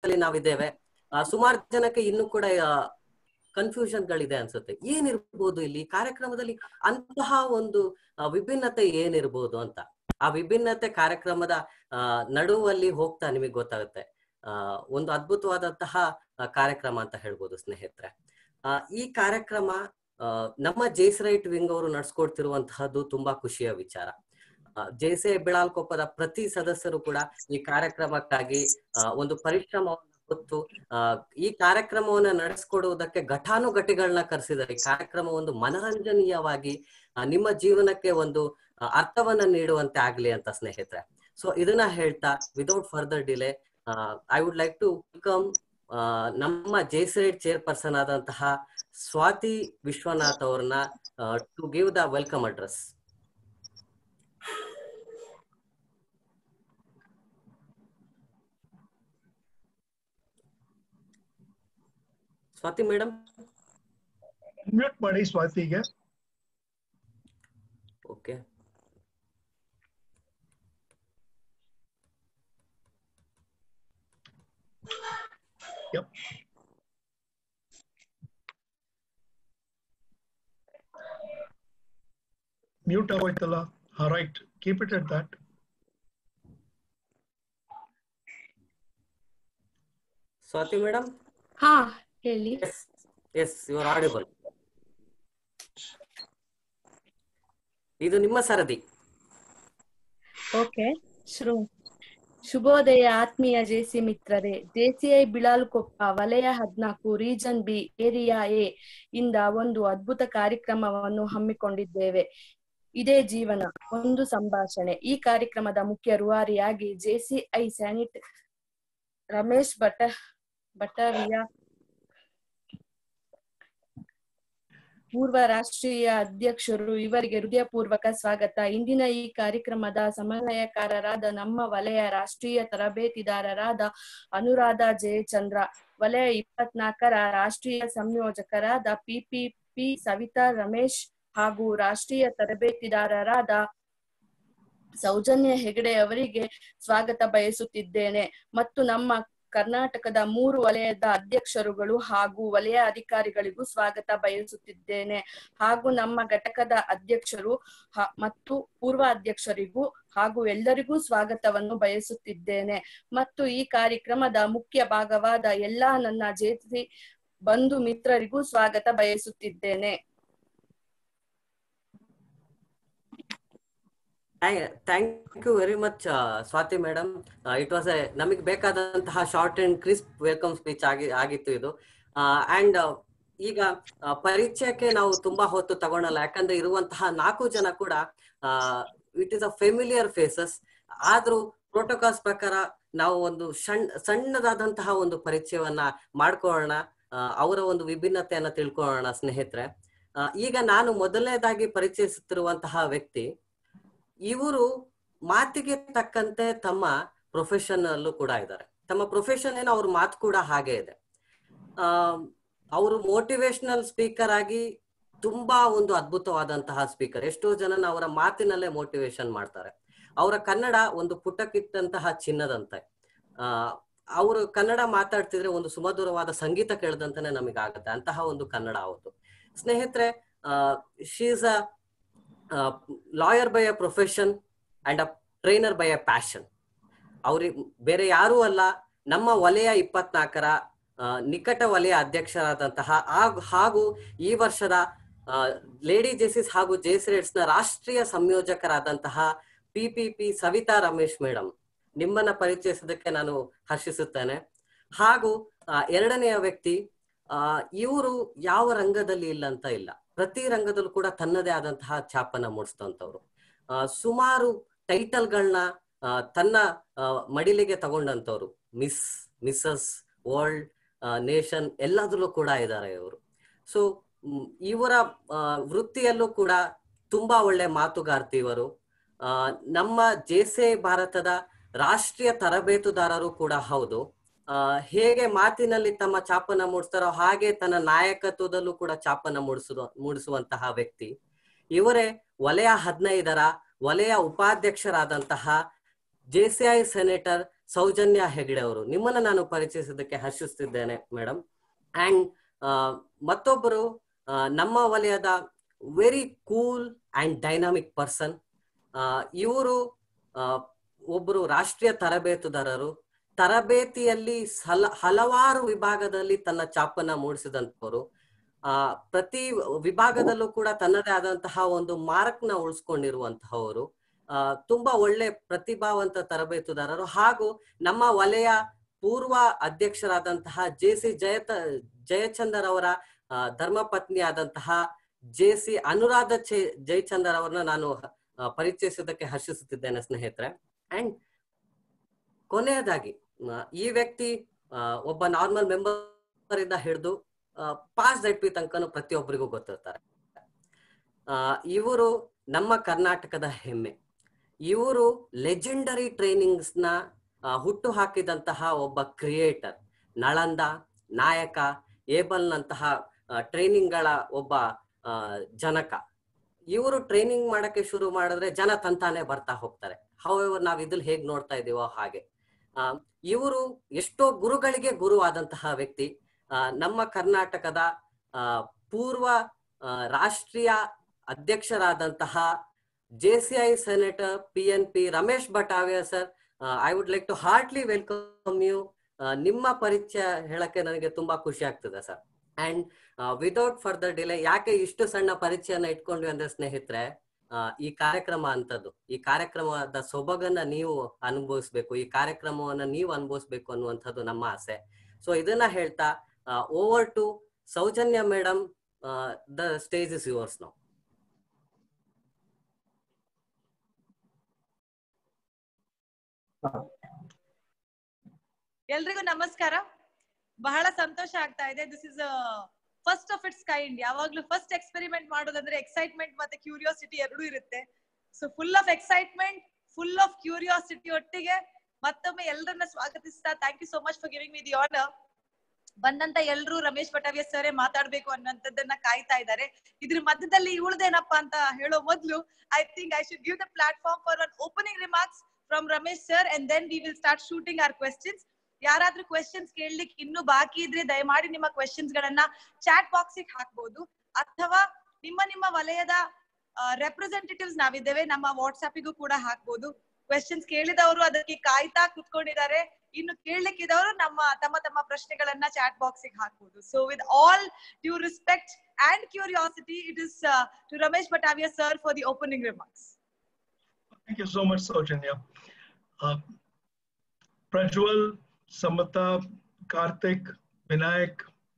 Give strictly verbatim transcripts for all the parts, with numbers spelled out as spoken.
ಕಾರ್ಯಕ್ರಮದಲ್ಲಿ ನಾವಿದ್ದೇವೆ. ಸುಮಾರು ಜನಕ್ಕೆ ಇನ್ನೂ ಕೂಡ ಕನ್ಫ್ಯೂಷನ್ ಗಳಿದೆ ಅನ್ಸುತ್ತೆ. ಏನಿರ್ಬೋದು ಇಲ್ಲಿ ಕಾರ್ಯಕ್ರಮದಲ್ಲಿ ಅಂತಹ ಒಂದು ವಿಭಿನ್ನತೆ ಏನಿರ್ಬೋದು ಅಂತ. ಆ ವಿಭಿನ್ನತೆ ಕಾರ್ಯಕ್ರಮದ ಆ ನಡುವಲ್ಲಿ ಹೋಗ್ತಾ ನಿಮಗೆ ಗೊತ್ತಾಗುತ್ತೆ. ಆ ಒಂದು ಅದ್ಭುತವಾದಂತಹ ಕಾರ್ಯಕ್ರಮ ಅಂತ ಹೇಳ್ಬೋದು ಸ್ನೇಹಿತರೆ. ಆ ಈ ಕಾರ್ಯಕ್ರಮ ಆ ನಮ್ಮ ಜೇಸರೈಟ್ ವಿಂಗ್ ಅವರು ನಡ್ಸ್ಕೊಡ್ತಿರುವಂತಹದ್ದು ತುಂಬಾ ಖುಷಿಯ ವಿಚಾರ. ಜೇಸೆ ಬಿಳಾಲ್ಕೊಪ್ಪದ ಪ್ರತಿ ಸದಸ್ಯರು ಕೂಡ ಈ ಕಾರ್ಯಕ್ರಮಕ್ಕಾಗಿ ಒಂದು ಪರಿಶ್ರಮವನ್ನು ಹೊತ್ತು ಆ ಈ ಕಾರ್ಯಕ್ರಮವನ್ನ ನಡೆಸ್ಕೊಡುವುದಕ್ಕೆ ಘಟಾನುಘಟಿಗಳನ್ನ ಕರೆಸಿದ್ದಾರೆ. ಈ ಕಾರ್ಯಕ್ರಮ ಒಂದು ಮನರಂಜನೀಯವಾಗಿ ನಿಮ್ಮ ಜೀವನಕ್ಕೆ ಒಂದು ಅರ್ಥವನ್ನ ನೀಡುವಂತೆ ಆಗ್ಲಿ ಅಂತ ಸ್ನೇಹಿತರೆ. ಸೊ ಇದನ್ನ ಹೇಳ್ತಾ without further delay I would like to welcome ನಮ್ಮ ಜೇಸರೈಟ್ ಚೇರ್ ಪರ್ಸನ್ ಆದಂತಹ ಸ್ವಾತಿ ವಿಶ್ವನಾಥ್ ಅವ್ರನ್ನ to give the welcome address. Swati madam mute ಮಾಡಿ ಸ್ವಾತಿಗೆ. ಓಕೆ, ಮ್ಯೂಟ್ ಆಗೋಯ್ತಲ್ಲ. Right, keep it at that. Swati madam. ಹಾ ಹೇಳಿ. Yes, you are audible. ಇದು ನಿಮ್ಮ ಸರದಿ. ಓಕೆ, ಶುರು. ಶುಭೋದಯ ಆತ್ಮೀಯ ಜೇಸಿ ಮಿತ್ರರೇ. ಜೆಸಿಐ ಬಿಳಾಲ್ಕೊಪ್ಪ ವಲಯ ಹದಿನಾಲ್ಕು ರೀಜನ್ ಬಿ ಏರಿಯಾ ಎ ಇಂದ ಒಂದು ಅದ್ಭುತ ಕಾರ್ಯಕ್ರಮವನ್ನು ಹಮ್ಮಿಕೊಂಡಿದ್ದೇವೆ. ಇದೇ ಜೀವನ ಒಂದು ಸಂಭಾಷಣೆ. ಈ ಕಾರ್ಯಕ್ರಮದ ಮುಖ್ಯ ರೂವಾರಿಯಾಗಿ ಜೆಸಿಐ ಸ್ಯಾನಿಟ್ ರಮೇಶ್ ಭಟ ಭಟವಿಯಾ ಪೂರ್ವ ರಾಷ್ಟ್ರೀಯ ಅಧ್ಯಕ್ಷರು, ಇವರಿಗೆ ಹೃದಯಪೂರ್ವಕ ಸ್ವಾಗತ. ಇಂದಿನ ಈ ಕಾರ್ಯಕ್ರಮದ ಸಮನ್ವಯಕಾರರಾದ ನಮ್ಮ ವಲಯ ರಾಷ್ಟ್ರೀಯ ತರಬೇತಿದಾರರಾದ ಅನುರಾಧ ಜಯಚಂದ್ರ, ವಲಯ ಇಪ್ಪತ್ನಾಲ್ಕರ ರಾಷ್ಟ್ರೀಯ ಸಂಯೋಜಕರಾದ ಪಿಪಿಪಿ ಸವಿತಾ ರಮೇಶ್ ಹಾಗೂ ರಾಷ್ಟ್ರೀಯ ತರಬೇತಿದಾರರಾದ ಸೌಜನ್ಯ ಹೆಗಡೆ ಅವರಿಗೆ ಸ್ವಾಗತ ಬಯಸುತ್ತಿದ್ದೇನೆ. ಮತ್ತು ನಮ್ಮ ಕರ್ನಾಟಕದ ಮೂರು ವಲಯದ ಅಧ್ಯಕ್ಷರುಗಳು ಹಾಗೂ ವಲಯ ಅಧಿಕಾರಿಗಳಿಗೂ ಸ್ವಾಗತ ಬಯಸುತ್ತಿದ್ದೇನೆ. ಹಾಗೂ ನಮ್ಮ ಘಟಕದ ಅಧ್ಯಕ್ಷರು ಮತ್ತು ಪೂರ್ವ ಅಧ್ಯಕ್ಷರಿಗೂ ಹಾಗೂ ಎಲ್ಲರಿಗೂ ಸ್ವಾಗತವನ್ನು ಬಯಸುತ್ತಿದ್ದೇನೆ. ಮತ್ತು ಈ ಕಾರ್ಯಕ್ರಮದ ಮುಖ್ಯ ಭಾಗವಾದ ಎಲ್ಲಾ ನನ್ನ ಜೇಸಿ ಬಂಧು ಮಿತ್ರರಿಗೂ ಸ್ವಾಗತ ಬಯಸುತ್ತಿದ್ದೇನೆ. Thank you very much Swati madam. It was a ನಮಗೆ ಬೇಕಾದಂತಹ short and crisp welcome speech ಆಗಿ ಆಗಿತ್ತು ಇದು. ಅಂಡ್ ಈಗ ಪರಿಚಯಕ್ಕೆ ನಾವು ತುಂಬಾ ಹೊತ್ತು ತಗೊಳಲ್ಲ, ಯಾಕಂದ್ರೆ ಇರುವಂತಹ ನಾಲ್ಕು ಜನ ಕೂಡ it is a familiar faces. ಆದ್ರೂ ಪ್ರೋಟೋಕಾಲ್ಸ್ ಪ್ರಕಾರ ನಾವು ಒಂದು ಸಣ್ಣ ಸಣ್ಣದಾದಂತಹ ಒಂದು ಪರಿಚಯವನ್ನ ಮಾಡ್ಕೊಳ್ಳೋಣ, ಅವರ ಒಂದು ವಿಭಿನ್ನತೆಯನ್ನ ತಿಳ್ಕೊಳ್ಳೋಣ ಸ್ನೇಹಿತರೆ. ಈಗ ನಾನು ಮೊದಲನೇದಾಗಿ ಪರಿಚಯಿಸುತ್ತಿರುವಂತಹ ವ್ಯಕ್ತಿ, ಇವರು ಮಾತಿಗೆ ತಕ್ಕಂತೆ ತಮ್ಮ ಪ್ರೊಫೆಷನ್ ಅಲ್ಲೂ ಕೂಡ ಇದ್ದಾರೆ. ತಮ್ಮ ಪ್ರೊಫೆಷನ್ ಏನೋ ಅವ್ರ ಮಾತು ಕೂಡ ಹಾಗೆ ಇದೆ. ಆ ಅವರು ಮೋಟಿವೇಶನಲ್ ಸ್ಪೀಕರ್ ಆಗಿ ತುಂಬಾ ಒಂದು ಅದ್ಭುತವಾದಂತಹ ಸ್ಪೀಕರ್. ಎಷ್ಟೋ ಜನ ಅವರ ಮಾತಿನಲ್ಲೇ ಮೋಟಿವೇಶನ್ ಮಾಡ್ತಾರೆ. ಅವರ ಕನ್ನಡ ಒಂದು ಪುಟಕ್ಕಿಟ್ಟಂತಹ ಚಿನ್ನದಂತೆ. ಆ ಅವರು ಕನ್ನಡ ಮಾತಾಡ್ತಿದ್ರೆ ಒಂದು ಸುಮಧುರವಾದ ಸಂಗೀತ ಕೇಳದಂತಾನೆ ನಮಗಾಗತ್ತೆ, ಅಂತಹ ಒಂದು ಕನ್ನಡ ಅವತ್ತು. ಸ್ನೇಹಿತರೆ, ಆ she is a lawyer by a profession and a trainer by a passion. ಅವ್ರಿಗೆ ಬೇರೆ ಯಾರೂ ಅಲ್ಲ, ನಮ್ಮ ವಲಯ ಇಪ್ಪತ್ನಾಲ್ಕರ ನಿಕಟ ವಲಯ ಅಧ್ಯಕ್ಷರಾದಂತಹ ಹಾಗೂ ಈ ವರ್ಷದ ಲೇಡಿ ಜೆಸಿಸ್ ಹಾಗೂ ಜೆಸಿರೇಟ್ಸ್ ನ ರಾಷ್ಟ್ರೀಯ ಸಂಯೋಜಕರಾದಂತಹ ಪಿಪಿಪಿ ಸವಿತಾ ರಮೇಶ್ ಮೇಡಮ್, ನಿಮ್ಮನ್ನ ಪರಿಚಯಿಸೋದಕ್ಕೆ ನಾನು ಹರ್ಷಿಸುತ್ತೇನೆ. ಹಾಗೂ ಎರಡನೆಯ ವ್ಯಕ್ತಿ, ಆ ಇವರು ಯಾವ ರಂಗದಲ್ಲಿ ಇಲ್ಲ ಅಂತ ಇಲ್ಲ, ಪ್ರತಿ ರಂಗದಲ್ಲೂ ಕೂಡ ತನ್ನದೇ ಆದಂತಹ ಛಾಪನ್ನ ಮೂಡಿಸಿದಂಥವ್ರು. ಆ ಸುಮಾರು ಟೈಟಲ್ಗಳನ್ನ ತನ್ನ ಮಡಿಲಿಗೆ ತಗೊಂಡಂತವ್ರು. ಮಿಸ್, ಮಿಸ್ಸಸ್ ವರ್ಲ್ಡ್, ನೇಷನ್ ಎಲ್ಲದರಲ್ಲೂ ಕೂಡ ಇದ್ದಾರೆ ಇವರು. ಸೊ ಇವರ ವೃತ್ತಿಯಲ್ಲೂ ಕೂಡ ತುಂಬಾ ಒಳ್ಳೆ ಮಾತುಗಾರ್ತಿ ಇವರು. ಆ ನಮ್ಮ ಜೆಸಿಐ ಭಾರತದ ರಾಷ್ಟ್ರೀಯ ತರಬೇತುದಾರರು ಕೂಡ ಹೌದು. ಆ ಹೇಗೆ ಮಾತಿನಲ್ಲಿ ತಮ್ಮ ಛಾಪನ್ನ ಮೂಡಿಸ್ತಾರೋ ಹಾಗೆ ತನ್ನ ನಾಯಕತ್ವದಲ್ಲೂ ಕೂಡ ಛಾಪನ್ನ ಮೂಡಿಸುವ ಮೂಡಿಸುವಂತಹ ವ್ಯಕ್ತಿ ಇವರೇ. ವಲಯ ಹದಿನೈದರ ವಲಯ ಉಪಾಧ್ಯಕ್ಷರಾದಂತಹ ಜೆಸಿಐ ಸೆನೇಟರ್ ಸೌಜನ್ಯ ಹೆಗ್ಡೆ ಅವರು, ನಿಮ್ಮನ್ನ ನಾನು ಪರಿಚಯಿಸೋದಕ್ಕೆ ಹರ್ಷಿಸ್ತಿದ್ದೇನೆ ಮೇಡಮ್. ಅಂಡ್ ಮತ್ತೊಬ್ಬರು ನಮ್ಮ ವಲಯದ very cool and dynamic person. ಇವರು ಒಬ್ಬರು ರಾಷ್ಟ್ರೀಯ ತರಬೇತುದಾರರು. ತರಬೇತಿಯಲ್ಲಿ ಹಲ ಹಲವಾರು ವಿಭಾಗದಲ್ಲಿ ತನ್ನ ಚಾಪನ್ನ ಮೂಡಿಸಿದಂಥವ್ರು. ಆ ಪ್ರತಿ ವಿಭಾಗದಲ್ಲೂ ಕೂಡ ತನ್ನದೇ ಆದಂತಹ ಒಂದು ಮಾರ್ಕ್ ನ ಉಳಿಸ್ಕೊಂಡಿರುವಂತಹವರು. ಆ ತುಂಬಾ ಒಳ್ಳೆ ಪ್ರತಿಭಾವಂತ ತರಬೇತುದಾರರು. ಹಾಗೂ ನಮ್ಮ ವಲಯ ಪೂರ್ವ ಅಧ್ಯಕ್ಷರಾದಂತಹ ಜೆ ಸಿ ಜಯತ ಜಯಚಂದರ್ ಅವರ ಧರ್ಮಪತ್ನಿ ಆದಂತಹ ಜೆ ಸಿ ಅನುರಾಧ ಜಯಚಂದರ್ ಅವರನ್ನ ನಾನು ಪರಿಚಯಿಸೋದಕ್ಕೆ ಹರ್ಷಿಸುತ್ತಿದ್ದೇನೆ ಸ್ನೇಹಿತರೆ. ಅಂಡ್ ಕೊನೆಯದಾಗಿ ಈ ವ್ಯಕ್ತಿ ಒಬ್ಬ ನಾರ್ಮಲ್ ಮೆಂಬರ್ ಇಂದ ಹಿಡಿದು ಪಾಸ್ ದಟ್ ಪಿ ತನಕನೂ ಪ್ರತಿಯೊಬ್ಬರಿಗೂ ಗೊತ್ತಿರ್ತಾರೆ. ಇವರು ನಮ್ಮ ಕರ್ನಾಟಕದ ಹೆಮ್ಮೆ. ಇವರು ಲೆಜೆಂಡರಿ ಟ್ರೈನಿಂಗ್ಸ್ ನ ಹುಟ್ಟು ಹಾಕಿದಂತಹ ಒಬ್ಬ ಕ್ರಿಯೇಟರ್. ನಳಂದ, ನಾಯಕ, ಏಬಲ್ ನಂತಹ ಟ್ರೈನಿಂಗ್ ಗಳ ಒಬ್ಬ ಜನಕ. ಇವರು ಟ್ರೈನಿಂಗ್ ಮಾಡಕ್ಕೆ ಶುರು ಮಾಡಿದ್ರೆ ಜನ ತಂತಾನೆ ಬರ್ತಾ ಹೋಗ್ತಾರೆ. ಹೌಎವರ್ ನಾವ್ ಇದ್ರಲ್ಲಿ ಹೇಗ್ ನೋಡ್ತಾ ಇದೀವೋ ಹಾಗೆ ಆ ಇವರು ಎಷ್ಟೋ ಗುರುಗಳಿಗೆ ಗುರು ಆದಂತಹ ವ್ಯಕ್ತಿ. ಆ ನಮ್ಮ ಕರ್ನಾಟಕದ ಆ ಪೂರ್ವ ರಾಷ್ಟ್ರೀಯ ಅಧ್ಯಕ್ಷರಾದಂತಹ J C I senator P N P Ramesh Batavia sir, I would like to heartly welcome you. ನಿಮ್ಮ ಪರಿಚಯ ಹೇಳಕ್ಕೆ ನನಗೆ ತುಂಬಾ ಖುಷಿ ಆಗ್ತದೆ sir. And without further delay, ಯಾಕೆ ಇಷ್ಟು ಸಣ್ಣ ಪರಿಚಯನ ಇಟ್ಕೊಂಡ್ವಿ ಅಂದ್ರೆ ಸ್ನೇಹಿತರೆ, ಈ ಕಾರ್ಯಕ್ರಮ ಅಂತದ್ದು, ಈ ಕಾರ್ಯಕ್ರಮದ ಸೊಬಗನ್ನ ನೀವು ಅನುಭವಿಸ್ಬೇಕು, ಈ ಕಾರ್ಯಕ್ರಮವನ್ನ ನೀವು ಅನುಭವಿಸ್ಬೇಕು ಅನ್ನುವಂಥದ್ದು ನಮ್ಮ ಆಸೆ. ಸೊ ಇದನ್ನ ಹೇಳ್ತಾ over to Soujanya madam, the stage is yours now. ಎಲ್ರಿಗೂ ನಮಸ್ಕಾರ. ಬಹಳ ಸಂತೋಷ ಆಗ್ತಾ ಇದೆ. This is first of its kind. ಯಾವಾಗ್ಲೂ ಫಸ್ಟ್ ಎಕ್ಸ್ಪೆರಿಮೆಂಟ್ ಮಾಡೋದಂದ್ರೆ ಎಕ್ಸೈಟ್ಮೆಂಟ್ ಮತ್ತೆ ಕ್ಯೂರಿಯಾಸಿಟಿ ಎರಡೂ ಇರುತ್ತೆ. So full of excitement, full of curiosity ಒಟ್ಟಿಗೆ ಮತ್ತೊಮ್ಮೆ ಎಲ್ಲರನ್ನ ಸ್ವಾಗತಿಸ್ತಾ, thank you so much for giving me the honour. ಬಂದಂತ ಎಲ್ರು ರಮೇಶ್ ಬಟಾವಿಯಾ ಸರೇ ಮಾತಾಡ್ಬೇಕು ಅನ್ನೋಂಥದ್ದನ್ನ ಕಾಯ್ತಾ ಇದ್ದಾರೆ. ಇದ್ರ ಮಧ್ಯದಲ್ಲಿ ಇವಳದೇನಪ್ಪಾ ಅಂತ ಹೇಳೋ ಮೊದ್ಲು I think I should give the platform for one opening remarks from Ramesh sir, and then we will start shooting our questions. ಯಾರಾದ್ರೂ ಕ್ವೆಶ್ಚನ್ಸ್ ಕೇಳಲಿಕ್ಕೆ ಇನ್ನೂ ಬಾಕಿ ಇದ್ರೆ ದಯಮಾಡಿ ನಿಮ್ಮ ಕ್ವೆಶ್ಚನ್ಸ್ ಗಳನ್ನ ಚಾಟ್ ಬಾಕ್ಸ್ ಗೆ ಹಾಕ್ಬಹುದು, ಅಥವಾ ನಿಮ್ಮ ನಿಮ್ಮ ವಲಯದ ರೆಪ್ರೆಸೆಂಟೇಟಿವ್ಸ್ ನಾವಿದ್ದೇವೆ, ನಮ್ಮ ವಾಟ್ಸ್ಆಪ್ ಗೂ ಕೂಡ ಹಾಕ್ಬಹುದು. ಕ್ವೆಶ್ಚನ್ಸ್ ಕೇಳಿದವರು ಅದಕ್ಕೆ ಕಾಯ್ತಾ ಕುತ್ಕೊಂಡಿದ್ದಾರೆ, ಇನ್ನು ಕೇಳಲಿಕ್ಕಿದವರು ನಮ್ಮ ತಮ್ಮ ತಮ್ಮ ಪ್ರಶ್ನೆಗಳನ್ನ ಚಾಟ್ ಬಾಕ್ಸ್ ಗೆ ಹಾಕ್ಬಹುದು. So with all due respect and curiosity, it is to Ramesh Batavia sir for the opening remarks. Thank you so much, Saujanya. Uh, Prajwal, Samata, Karthik, Vinayak,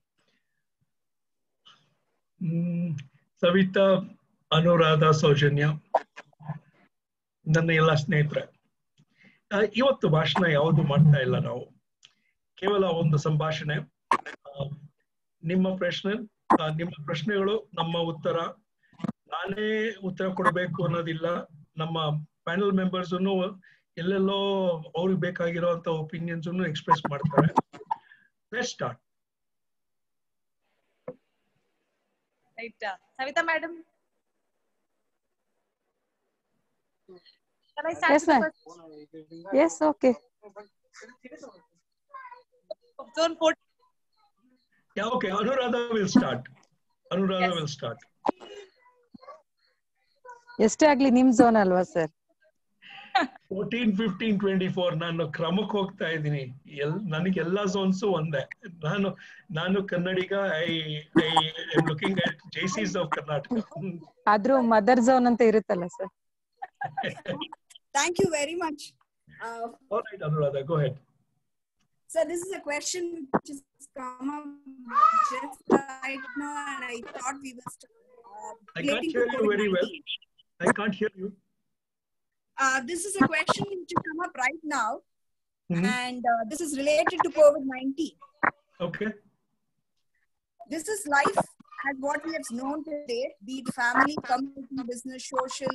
mm, Savita, Anuradha, Saujanya, ನನ್ನ ಎಲ್ಲ ಸ್ನೇಹಿತರೆ, ಇವತ್ತು ಭಾಷಣ ಯಾವುದು ಮಾಡ್ತಾ ಇಲ್ಲ ನಾವು, ಕೇವಲ ಒಂದು ಸಂಭಾಷಣೆ. ನಿಮ್ಮ ಪ್ರಶ್ನೆ ನಿಮ್ಮ ಪ್ರಶ್ನೆಗಳು ನಮ್ಮ ಉತ್ತರ. ನಾನೇ ಉತ್ತರ ಕೊಡಬೇಕು ಅನ್ನೋದಿಲ್ಲ. ನಮ್ಮ ಪ್ಯಾನಲ್ ಮೆಂಬರ್ಸ್ ಎಲ್ಲೆಲ್ಲೋ ಅವ್ರಿಗೆ ಬೇಕಾಗಿರುವಂತ ಒಪಿನಿಯನ್ಸ್ ಎಕ್ಸ್ಪ್ರೆಸ್ ಮಾಡ್ತಾರೆ. Let's start. Right, Savita madam. Can I start? Yes, ma'am. Yes, okay. Zone fourteen. Yeah, okay. Anuradha will start. Anuradha yes. will start. ಎಷ್ಟೇ ಆಗ್ಲಿ ನಿಮ್ ಝೋನ್ ಅಲ್ವಾ sir? Fourteen fifteen twenty four ನಾನು ಕ್ರಮಕ್ಕೆ ಹೋಗ್ತಾ ಇದ್ದೀನಿ. ಎಲ್ ನನಗೆ ಎಲ್ಲಾ ಝೋನ್ಸ್ ಒಂದೇ. ನಾನು ನಾನು Kannadiga. I I am looking at Jaycees of Karnataka. ಆದ್ರೂ ಮದರ್ ಝೋನ್ ಅಂತ ಇರುತ್ತಲ್ಲ sir. Thank you very much. Uh, All right, Anuradha, go ahead. So this is a question which has come up just right now, and I thought we will start. Uh, I can't hear you very well. I can't hear you. Uh, this is a question which has come up right now, mm-hmm. and uh, this is related to COVID nineteen. Okay. This is life as what we have known today, be it family, community, business, social,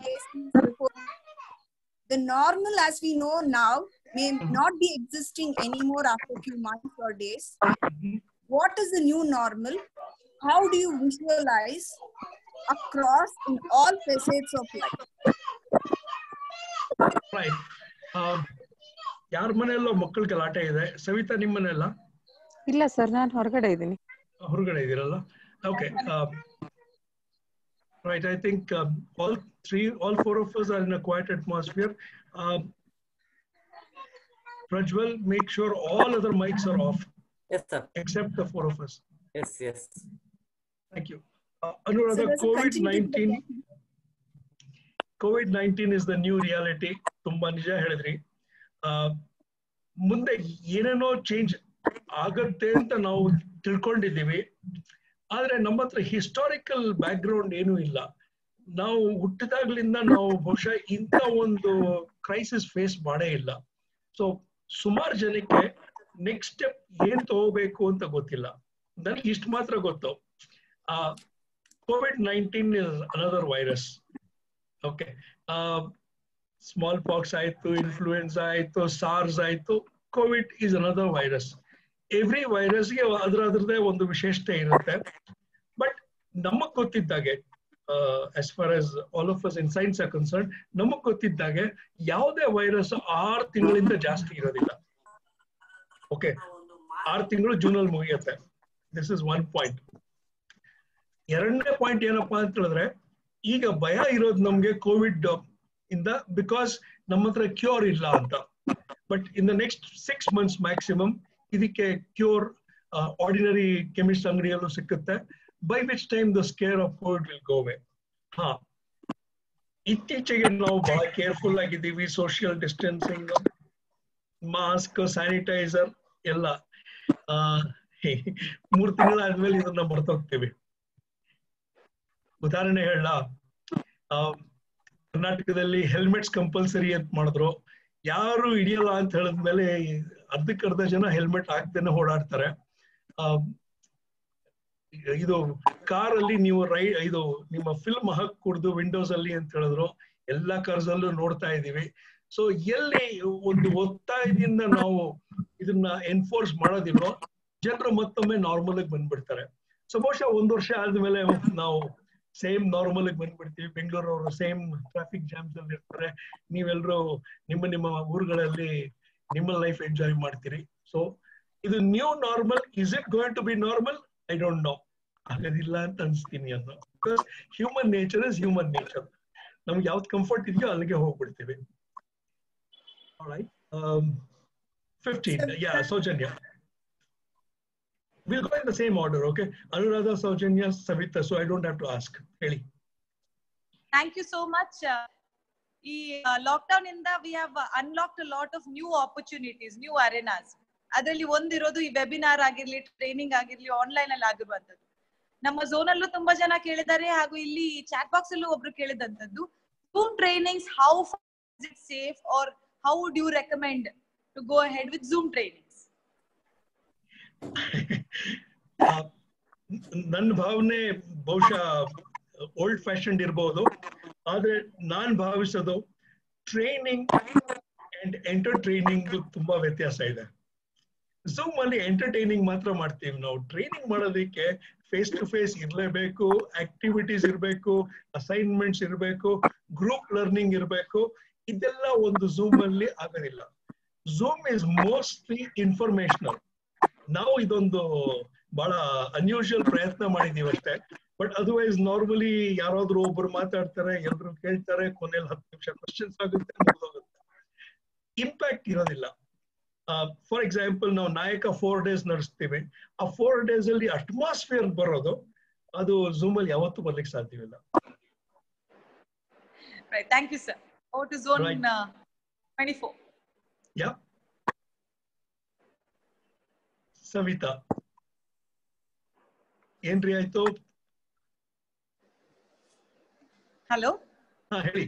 the normal as we know now may not be existing anymore after a few months or days. Mm-hmm. What is the new normal? How do you visualize across in all facets of life? Right. Um, ಯಾರ ಮನೆಯಲ್ಲೋ ಮಕ್ಕಳ ಗಲಾಟೆ ಇದೆ. ಸವಿತಾ ನಿಮ್ಮ ಮನೆಯಲ್ಲ? ಇಲ್ಲ sir, ನಾನು ಹೊರಗಡೆ ಇದ್ದೀನಿ. ಹೊರಗಡೆ ಇದ್ದೀರಲ್ಲ? Okay. Right, I think um, all three, all four of us are in a quiet atmosphere. Um, Prajwal, make sure all other mics are off. Yes, sir. Except the four of us. Yes, yes. Thank you. Uh, Anuradha, So COVID nineteen. COVID nineteen is the new reality. ತುಂಬಾ ನಿಜ ಹೇಳಿದ್ರಿ. ಮುಂದೆ ಏನೇನೋ change ಆಗತ್ತೆ ಅಂತ ನಾವು ತಿಳ್ಕೊಂಡಿದ್ದೀವಿ. ಆದ್ರೆ ನಮ್ಮ ಹತ್ರ ಹಿಸ್ಟಾರಿಕಲ್ ಬ್ಯಾಕ್ ಗ್ರೌಂಡ್ ಏನೂ ಇಲ್ಲ. ನಾವು ಹುಟ್ಟಿದಾಗ್ಲಿಂದ ನಾವು ಬಹುಶಃ ಇಂಥ ಒಂದು ಕ್ರೈಸಿಸ್ ಫೇಸ್ ಮಾಡೇ ಇಲ್ಲ. ಸೊ ಸುಮಾರು ಜನಕ್ಕೆ ನೆಕ್ಸ್ಟ್ ಸ್ಟೆಪ್ ಏನ್ ತಗೋಬೇಕು ಅಂತ ಗೊತ್ತಿಲ್ಲ. ನನಗೆ ಇಷ್ಟು ಮಾತ್ರ ಗೊತ್ತು, ಆ COVID nineteen is another virus. Okay, smallpox ಆಯ್ತು, ಇನ್ಫ್ಲೂಯೆನ್ಸಾ ಆಯ್ತು, ಸಾರ್ಸ್ ಆಯ್ತು, COVID is another virus. Every ವೈರಸ್ಗೆ ಅದ್ರ ಅದ್ರದ್ದೇ ಒಂದು ವಿಶೇಷತೆ ಇರುತ್ತೆ. ಬಟ್ ನಮಗ್ ಗೊತ್ತಿದ್ದಾಗೆ, as far as all of us in science are concern, ನಮಗ್ ಗೊತ್ತಿದ್ದಾಗೆ ಯಾವುದೇ ವೈರಸ್ ಆರು ತಿಂಗಳಿಂದ ಜಾಸ್ತಿ ಇರೋದಿಲ್ಲ. ಓಕೆ, ಆರು ತಿಂಗಳು ಜೂನ್ ಅಲ್ಲಿ ಮುಗಿಯುತ್ತೆ. This is one point. ಎರಡನೇ ಪಾಯಿಂಟ್ ಏನಪ್ಪಾ ಅಂತ ಹೇಳಿದ್ರೆ, ಈಗ ಭಯ ಇರೋದು ನಮ್ಗೆ ಕೋವಿಡ್ ಇಂದ, ಬಿಕಾಸ್ ನಮ್ಮ ಹತ್ರ ಕ್ಯೂರ್ ಇಲ್ಲ ಅಂತ. But in the next six months maximum ಇದಕ್ಕೆ ಕ್ಯೂರ್ ಆರ್ಡಿನರಿ ಕೆಮಿಸ್ಟ್ ಅಂಗಡಿಯಲ್ಲೂ ಸಿಕ್ಕುತ್ತೆ. By which time the scare of COVID will go away. ಹಾ, ಇತ್ತೀಚೆಗೆ ನಾವು ಬಹಳ ಕೇರ್ಫುಲ್ ಆಗಿದ್ದೀವಿ. ಸೋಷಿಯಲ್ ಡಿಸ್ಟೆನ್ಸಿಂಗ್, ಮಾಸ್ಕ್, ಸ್ಯಾನಿಟೈಸರ್ ಎಲ್ಲ. ಆ ಮೂರ್ ತಿಂಗಳಾದ್ಮೇಲೆ ಇದನ್ನ ಬರ್ತೋಗ್ತೀವಿ. ಉದಾಹರಣೆ ಹೇಳ, ಕರ್ನಾಟಕದಲ್ಲಿ ಹೆಲ್ಮೆಟ್ಸ್ ಕಂಪಲ್ಸರಿ ಅಂತ ಮಾಡಿದ್ರು. ಯಾರು ಹಿಡಿಯಲ್ಲ ಅಂತ ಹೇಳಿದ್ಮೇಲೆ ಅರ್ಧಕ್ಕರ್ಧ ಜನ ಹೆಲ್ಮೆಟ್ ಹಾಕ್ದೇನೆ ಓಡಾಡ್ತಾರೆ. ಆ ಇದು ಕಾರಲ್ಲಿ ನೀವು ರೈ ಇದು ನಿಮ್ಮ ಫಿಲ್ಮ್ ಹಾಕ್ ಕುಡ್ದು ವಿಂಡೋಸ್ ಅಲ್ಲಿ ಅಂತ ಹೇಳಿದ್ರು. ಎಲ್ಲಾ ಕಾರ್ಸ್ ಅಲ್ಲೂ ನೋಡ್ತಾ ಇದೀವಿ. ಸೊ ಎಲ್ಲಿ ಒಂದು ಒತ್ತಾಯದಿಂದ ನಾವು ಇದನ್ನ ಎನ್ಫೋರ್ಸ್ ಮಾಡೋದಿಲ್ವೋ, ಜನರು ಮತ್ತೊಮ್ಮೆ ನಾರ್ಮಲ್ ಆಗಿ ಬಂದ್ಬಿಡ್ತಾರೆ. ಸೊ ಬಹುಶಃ ಒಂದ್ ವರ್ಷ ಆದ್ಮೇಲೆ ನಾವು ಸೇಮ್ ನಾರ್ಮಲ್ ಆಗಿ ಬಂದ್ಬಿಡ್ತೀವಿ. ಬೆಂಗಳೂರವರು ಸೇಮ್ ಟ್ರಾಫಿಕ್ ಜಾಮ್ಸ್ ಅಲ್ಲಿ ಇರ್ತಾರೆ. ನೀವೆಲ್ಲರೂ ನಿಮ್ಮ ನಿಮ್ಮ ಊರುಗಳಲ್ಲಿ ನಿಮ್ಮ ಲೈಫ್ ಎಂಜಾಯ್ ಮಾಡ್ತೀರಿ. ಸೊ ಇದು new normal. Is it going to be normal? I don't know. ಆಗೋದಿಲ್ಲ ಅಂತ ಅನ್ಸ್ತೀನಿ ಅನ್ನೋ. Because human nature is human nature. ನಮ್ಗೆ ಯಾವ್ದು ಕಂಫರ್ಟ್ ಇದೆಯೋ ಅಲ್ಲಿಗೆ ಹೋಗ್ಬಿಡ್ತೀವಿ. Alright. Um, fifteen. Yeah, Saujanya. We'll go in the same order, okay? Anuradha, Saujanya, Savita, so I don't have to ask. Really. Thank you so much. ಈ lockdown ಇಂದ we have unlocked a lot of new opportunities, new arenas. ಅದರಲ್ಲಿ ಒಂದಿರೋದು ಈ webinar ಆಗಿರ್ಲಿ, training ಆಗಿರ್ಲಿ, online ಅಲ್ಲಿ ಆಗಿರುವಂತದ್ದು. ನಮ್ಮ ಝೋನ್ ಅಲ್ಲೂ ತುಂಬಾ ಜನ ಕೇಳಿದ್ದಾರೆ, ಹಾಗೂ ಇಲ್ಲಿ ಚಾಟ್ ಬಾಕ್ಸ್ ಅಲ್ಲೂ ಒಬ್ರು ಕೇಳಿದಂತದ್ದು, Zoom trainings, how far is it safe, or how would you recommend to go ahead with Zoom trainings? ನನ್ನ ಭಾವನೆ ಬಹುಶಃ ಓಲ್ಡ್ ಫ್ಯಾಷನ್ ಇರಬಹುದು, ಆದ್ರೆ ನಾನ್ ಭಾವಿಸೋದು ಟ್ರೈನಿಂಗ್ ಅಂಡ್ ಎಂಟರ್ಟೈನಿಂಗ್ ತುಂಬಾ ವ್ಯತ್ಯಾಸ ಇದೆ. ಝೂಮ್ ಅಲ್ಲಿ ಎಂಟರ್ಟೈನಿಂಗ್ ಮಾತ್ರ ಮಾಡ್ತೀವಿ ನಾವು. ಟ್ರೈನಿಂಗ್ ಮಾಡೋದಕ್ಕೆ ಫೇಸ್ ಟು ಫೇಸ್ ಇರ್ಲೇಬೇಕು, ಆಕ್ಟಿವಿಟೀಸ್ ಇರಬೇಕು, ಅಸೈನ್ಮೆಂಟ್ಸ್ ಇರಬೇಕು, ಗ್ರೂಪ್ ಲರ್ನಿಂಗ್ ಇರಬೇಕು. ಇದೆಲ್ಲ ಒಂದು ಝೂಮ್ ಅಲ್ಲಿ ಆಗೋದಿಲ್ಲ. Zoom is mostly informational. ನಾವು ಇದೊಂದು ಬಹಳ ಅನ್ಯೂಶುವಲ್ ಪ್ರಯತ್ನ ಮಾಡಿದೀವಿ ಅಷ್ಟೇ. ಬಟ್ ಅದರ್ವೈಸ್ ನಾರ್ಮಲಿ ಯಾರಾದ್ರೂ ಒಬ್ರು ಮಾತಾಡ್ತಾರೆ, ಎಲ್ರು ಕೇಳ್ತಾರೆ, ಕೊನೆಯಲ್ಲಿ ಹತ್ತು ನಿಮಿಷ ಕ್ವಶನ್ಸ್ ಆಗುತ್ತೆ, ಮುಗಿದೋಗುತ್ತೆ. ಇಂಪ್ಯಾಕ್ಟ್ ಇರೋದಿಲ್ಲ. ಫಾರ್ ಎಕ್ಸಾಂಪಲ್, ನಾವು ನಾಯಕ ಫೋರ್ ಡೇಸ್ ನಡೆಸ್ತೀವಿ. ಆ ಫೋರ್ ಡೇಸ್ ಅಲ್ಲಿ ಅಟ್ಮಾಸ್ಫಿಯರ್ ಬರೋದು ಅದು ಝೂಮ್ ಅಲ್ಲಿ ಯಾವತ್ತೂ ಬರ್ಲಿಕ್ಕೆ ಸಾಧ್ಯವಿಲ್ಲ. Right, thank you sir. Over to zone Right. uh, twenty-four. Yeah. Savita, ಏನ್ರಿ ಆಯ್ತು? Hello. ಹಾ ಹೇಳಿ.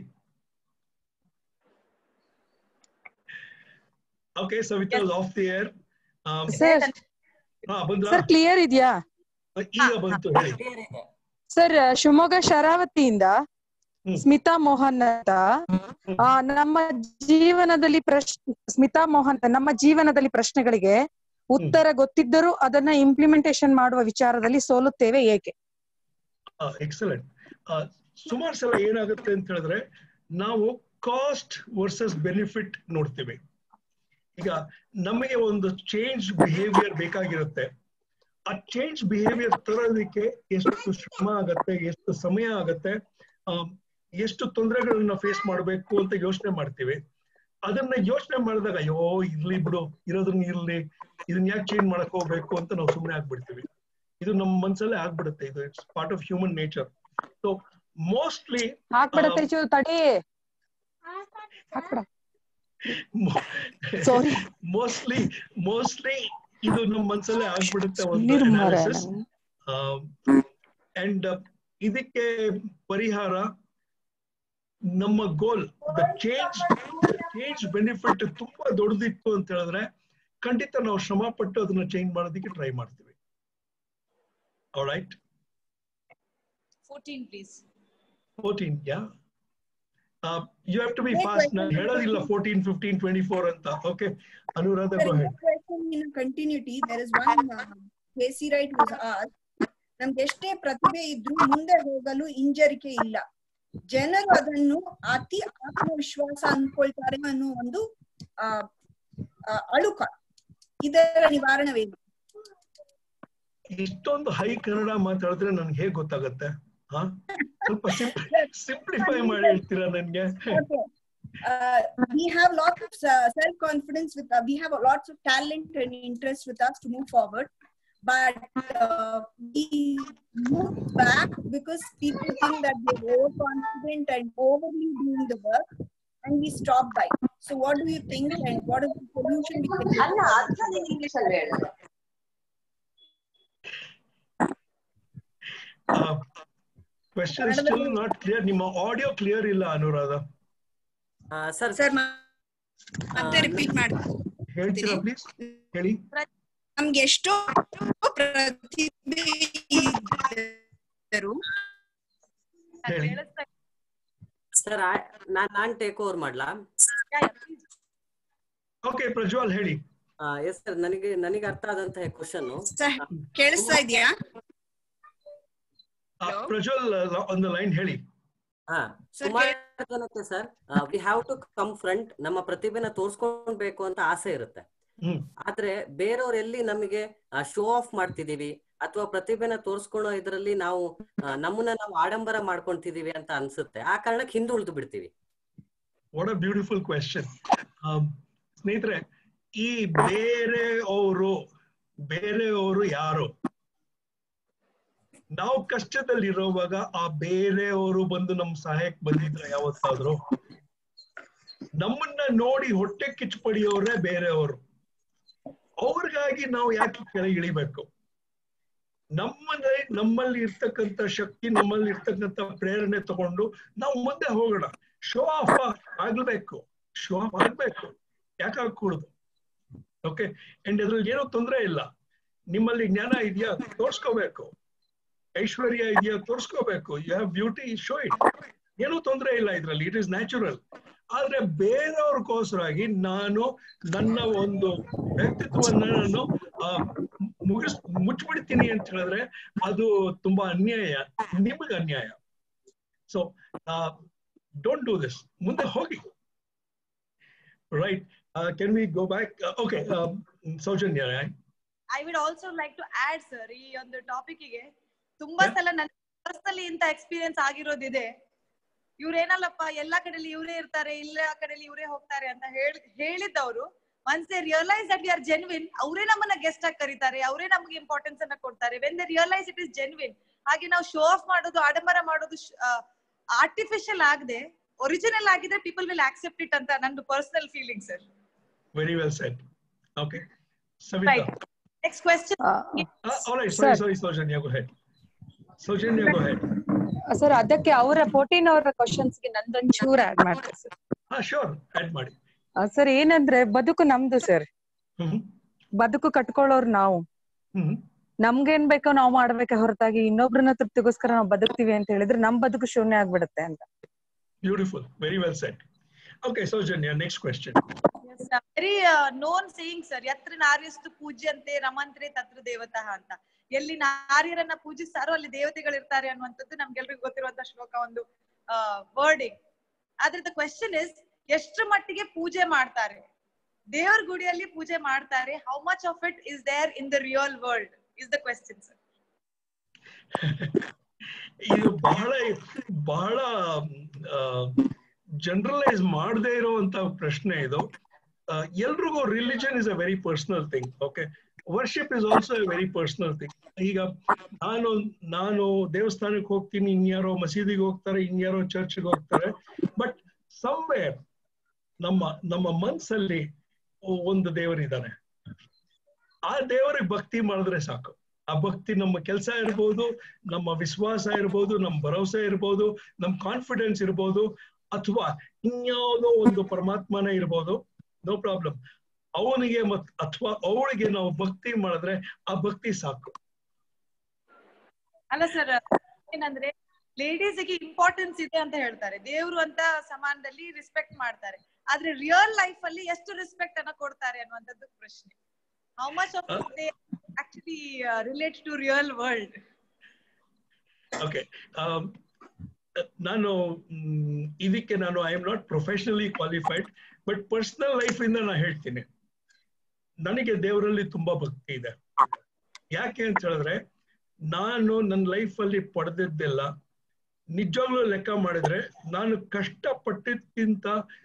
Okay, Savita of the air. Sir ಹಾ ಬಂದ್ರಾ? ಸರ್ ಕ್ಲಿಯರ್ ಇದೆಯಾ? ಈಗ ಬಂತು, ಹೇಳಿ. ಸರ್ ಶಿವಮೊಗ್ಗ ಶರಾವತಿಯಿಂದ ಸ್ಮಿತಾ ಮೋಹನ್ ಅಂತ, ಆ, ನಮ್ಮ ಜೀವನದಲ್ಲಿ ಪ್ರಶ್ನೆ ಸ್ಮಿತಾ ಮೋಹನ್ ನಮ್ಮ ಜೀವನದಲ್ಲಿ ಪ್ರಶ್ನೆಗಳಿಗೆ ಉತ್ತರ ಗೊತ್ತಿದ್ದರೂ ಅದನ್ನ ಇಂಪ್ಲಿಮೆಂಟೇಶನ್ ಮಾಡುವ ವಿಚಾರದಲ್ಲಿ ಸೋಲುತ್ತೇವೆ ಏಕೆ? ಎಕ್ಸಲೆಂಟ್. ಸುಮಾರು ಸಲ ಏನಾಗುತ್ತೆ ಅಂತ ಹೇಳಿದ್ರೆ, ನಾವು ಕಾಸ್ಟ್ ವರ್ಸಸ್ ಬೆನಿಫಿಟ್ ನೋಡ್ತೀವಿ. ಈಗ ನಮಗೆ ಒಂದು ಚೇಂಜ್ ಬಿಹೇವಿಯರ್ ಬೇಕಾಗಿರುತ್ತೆ. ಆ ಚೇಂಜ್ ಬಿಹೇವಿಯರ್ ತರೋದಕ್ಕೆ ಎಷ್ಟು ಶ್ರಮ ಆಗತ್ತೆ, ಎಷ್ಟು ಸಮಯ ಆಗತ್ತೆ, ಎಷ್ಟು ತೊಂದರೆಗಳನ್ನ ಫೇಸ್ ಮಾಡ್ಬೇಕು ಅಂತ ಯೋಚನೆ ಮಾಡ್ತೀವಿ. ಅದನ್ನ ಯೋಚನೆ ಮಾಡಿದಾಗ ಅಯ್ಯೋ ಇರ್ಲಿ ಬಿಡು, ಇರೋದನ್ನ ಇರ್ಲಿ, ಇದನ್ನ ಯಾಕೆ ಚೇಂಜ್ ಮಾಡಕ್ ಹೋಗ್ಬೇಕು ಅಂತ ನಾವು ಸುಮ್ಮನೆ ಆಗ್ಬಿಡ್ತೀವಿ. ಇದು ನಮ್ಮ ಮನ್ಸಲ್ಲೇ ಆಗ್ಬಿಡುತ್ತೆ. ಇದು it's part of human nature. So mostly ತಡಿ ಮೋಸ್ಟ್ಲಿ ಮೋಸ್ಟ್ಲಿ ಇದು ನಮ್ಮ ಮನ್ಸಲ್ಲೇ ಆಗ್ಬಿಡುತ್ತೆ ಒಂದು ಅನಾಲಿಸಿಸ್. ಅಂಡ್ ಇದಕ್ಕೆ ಪರಿಹಾರ ನಮ್ಮ goal, the change change benefit ತುಂಬಾ ದೊಡ್ಡದಿತ್ತು ಅಂತ ಹೇಳಿದ್ರೆ ಖಂಡಿತ ನಾವು ಶ್ರಮ ಪಟ್ಟು ಅದನ್ನ ಚೇಂಜ್ ಮಾಡೋದಕ್ಕೆ ಟ್ರೈ ಮಾಡ್ತೀವಿ. Alright, fourteen please. fourteen, yeah. Uh, you have to be fast. ನಾನು ಹೇಳೋದಿಲ್ಲ fourteen, fifteen, twenty-four ಅಂತ. Okay, Anuradha, go ahead. Question in continuity, there is one uh, K C Wright was asked, ನಮ್ಗೆ ಎಷ್ಟೇ ಪ್ರತಿಭೆ ಇದ್ರೂ ಮುಂದೆ ಹೋಗಲು ಹಿಂಜರಿಕೆ ಇಲ್ಲ, ಜನರು ಅದನ್ನು ಅತಿ ಆತ್ಮವಿಶ್ವಾಸ ಅನ್ಕೊಳ್ತಾರೆ ಅನ್ನೋ ಒಂದು ಆ ಅಳುಕ, ಇದರ ನಿವಾರಣವೇನು? ಇಷ್ಟೊಂದು ಹೈ ಕನ್ನಡ ಮಾತಾಡಿದ್ರೆ ನನ್ಗೆ ಹೇಗ್ ಗೊತ್ತಾಗತ್ತೆ? ಹಾ, ಸ್ವಲ್ಪ ಸಿಂಪ್ಲಿಫೈ ಮಾಡಿ ಹೇಳ್ತೀರಾ ನನ್ಗೆ? Uh, we have lots of uh, self confidence with uh, we have lots of talent and interest with us to move forward, but uh, we move back because people think that they're overconfident and overly doing the work, and we stop by. So what do you think, and what is the solution we can do? Anna, adha English alli heಳು. Uh, question is still not clear. ನಿಮ್ಮ audio clear ಇಲ್ಲ Anuradha. Sir sir ಮತ್ತೆ repeat ಮಾಡಿ ಹೇಳ್ತೀರಾ please? ಹೇಳಿ. ನಮ್ಗೆ ಎಷ್ಟೋ ಪ್ರತಿಭೆ ಇದ್ದರು. ಹೇಳಿ ಸರ್, ನಾನ್ ನಾನ್ ಟೇಕ್ ಓವರ್ ಮಾಡ್ಲಾ? ಓಕೆ, ಪ್ರಜ್ವಲ್ ಹೇಳಿ. ಎಸ್ ಸರ್, ನನಗೆ ನನಗೆ ಅರ್ಥ ಆದಂತಹ ಕ್ವಶನ್ ಕೇಳಿಸ್ತಾ ಇದೆಯಾ? ಪ್ರಜ್ವಲ್ ಆನ್ ದ ಲೈನ್, ಹೇಳಿ. ಹಾ, ಸುಮಾರು ಜನಕ್ಕೆ sir we have to come front, ನಮ್ಮ ಪ್ರತಿಭೆನ ತೋರ್ಸ್ಕೊಳ್ಬೇಕು ಅಂತ ಆಸೆ ಇರುತ್ತೆ. ಆದ್ರೆ ಬೇರೆಯವ್ರು ಎಲ್ಲಿ ನಮಗೆ ಶೋ ಆಫ್ ಮಾಡ್ತಿದೀವಿ ಅಥವಾ ಪ್ರತಿಭೆನ ತೋರ್ಸ್ಕೊಳ್ಳೋ ಇದ್ರಲ್ಲಿ ನಾವು ನಮ್ಮನ್ನ ನಾವು ಆಡಂಬರ ಮಾಡ್ಕೊಂತಿದೀವಿ ಅಂತ ಅನ್ಸುತ್ತೆ. ಆ ಕಾರಣಕ್ಕೆ ಹಿಂದುಳಿದು ಬಿಡ್ತೀವಿ. What a beautiful question. ಸ್ನೇಹಿತರೆ, ಈ ಬೇರೆಯವರು ಬೇರೆಯವರು ಯಾರು? ನಾವು ಕಷ್ಟದಲ್ಲಿರುವಾಗ ಆ ಬೇರೆಯವರು ಬಂದು ನಮ್ ಸಹಾಯಕ್ಕೆ ಬಂದಿದ್ರೆ ಯಾವತ್ತಾದ್ರು? ನಮ್ಮನ್ನ ನೋಡಿ ಹೊಟ್ಟೆ ಕಿಚ್ಚು ಪಡಿಯೋರೇ ಬೇರೆಯವರು. ಅವ್ರಿಗಾಗಿ ನಾವು ಯಾಕೆ ಕೆಳಗೆ ಇಳಿಬೇಕು? ನಮ್ಮಲ್ಲಿ ನಮ್ಮಲ್ಲಿ ಇರ್ತಕ್ಕಂಥ ಶಕ್ತಿ, ನಮ್ಮಲ್ಲಿ ಇರ್ತಕ್ಕಂಥ ಪ್ರೇರಣೆ ತಗೊಂಡು ನಾವು ಮುಂದೆ ಹೋಗೋಣ. ಶೋ ಆಫ್ ಆಗ್ಬೇಕು, ಶೋ ಆಫ್ ಆಗ್ಬೇಕು, ಯಾಕೆ ಆಗ್ಕೂಡುದು? ಓಕೆ, ಅಂಡ್ ಅದ್ರಲ್ಲಿ ಏನೋ ತೊಂದರೆ ಇಲ್ಲ. ನಿಮ್ಮಲ್ಲಿ ಜ್ಞಾನ ಇದೆಯಾ, ತೋರ್ಸ್ಕೋಬೇಕು. ಐಶ್ವರ್ಯ ಇದೆಯಾ, ತೋರ್ಸ್ಕೋಬೇಕು. You have beauty, show it. ಏನೂ ತೊಂದರೆ ಇಲ್ಲ ಇದ್ರಲ್ಲಿ, ಇಟ್ ಇಸ್ ನ್ಯಾಚುರಲ್. ಆದ್ರೆ ಬೇರೆಯವ್ರಿಗೋಸ್ಕರಾಗಿ ನಾನು ನನ್ನ ಒಂದು ವ್ಯಕ್ತಿತ್ವವನ್ನ ನಾನು ಮುಗಿಸ್ ಮುಚ್ಚಿಬಿಡ್ತೀನಿ ಅಂತ ಹೇಳಿದ್ರೆ ಅದು ತುಂಬಾ ಅನ್ಯಾಯ, ನಿಮಗೆ ಅನ್ಯಾಯ. So don't do this. ಮುಂದೆ ಹೋಗಿ. Right, can we go back? Okay, Saujanya. I would also like to add sir, ಈ ಒಂದು ಟಾಪಿಕ್ ಗೆ ತುಂಬಾ ಸಲ ನನ್ನ ಪರ್ಸನಲಿ ಇಂತ ಎಕ್ಸ್ಪೀರಿಯನ್ಸ್ ಆಗಿರೋದಿದೆ. ಇವ್ರೇನಲ್ಲಪ್ಪ ಎಲ್ಲಾ ಕಡೆಯಲ್ಲಿ ಇವರೇ ಇರ್ತಾರೆ, ಇಲ್ಲ ಕಡೆಯಲ್ಲಿ ಇವರೇ ಹೋಗ್ತಾರೆ ಅಂತ ಹೇಳಿ ಹೇಳಿದ್ದವರು once they realise that we are genuine, ಅವರೇ ನಮ್ಮನ್ನ ಗೆಸ್ಟ್ ಆಗಿ ಕರೀತಾರೆ, ಅವರೇ ನಮ್ಗೆ ಇಂಪಾರ್ಟೆನ್ಸ್ ಅನ್ನ ಕೊಡ್ತಾರೆ. When they realise it is genuine. ಹಾಗೆ ನಾವು ಶೋ ಆಫ್ ಮಾಡೋದು, ಆಡಂಬರ ಮಾಡೋದು ಆರ್ಟಿಫಿಷಿಯಲ್ ಆಗದೆ ಒರಿಜಿನಲ್ ಆಗಿದ್ರೆ ಪೀಪಲ್ ವಿಲ್ ಆಕ್ಸೆಪ್ಟ್ ಇಟ್ ಅಂತ ನಂದು personal feeling sir. Very well said. Okay, Savita. Next question. All right, sorry sorry Saujanya, go ahead. Saujanya, go ahead. Sir, ಅದಕ್ಕೆ ಅವರ ಫೋರ್ಟೀನ್ ಅವರ ಕ್ವಶನ್ಸ್ ಗೆ ನಂದೊಂದು ಚೂರ್ ಆಡ್ ಮಾಡ್ತಾರೆ ಸರ್. ಹಾ, ಶೋರ್, ಆಡ್ ಮಾಡಿ. ಸರ್, ಏನಂದ್ರೆ ಬದುಕು ನಮ್ದು ಸರ್, ಬದುಕು ಕಟ್ಕೊಳ್ಳೋರು ನಾವು. ನಮ್ಗೇನ್ ಬೇಕೋ ನಾವ್ ಮಾಡ್ಬೇಕೆ ಹೊರತಾಗಿ ಇನ್ನೊಬ್ರನ್ನ ತೃಪ್ತಿಗೋಸ್ಕರ ನಾವು ಬದುಕ್ತಿವಿ ಅಂತ ಹೇಳಿದ್ರೆ ನಮ್ ಬದುಕು ಶೂನ್ಯ ಆಗ್ಬಿಡುತ್ತೆ ಅಂತ. Beautiful, very well said. Okay Saujanya, next question. Very known saying sir, ಯತ್ರ ನಾರ್ಯಸ್ತು ಪೂಜ್ಯಂತೆ ರಮಂತ್ರೆ ತತ್ರ ದೇವತಃ ಅಂತ. ಎಲ್ಲಿ ನಾರ್ಯರನ್ನ ಪೂಜಿಸ್ತಾರೋ ಅಲ್ಲಿ ದೇವತೆಗಳಿರ್ತಾರೆ ಅನ್ನುವಂಥದ್ದು ನಮ್ಗೆಲ್ರಿಗೂ ಗೊತ್ತಿರುವಂತ ಶ್ಲೋಕ, ಒಂದು ವರ್ಡಿಂಗ್. ಆದ್ರೆ ದ ಕ್ವೆಶ್ಚನ್ ಇಸ್, ಎಷ್ಟ್ರ ಮಟ್ಟಿಗೆ ಪೂಜೆ ಮಾಡ್ತಾರೆ? ದೇವರ ಗುಡಿಯಲ್ಲಿ ಪೂಜೆ ಮಾಡ್ತಾರೆ, how much of it is there in the real world is the question sir. ಇದು ಬಹಳ ಬಹಳ ಜನರಲೈಸ್ ಮಾಡದೇ ಇರುವಂತ ಪ್ರಶ್ನೆ ಇದು. ಎಲ್ರಿಗೂ religion is a very personal thing. Okay, worship is also a very personal thing. ಈಗ ನಾನು ನಾನು ದೇವಸ್ಥಾನಕ್ಕೆ ಹೋಗ್ತೀನಿ, ಇನ್ಯಾರೋ ಮಸೀದಿಗೆ ಹೋಗ್ತಾರೆ, ಇನ್ಯಾರೋ ಚರ್ಚ್ಗೆ ಹೋಗ್ತಾರೆ. ಬಟ್ ಸಮ್ವೇರ್ ನಮ್ಮ ನಮ್ಮ ಮನ್ಸಲ್ಲಿ ಒಂದು ದೇವರಿದ್ದಾನೆ. ಆ ದೇವರಿಗೆ ಭಕ್ತಿ ಮಾಡಿದ್ರೆ ಸಾಕು. ಆ ಭಕ್ತಿ ನಮ್ಮ ಕೆಲಸ ಇರ್ಬೋದು, ನಮ್ಮ ವಿಶ್ವಾಸ ಇರ್ಬೋದು, ನಮ್ಮ ಭರವಸೆ ಇರ್ಬೋದು, ನಮ್ಮ ಕಾನ್ಫಿಡೆನ್ಸ್ ಇರ್ಬೋದು, ಅಥವಾ ಇನ್ಯಾವುದೋ ಒಂದು ಪರಮಾತ್ಮನೇ ಇರ್ಬೋದು, ನೋ ಪ್ರಾಬ್ಲಮ್. ಅವನಿಗೆ ಮತ್ ಅಥವಾ ಅವಳಿಗೆ ನಾವು ಭಕ್ತಿ ಮಾಡಿದ್ರೆ ಆ ಭಕ್ತಿ ಸಾಕು. ಅಲ್ಲ ಸರ್, ಏನಂದ್ರೆ ಲೇಡೀಸ್ಗೆ ಇಂಪಾರ್ಟೆನ್ಸ್ ಇದೆ ಅಂತ ಹೇಳ್ತಾರೆ, ದೇವ್ರು ಅಂತ ಸಮಾನದಲ್ಲಿ ರೆಸ್ಪೆಕ್ಟ್ ಮಾಡ್ತಾರೆ. ಆದ್ರೆ ರಿಯಲ್ ಲೈಫ್ ಅಲ್ಲಿ ಎಷ್ಟು ರೆಸ್ಪೆಕ್ಟ್ ಅನ್ನ ಕೊಡ್ತಾರೆ ಅನ್ನುವಂಥದ್ದು ಪ್ರಶ್ನೆ. How much of they actually relate to real world? Okay, ನಾನು ಇದಕ್ಕೆ ನಾನು I am not professionally qualified, but personal life ಇಂದ ನಾನು ಹೇಳ್ತೀನಿ, ನನಗೆ ದೇವರಲ್ಲಿ ತುಂಬಾ ಭಕ್ತಿ ಇದೆ. ಯಾಕೆ ಅಂತ ಹೇಳಿದ್ರೆ, ನಾನು ನನ್ನ ಲೈಫ್ ಅಲ್ಲಿ ಪಡೆದಿದ್ದೆಲ್ಲ ನಿಜವಾಗ್ಲೂ ಲೆಕ್ಕ ಮಾಡಿದ್ರೆ ನಾನು ಕಷ್ಟಪಟ್ಟಿದ್ಕಿಂತ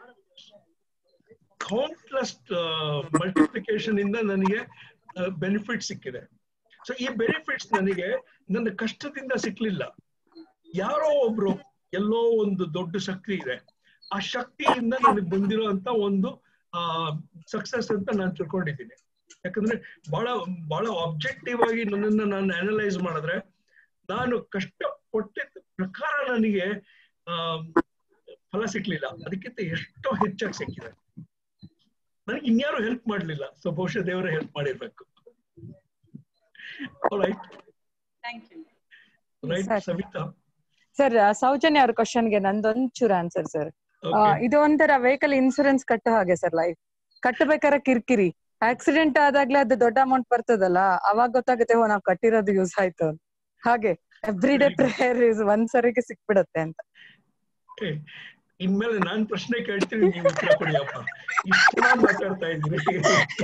ಕೌಂಟ್ಲೆಸ್ ಮಲ್ಟಿಪ್ಲಿಕೇಶನ್ ಇಂದ ನನಗೆ ಬೆನಿಫಿಟ್ ಸಿಕ್ಕಿದೆ. ಸೊ ಈ ಬೆನಿಫಿಟ್ಸ್ ನನಗೆ ನನ್ನ ಕಷ್ಟದಿಂದ ಸಿಕ್ಲಿಲ್ಲ. ಯಾರೋ ಒಬ್ರು ಎಲ್ಲೋ ಒಂದು ದೊಡ್ಡ ಶಕ್ತಿ ಇದೆ, ಆ ಶಕ್ತಿಯಿಂದ ನನಗೆ ಬಂದಿರುವಂತ ಒಂದು ಆ ಸಕ್ಸಸ್ ಅಂತ ನಾನು ತಿಳ್ಕೊಂಡಿದ್ದೀನಿ. ಯಾಕಂದ್ರೆ ಬಹಳ ಬಹಳ ಆಬ್ಜೆಕ್ಟಿವ್ ಆಗಿ ನನ್ನನ್ನು ನಾನು ಅನಲೈಸ್ ಮಾಡಿದ್ರೆ, ನಾನು ಕಷ್ಟಪಟ್ಟಿದ್ದ ಪ್ರಕಾರ ನನಗೆ ಆ ಫಲ ಸಿಕ್ಲಿಲ್ಲ, ಅದಕ್ಕಿಂತ ಎಷ್ಟೋ ಹೆಚ್ಚಾಗಿ ಸಿಕ್ಕಿದೆ. ನನಗೆ ಇನ್ಯಾರು ಹೆಲ್ಪ್ ಮಾಡ್ಲಿಲ್ಲ, ಸೊ ಬಹುಶಃ ದೇವರೇ ಹೆಲ್ಪ್ ಮಾಡಿರ್ಬೇಕು. Right right Savita. Sir, Saujanya ಅವ್ರ ಕ್ವಶನ್ಗೆ ನಂದೊಂಚೂರು ಆನ್ಸರ್ ಸರ್. ಇದು ಒಂಥರ ವೆಹಿಕಲ್ ಇನ್ಸೂರೆನ್ಸ್ ಕಟ್ಟೋ ಹಾಗೆ ಸರ್. ಲೈಫ್ ಕಟ್ಟಬೇಕಾದ್ರೆ ಕಿರಿಕಿರಿ, ಆಕ್ಸಿಡೆಂಟ್ ಆದಾಗ್ಲೇ ಅದು ದೊಡ್ಡ ಅಮೌಂಟ್ ಬರ್ತದಲ್ಲ, ಅವಾಗ ಗೊತ್ತಾಗುತ್ತೆ ಓ ನಾವ್ ಕಟ್ಟಿರೋದು ಯೂಸ್ ಆಯ್ತು. ಹಾಗೆ ಎವ್ರಿ ಡೇ ಪ್ರೇಯರ್ ಒಂದ್ಸರಿಗೆ ಸಿಕ್ಬಿಡತ್ತೆ ಅಂತ. ಇನ್ಮೇಲೆ ನಾನ್ ಪ್ರಶ್ನೆ ಕೇಳ್ತೀನಿ, ನೀವು ಉತ್ತರ ಕೊಡಿಯಪ್ಪ. ಇಷ್ಟು ನಾನು ಮಾತಾಡ್ತಾ ಇದ್ದೀನಿ.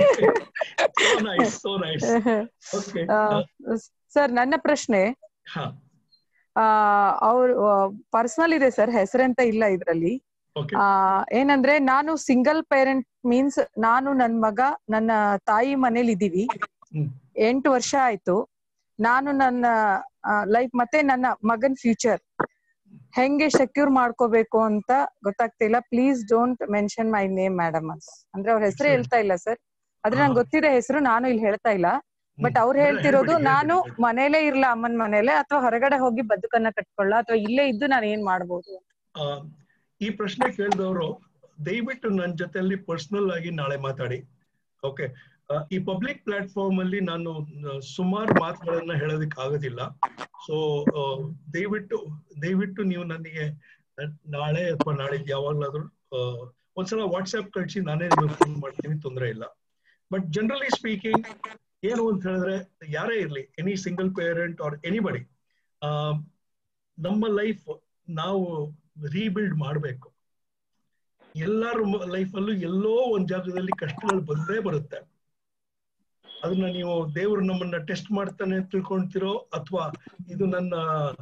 ಸರ್, ನನ್ನ ಪ್ರಶ್ನೆ ಆ ಅವ್ರ ಪರ್ಸನಲ್ ಇದೆ ಸರ್, ಹೆಸರೆಂತ ಇಲ್ಲ ಇದ್ರಲ್ಲಿ. ಆ ಏನಂದ್ರೆ, ನಾನು ಸಿಂಗಲ್ ಪೇರೆಂಟ್ ಮೀನ್ಸ್ ನಾನು ನನ್ ಮಗ ನನ್ನ ತಾಯಿ ಮನೇಲಿ ಇದೀವಿ, ಎಂಟು ವರ್ಷ ಆಯ್ತು. ನಾನು ನನ್ನ ಲೈಫ್ ಮತ್ತೆ ನನ್ನ ಮಗನ್ ಫ್ಯೂಚರ್ ಹೆಂಗೆ ಸೆಕ್ಯೂರ್ ಮಾಡ್ಕೋಬೇಕು ಅಂತ ಗೊತ್ತಾಗ್ತಿಲ್ಲ. Please don't mention my name madam ಅಂದ್ರೆ ಅವ್ರ ಹೆಸರು ಹೇಳ್ತಾ ಇಲ್ಲ ಸರ್. ಆದ್ರೆ ನಂಗೆ ಗೊತ್ತಿದೆ ಹೆಸರು, ನಾನು ಇಲ್ಲಿ ಹೇಳ್ತಾ ಇಲ್ಲ. ಬಟ್ ಅವ್ರು ಹೇಳ್ತಿರೋದು ನಾನು ಮನೇಲೇ ಇರ್ಲ ಅಮ್ಮನ್ ಮನೇಲೆ, ಅಥವಾ ಹೊರಗಡೆ ಹೋಗಿ ಬದುಕನ್ನ ಕಟ್ಕೊಳ್ಳ, ಅಥವಾ ಇಲ್ಲೇ ಇದ್ದು ನಾನು ಏನ್ ಮಾಡ್ಬೋದು? ಈ ಪ್ರಶ್ನೆ ಕೇಳಿದವರು ದಯವಿಟ್ಟು ನನ್ನ ಜೊತೆಯಲ್ಲಿ ಪರ್ಸನಲ್ ಆಗಿ ನಾಳೆ ಮಾತಾಡಿ. ಓಕೆ, ಈ ಪಬ್ಲಿಕ್ ಪ್ಲಾಟ್ಫಾರ್ಮ್ ಅಲ್ಲಿ ನಾನು ಸುಮಾರು ಮಾತುಗಳನ್ನ ಹೇಳೋದಕ್ಕೆ ಆಗೋದಿಲ್ಲ. ಸೊ ದಯವಿಟ್ಟು ದಯವಿಟ್ಟು ನೀವು ನನಗೆ ನಾಳೆ ಅಥವಾ ನಾಳೆಗೆ ಯಾವಾಗ್ಲಾದ್ರೂ ಒಂದ್ಸಲ ವಾಟ್ಸ್ಆಪ್ ಕಳಿಸಿ, ನಾನೇ ನಿಮಗೆ ಫೋನ್ ಮಾಡ್ತೀನಿ, ತೊಂದರೆ ಇಲ್ಲ. ಬಟ್ ಜನರಲಿ ಸ್ಪೀಕಿಂಗ್ ಏನು ಅಂತ ಹೇಳಿದ್ರೆ, ಯಾರೇ ಇರ್ಲಿ, any single parent or anybody, ನಮ್ಮ ಲೈಫ್ ನಾವು ರೀಬಿಲ್ಡ್ ಮಾಡಬೇಕು. ಎಲ್ಲರ ಲೈಫಲ್ಲೂ ಎಲ್ಲೋ ಒಂದ್ ಜಾಗದಲ್ಲಿ ಕಷ್ಟಗಳು ಬಂದೇ ಬರುತ್ತೆ. ಅದನ್ನ ನೀವು ದೇವ್ರು ನಮ್ಮನ್ನ ಟೆಸ್ಟ್ ಮಾಡ್ತಾನೆ ತಿಳ್ಕೊಂತೀರೋ, ಅಥವಾ ಇದು ನನ್ನ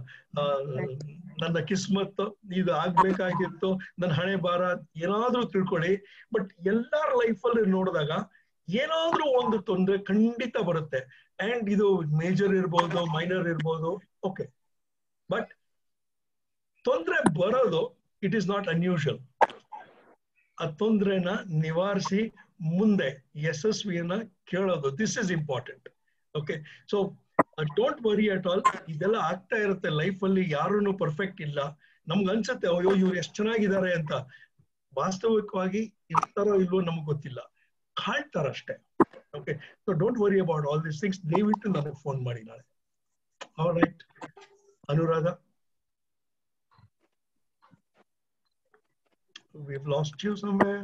ನನ್ನ ಕಿಸ್ಮತ್, ಇದು ಆಗ್ಬೇಕಾಗಿತ್ತು, ನನ್ನ ಹಣೆ ಬಾರ, ಏನಾದ್ರೂ ತಿಳ್ಕೊಳ್ಳಿ. ಬಟ್ ಎಲ್ಲಾರ ಲೈಫಲ್ಲಿ ನೋಡಿದಾಗ ಏನಾದ್ರೂ ಒಂದು ತೊಂದರೆ ಖಂಡಿತ ಬರುತ್ತೆ. ಅಂಡ್ ಇದು ಮೇಜರ್ ಇರ್ಬೋದು, ಮೈನರ್ ಇರ್ಬೋದು, ಓಕೆ. ಬಟ್ ತೊಂದರೆ ಬರೋದು ಇಟ್ ಈಸ್ ನಾಟ್ ಅನ್ಯೂಶುವಲ್. ಆ ತೊಂದರೆನ ನಿವಾರಿಸಿ ಮುಂದೆ ಯಶಸ್ವಿಯನ್ನ ಕೇಳೋದು, this is important. Okay, so don't worry at all. ಇದೆಲ್ಲ ಆಗ್ತಾ ಇರುತ್ತೆ ಲೈಫ್ ಅಲ್ಲಿ, ಯಾರೂ ಪರ್ಫೆಕ್ಟ್ ಇಲ್ಲ. ನಮ್ಗೆ ಅನ್ಸುತ್ತೆ ಅಯ್ಯೋ ಇವ್ರು ಎಷ್ಟು ಚೆನ್ನಾಗಿದ್ದಾರೆ ಅಂತ. ವಾಸ್ತವಿಕವಾಗಿ ಇರ್ತಾರೋ ಇಲ್ವೋ ನಮ್ಗೆ ಗೊತ್ತಿಲ್ಲ, ಕಾಣ್ತಾರಷ್ಟೇ. Okay, so don't worry about all these things. ದಯವಿಟ್ಟು ನನಗೆ ಫೋನ್ ಮಾಡಿ ನಾಳೆ. All right Anuradha, we've lost you somewhere.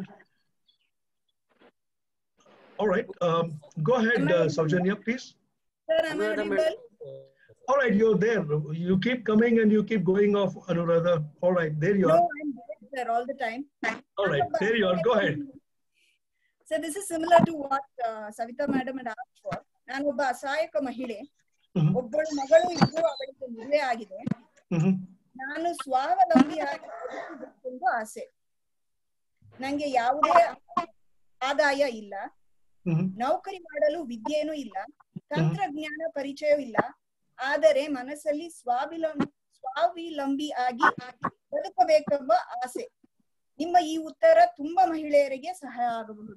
All right, um, go ahead, uh, Saujanya, please. Sir, am I audible? All right, you're there. You keep coming and you keep going off, Anuradha. All right, there you are. No, I'm there, sir, all the time. All right, there you are. Go ahead. So this is similar to what uh, Savita madam had asked for. ನಾನು ಒಬ್ಬ ಅಸಹಾಯಕ ಮಹಿಳೆ, ಒಬ್ಬಳು ಮಗಳು ಇದ್ದು ಅವಳಿಗೆ ಮದುವೆ ಆಗಿದೆ. ನಾನು ಸ್ವಾವಲಂಬಿಯಾಗಿ ಬದುಕಬೇಕೆಂದು ಆಸೆ. ನಂಗೆ ಯಾವುದೇ ಆದಾಯ ಇಲ್ಲ, ನೌಕರಿ ಮಾಡಲು ವಿದ್ಯೆನೂ ಇಲ್ಲ, ತಂತ್ರಜ್ಞಾನ ಪರಿಚಯವೂ ಇಲ್ಲ. ಆದರೆ ಮನಸ್ಸಲ್ಲಿ ಸ್ವಾವಲಂಬಿ ಸ್ವಾವಲಂಬಿ ಆಗಿ ಬದುಕಬೇಕೆಂಬ ಆಸೆ. ನಿಮ್ಮ ಈ ಉತ್ತರ ತುಂಬಾ ಮಹಿಳೆಯರಿಗೆ ಸಹಾಯ ಆಗಬಹುದು.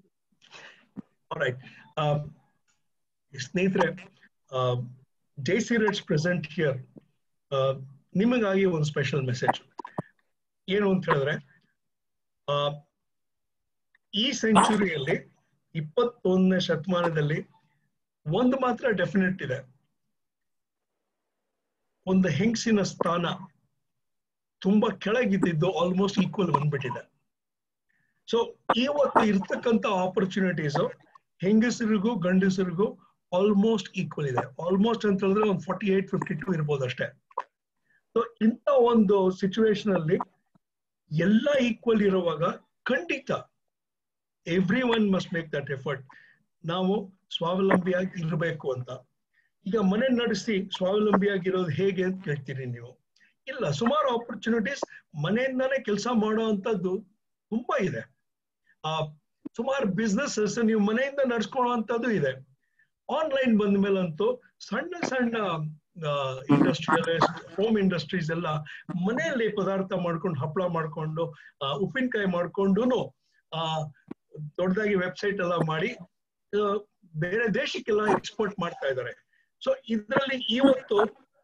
ಸ್ನೇಹಿತರೆ, ಜೆಸಿ ರೆಡ್ಸ್ ಪ್ರೆಸೆಂಟ್ ಹಿಯರ್ ನಿಮಗಾಗಿ ಒಂದು ಸ್ಪೆಷಲ್ ಮೆಸೇಜ್ ಏನು ಅಂತ ಹೇಳಿದ್ರೆ, ಈ ಸೆಂಚುರಿಯಲ್ಲಿ ಇಪ್ಪತ್ತೊಂದನೇ ಶತಮಾನದಲ್ಲಿ ಒಂದು ಮಾತ್ರ ಡೆಫಿನೆಟ್ ಇದೆ, ಒಂದು ಹೆಂಗಸಿನ ಸ್ಥಾನ ತುಂಬಾ ಕೆಳಗಿದ್ದು ಆಲ್ಮೋಸ್ಟ್ ಈಕ್ವಲ್ ಬಂದ್ಬಿಟ್ಟಿದೆ. ಸೊ ಇವತ್ತು ಇರ್ತಕ್ಕಂಥ ಆಪರ್ಚುನಿಟೀಸ್ ಹೆಂಗಸರಿಗೂ ಗಂಡಸರಿಗೂ ಆಲ್ಮೋಸ್ಟ್ ಈಕ್ವಲ್ ಇದೆ. ಆಲ್ಮೋಸ್ಟ್ ಅಂತ ಹೇಳಿದ್ರೆ ಒಂದು ಫಾರ್ಟಿ ಏಟ್ ಫಿಫ್ಟಿ ಟೂ ಇರ್ಬೋದು ಅಷ್ಟೇ. ಸೊ ಇಂಥ ಒಂದು ಸಿಚುವೇಶನ್ ಅಲ್ಲಿ ಎಲ್ಲ ಈಕ್ವಲ್ ಇರುವಾಗ ಖಂಡಿತ everyone must make that effort. ನಾವು ಸ್ವಾವಲಂಬಿಯಾಗಿ ಇರಬೇಕು ಅಂತ. ಈಗ ಮನೆ ನಡೆಸಿ ಸ್ವಾವಲಂಬಿಯಾಗಿರೋದು ಹೇಗೆ ಅಂತ ಕೇಳ್ತೀರಿ ನೀವು. ಇಲ್ಲ, ಸುಮಾರು ಆಪರ್ಚುನಿಟೀಸ್ ಮನೆಯಿಂದಾನೇ ಕೆಲಸ ಮಾಡೋ ಅಂತದ್ದು ತುಂಬಾ ಇದೆ. ಆ ಸುಮಾರು ಬಿಸ್ನೆಸಸ್ ನೀವು ಮನೆಯಿಂದ ನಡ್ಸ್ಕೊಳ್ಳುವಂಥದ್ದು ಇದೆ. ಆನ್ಲೈನ್ ಬಂದ ಮೇಲಂತೂ ಸಣ್ಣ ಸಣ್ಣ ಇಂಡಸ್ಟ್ರಿಯಲ್ ಹೋಮ್ ಇಂಡಸ್ಟ್ರೀಸ್ ಎಲ್ಲ ಮನೆಯಲ್ಲಿ ಪದಾರ್ಥ ಮಾಡ್ಕೊಂಡು, ಹಪ್ಪಳ ಮಾಡ್ಕೊಂಡು, ಉಪ್ಪಿನಕಾಯಿ ಮಾಡ್ಕೊಂಡು ಆ ದೊಡ್ಡದಾಗಿ ವೆಬ್ಸೈಟ್ ಎಲ್ಲ ಮಾಡಿ ಬೇರೆ ದೇಶಕ್ಕೆಲ್ಲ ಎಕ್ಸ್ಪೋರ್ಟ್ ಮಾಡ್ತಾ ಇದ್ದಾರೆ. ಸೊ ಇದರಲ್ಲಿ ಇವತ್ತು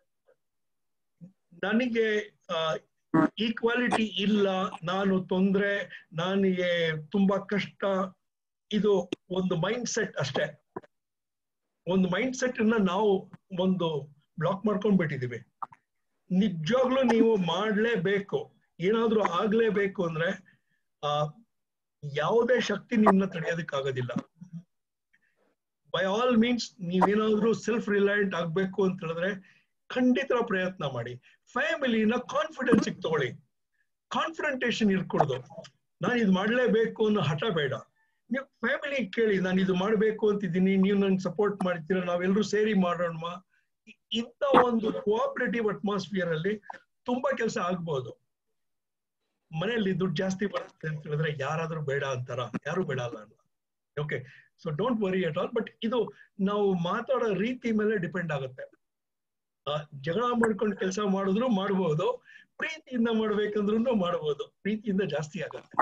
ನನಗೆ ಈಕ್ವಾಲಿಟಿ ಇಲ್ಲ, ನಾನು ತೊಂದ್ರೆ, ನನಗೆ ತುಂಬಾ ಕಷ್ಟ, ಇದು ಒಂದು ಮೈಂಡ್ ಸೆಟ್ ಅಷ್ಟೇ. ಒಂದು ಮೈಂಡ್ ಸೆಟ್ ಅನ್ನ ನಾವು ಒಂದು ಬ್ಲಾಕ್ ಮಾಡ್ಕೊಂಡ್ ಬಿಟ್ಟಿದೀವಿ. ನಿಜವಾಗ್ಲೂ ನೀವು ಮಾಡ್ಲೇಬೇಕು, ಏನಾದ್ರೂ ಆಗ್ಲೇಬೇಕು ಅಂದ್ರೆ ಆ ಯಾವುದೇ ಶಕ್ತಿ ನಿಮ್ಮನ್ನ ತಡೆಯೋದಕ್ಕಾಗೋದಿಲ್ಲ. ಬೈ ಆಲ್ ಮೀನ್ಸ್ ನೀವೇನಾದ್ರೂ ಸೆಲ್ಫ್ ರಿಲಯಂಟ್ ಆಗ್ಬೇಕು ಅಂತ ಹೇಳಿದ್ರೆ ಖಂಡಿತ ಪ್ರಯತ್ನ ಮಾಡಿ. ಫ್ಯಾಮಿಲಿನ ಕಾನ್ಫಿಡೆನ್ಸ್ ತಗೊಳ್ಳಿ, ಕಾನ್ಫ್ರಂಟೇಷನ್ ಇರ್ಕೊಡ್ದು. ನಾನು ಇದು ಮಾಡ್ಲೇಬೇಕು ಅನ್ನೋ ಹಠ ಬೇಡ. ನೀವು ಫ್ಯಾಮಿಲಿ ಕೇಳಿ, ನಾನು ಇದು ಮಾಡ್ಬೇಕು ಅಂತಿದ್ದೀನಿ, ನೀವು ನನ್ಗೆ ಸಪೋರ್ಟ್ ಮಾಡ್ತೀರಾ, ನಾವೆಲ್ಲರೂ ಸೇರಿ ಮಾಡೋಣ. ಇಂಥ ಒಂದು ಕೋಆಪರೇಟಿವ್ ಅಟ್ಮಾಸ್ಫಿಯರ್ ಅಲ್ಲಿ ತುಂಬಾ ಕೆಲಸ ಆಗ್ಬೋದು. ಮನೆಯಲ್ಲಿ ದುಡ್ಡು ಜಾಸ್ತಿ ಬರುತ್ತೆ ಅಂತ ಹೇಳಿದ್ರೆ ಯಾರಾದ್ರೂ ಬೇಡ ಅಂತಾರ? ಯಾರು ಬೇಡ ಅಲ್ಲ ಅಲ್ಲ. Okay, so don't worry at all. But ಇದು ನಾವು ಮಾತಾಡೋ ರೀತಿ ಮೇಲೆ ಡಿಪೆಂಡ್ ಆಗುತ್ತೆ. ಜಗಳ ಮಾಡ್ಕೊಂಡು ಕೆಲಸ ಮಾಡಿದ್ರು ಮಾಡಬಹುದು, ಪ್ರೀತಿಯಿಂದ ಮಾಡ್ಬೇಕಂದ್ರೂ ಮಾಡಬಹುದು. ಪ್ರೀತಿಯಿಂದ ಜಾಸ್ತಿ ಆಗತ್ತೆ.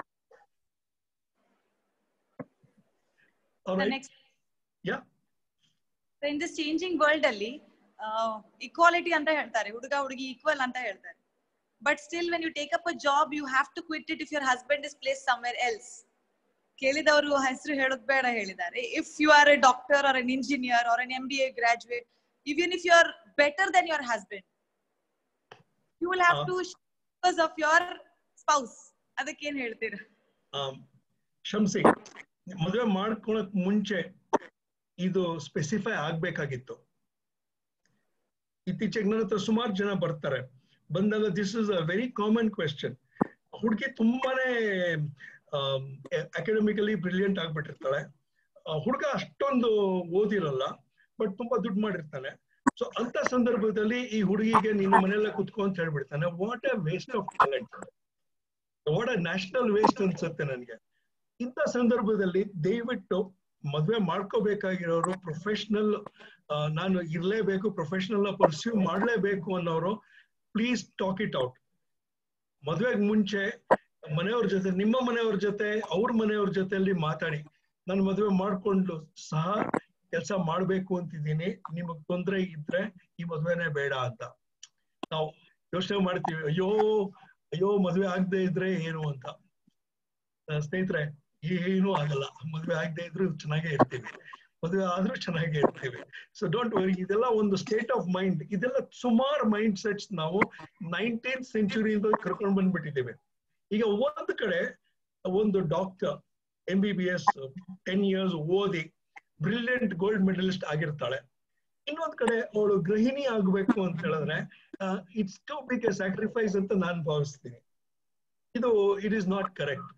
ಇನ್ ದಿಸ್ ಚೇಂಜಿಂಗ್ ವರ್ಲ್ಡ್ ಅಲ್ಲಿ ಇಕ್ವಾಲಿಟಿ ಅಂತ ಹೇಳ್ತಾರೆ, ಹುಡುಗ ಹುಡುಗಿ ಈಕ್ವಲ್ ಅಂತ ಹೇಳ್ತಾರೆ. But still when you take up a job you have to quit it if your husband is place somewhere else. ಕೇಳಿದವರು ಹೆಸರು ಹೇಳೋದು ಬೇಡ ಹೇಳಿದ್ದಾರೆ. If you are a doctor or an engineer or an M B A graduate, even if you are better than your husband, you will have uh, to show because of your spouse. ಅದಕ್ಕೆ ಏನ್ ಹೇಳ್ತೀರಾ? ಶಂಸಿ, ಮದುವೆ ಮಾಡ್ಕೊಳಕ್ ಮುಂಚೆ ಇದು specify ಆಗ್ಬೇಕಾಗಿತ್ತು. ಇತ್ತೀಚೆಗೆ ನನ್ನ ಹತ್ರ ಸುಮಾರು ಜನ ಬರ್ತಾರೆ. ಬಂದಾಗ this is a very common question. ಹುಡುಗಿ ತುಂಬಾನೇ ಅಕಾಡೆಮಿಕಲಿ ಬ್ರಿಲಿಯಂಟ್ ಆಗ್ಬಿಟ್ಟಿರ್ತಾಳೆ, ಹುಡುಗ ಅಷ್ಟೊಂದು ಓದಿರಲ್ಲ, ಬಟ್ ತುಂಬಾ ದುಡ್ಡು ಮಾಡಿರ್ತಾನೆ. ಸೊ ಅಂತ ಸಂದರ್ಭದಲ್ಲಿ ಈ ಹುಡುಗಿಗೆ ನೀನು ಮನೆಯಲ್ಲ ಕುತ್ಕೊ ಅಂತ ಹೇಳ್ಬಿಡ್ತಾನೆ. What a waste of talent, what a national waste ಅನ್ಸುತ್ತೆ ನನ್ಗೆ. ಇಂಥ ಸಂದರ್ಭದಲ್ಲಿ ದಯವಿಟ್ಟು ಮದ್ವೆ ಮಾಡ್ಕೋಬೇಕಾಗಿರೋರು, ಪ್ರೊಫೆಷನಲ್ ನಾನು ಇರ್ಲೇಬೇಕು, ಪ್ರೊಫೆಷನಲ್ ನ ಪರ್ಸ್ಯೂ ಮಾಡ್ಲೇಬೇಕು ಅನ್ನೋರು, ಪ್ಲೀಸ್ ಟಾಕ್ ಇಟ್ ಔಟ್. ಮದ್ವೆಗ್ ಮುಂಚೆ ಮನೆಯವ್ರ ಜೊತೆ, ನಿಮ್ಮ ಮನೆಯವ್ರ ಜೊತೆ, ಅವ್ರ ಮನೆಯವ್ರ ಜೊತೆಯಲ್ಲಿ ಮಾತಾಡಿ, ನಾನು ಮದ್ವೆ ಮಾಡ್ಕೊಂಡು ಸಹ ಕೆಲಸ ಮಾಡ್ಬೇಕು ಅಂತಿದ್ದೀನಿ, ನಿಮಗ್ ತೊಂದ್ರೆ ಇದ್ರೆ ಈ ಮದ್ವೆನೇ ಬೇಡ ಅಂತ. ನಾವು ಯೋಚನೆ ಮಾಡ್ತೀವಿ, ಅಯ್ಯೋ ಅಯ್ಯೋ ಮದ್ವೆ ಆಗದೆ ಇದ್ರೆ ಏನು ಅಂತ. ಸ್ನೇಹಿತರೆ, ಏನೂ ಆಗಲ್ಲ. ಮದ್ವೆ ಆಗದೆ ಇದ್ರು ಚೆನ್ನಾಗೇ ಇರ್ತೀವಿ, ಮದ್ವೆ ಆದ್ರೂ ಚೆನ್ನಾಗೇ ಇರ್ತೀವಿ. So don't worry. ಇದೆಲ್ಲ ಒಂದು ಸ್ಟೇಟ್ ಆಫ್ ಮೈಂಡ್. ಇದೆಲ್ಲ ಸುಮಾರು ಮೈಂಡ್ ಸೆಟ್ಸ್ ನಾವು ನೈನ್ಟೀನ್ತ್ ಸೆಂಚುರಿಯಿಂದ ಕರ್ಕೊಂಡು ಬಂದ್ಬಿಟ್ಟಿದ್ದೇವೆ. ಈಗ ಒಂದು ಕಡೆ ಒಂದು doctor M B B S ten years ಓದಿ ಬ್ರಿಲಿಯಂಟ್ ಗೋಲ್ಡ್ ಮೆಡಲಿಸ್ಟ್ ಆಗಿರ್ತಾಳೆ. ಇನ್ನೊಂದ್ ಕಡೆ ಅವಳು ಗೃಹಿಣಿ ಆಗ್ಬೇಕು ಅಂತ ಹೇಳಿದ್ರೆ it's too big a sacrifice ಅಂತ ನಾನು ಭಾವಿಸ್ತೀನಿ. ಇದು ಇಟ್ ಈಸ್ ನಾಟ್ ಕರೆಕ್ಟ್.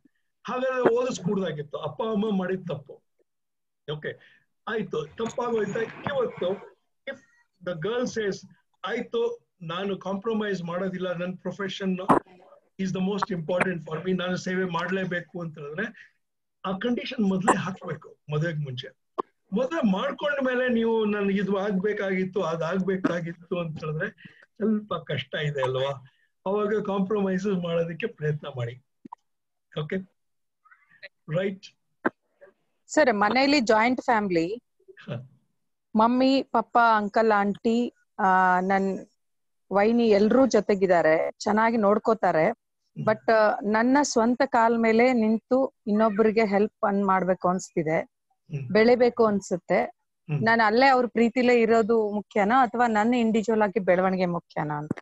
ಹಾಗಾದ್ರೆ ಓದಿಸ್ಕೂಡ್ದಾಗಿತ್ತು, ಅಪ್ಪ ಅಮ್ಮ ಮಾಡಿದ ತಪ್ಪು. ಓಕೆ, ಆಯ್ತು, ತಪ್ಪಾಗೋಯ್ತಾ. ಇವತ್ತು ಇಫ್ ದ ಗರ್ಲ್ ಸೇಸ್ ಆಯ್ತು ನಾನು ಕಾಂಪ್ರಮೈಸ್ ಮಾಡೋದಿಲ್ಲ, ನನ್ನ profession is the most important for me, ನಾನು ಸೇವೆ ಮಾಡ್ಲೇಬೇಕು ಅಂತ ಹೇಳಿದ್ರೆ ಆ ಕಂಡೀಷನ್ ಮೊದಲೇ ಹಾಕ್ಬೇಕು. ಮದುವೆಗೆ ಮುಂಚೆ ಮದುವೆ ಮಾಡ್ಕೊಂಡ ಮೇಲೆ ನೀವು ನನ್ಗೆ ಇದು ಆಗ್ಬೇಕಾಗಿತ್ತು ಅದಾಗ್ಬೇಕಾಗಿತ್ತು ಅಂತ ಹೇಳಿದ್ರೆ ಸ್ವಲ್ಪ ಕಷ್ಟ ಇದೆ ಅಲ್ವಾ? ಅವಾಗ ಕಾಂಪ್ರಮೈಸ್ ಮಾಡೋದಕ್ಕೆ ಪ್ರಯತ್ನ ಮಾಡಿ. Okay, right sir. ಮನೆಯಲ್ಲಿ joint family, mummy papa uncle aunty ಆ ನನ್ ವೈನಿ ಎಲ್ರೂ ಜೊತೆಗಿದ್ದಾರೆ, ಚೆನ್ನಾಗಿ ನೋಡ್ಕೋತಾರೆ. ಬಟ್ ನನ್ನ ಸ್ವಂತ ಕಾಲ್ ಮೇಲೆ ನಿಂತು ಇನ್ನೊಬ್ಬರಿಗೆ ಹೆಲ್ಪ್ ಅನ್ ಮಾಡ್ಬೇಕು ಅನ್ಸ್ತಿದೆ, ಬೆಳಿಬೇಕು ಅನ್ಸುತ್ತೆ. ನಾನು ಅಲ್ಲೇ ಅವ್ರ ಪ್ರೀತಿಲೇ ಇರೋದು ಮುಖ್ಯನಾ ಅಥವಾ ನನ್ನ ಇಂಡಿವಿಜುವಲ್ ಆಗಿ ಬೆಳವಣಿಗೆ ಮುಖ್ಯನಾ ಅಂತ?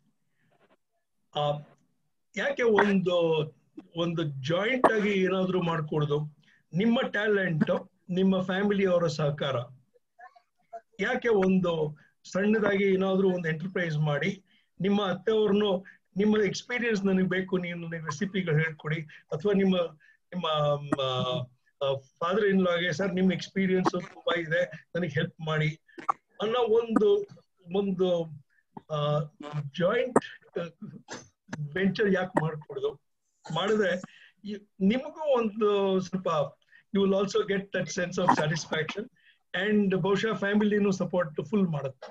ಯಾಕೆ ಒಂದು ಒಂದು ಜಾಯಿಂಟ್ ಆಗಿ ಏನಾದ್ರು ಮಾಡ್ಕೊಡುದು, ನಿಮ್ಮ ಟ್ಯಾಲೆಂಟ್, ನಿಮ್ಮ ಫ್ಯಾಮಿಲಿ ಅವರ ಸಹಕಾರ. ಯಾಕೆ ಒಂದು ಸಣ್ಣದಾಗಿ ಏನಾದ್ರು ಒಂದು ಎಂಟರ್ಪ್ರೈಸ್ ಮಾಡಿ ನಿಮ್ಮ ಅತ್ತೆಯವ್ರನ್ನು ನಿಮ್ಮ ಎಕ್ಸ್ಪೀರಿಯನ್ಸ್ ನನಗೆ ಬೇಕು, ನೀವು ನನಗೆ ರೆಸಿಪಿಗಳು ಹೇಳ್ಕೊಡಿ, ಅಥವಾ ನಿಮ್ಮ ನಿಮ್ಮ ಫಾದರ್ ಇನ್ ಲಾಗೆ ಸರ್ ನಿಮ್ಮ ಎಕ್ಸ್ಪೀರಿಯನ್ಸ್ ತುಂಬಾ ಇದೆ ನನಗೆ ಹೆಲ್ಪ್ ಮಾಡಿ ಅನ್ನೋ ಒಂದು ಒಂದು ಜಾಯಿಂಟ್ ವೆಂಚರ್ ಯಾಕೆ ಮಾಡ್ಕೊಡುದು? ಮಾಡಿದ್ರೆ ನಿಮಗೂ ಒಂದು ಸ್ವಲ್ಪ you will also get that sense of satisfaction and ಬಹುಶಃ ಫ್ಯಾಮಿಲಿನೂ ಸಪೋರ್ಟ್ ಫುಲ್ ಮಾಡುತ್ತೆ.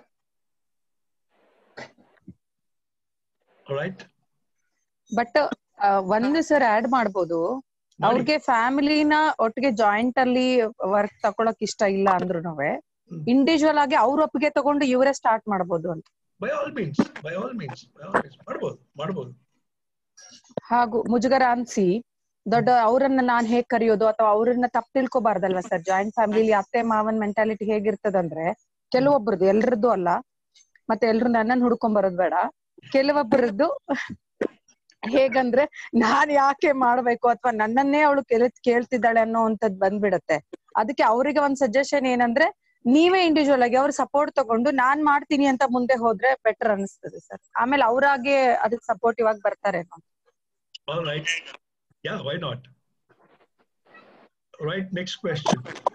ರೈಟ್, ಬಟ್ ಒಂದು ಸರ್ ಆಡ್ ಮಾಡ್ಬೋದು, ಅವ್ರಿಗೆ ಫ್ಯಾಮಿಲಿನ ಒಟ್ಟಿಗೆ ಜಾಯಿಂಟ್ ಅಲ್ಲಿ ವರ್ಕ್ ತಗೊಳಕ್ ಇಷ್ಟ ಇಲ್ಲ ಅಂದ್ರೂ ಇಂಡಿವಿಜುವಲ್ ಆಗಿ ಅವ್ರ ಒಪ್ಪಿಗೆ ತಗೊಂಡು ಇವರೇ ಸ್ಟಾರ್ಟ್ ಮಾಡ್ಬೋದು ಅಂತ. By all means by all means by all means ಮಾಡ್ಬೋದು ಮಾಡ್ಬೋದು ಹಾಗೂ ಮುಜುಗರ ಅನ್ಸಿ ದೊಡ್ಡ ಅವರನ್ನ ನಾನ್ ಹೇಗ್ ಕರೆಯೋದು ಅಥವಾ ಅವ್ರನ್ನ ತಪ್ಪು ತಿಳ್ಕೊಬಾರ್ದಲ್ವಾ ಸರ್? ಜಾಯಿಂಟ್ ಫ್ಯಾಮಿಲಿ ಅತ್ತೆ ಮಾವನ್ ಮೆಂಟಾಲಿಟಿ ಹೇಗಿರ್ತದಂದ್ರೆ, ಕೆಲವೊಬ್ರದ್ದು, ಎಲ್ರದ್ದು ಅಲ್ಲ, ಮತ್ತೆ ಎಲ್ರು ನನ್ನನ್ನು ಹುಡ್ಕೊಂಡ್ ಬರೋದ್ ಬೇಡ, ಕೆಲವೊಬ್ಬರದ್ದು ಹೇಗಂದ್ರೆ ನಾನ್ ಯಾಕೆ ಮಾಡ್ಬೇಕು ಅಥವಾ ನನ್ನನ್ನೇ ಅವಳು ಕೆಲ ಕೇಳ್ತಿದ್ದಾಳೆ ಅನ್ನೋ ಅಂತದ್ ಬಂದ್ಬಿಡತ್ತೆ. ಅದಕ್ಕೆ ಅವ್ರಿಗೆ ಒಂದ್ ಸಜೆಷನ್ ಏನಂದ್ರೆ, ನೀವೇ ಇಂಡಿವಿಜುವಲ್ ಆಗಿ ಅವ್ರ ಸಪೋರ್ಟ್ ತಗೊಂಡು ನಾನ್ ಮಾಡ್ತೀನಿ ಅಂತ ಮುಂದೆ ಹೋದ್ರೆ ಬೆಟರ್ ಅನಿಸ್ತದೆ ಸರ್. ಆಮೇಲೆ ಅವ್ರಾಗೆ ಅದಕ್ಕೆ ಸಪೋರ್ಟಿವ್ ಆಗಿ ಬರ್ತಾರೆ. All right. Yeah, why not? Right, next question.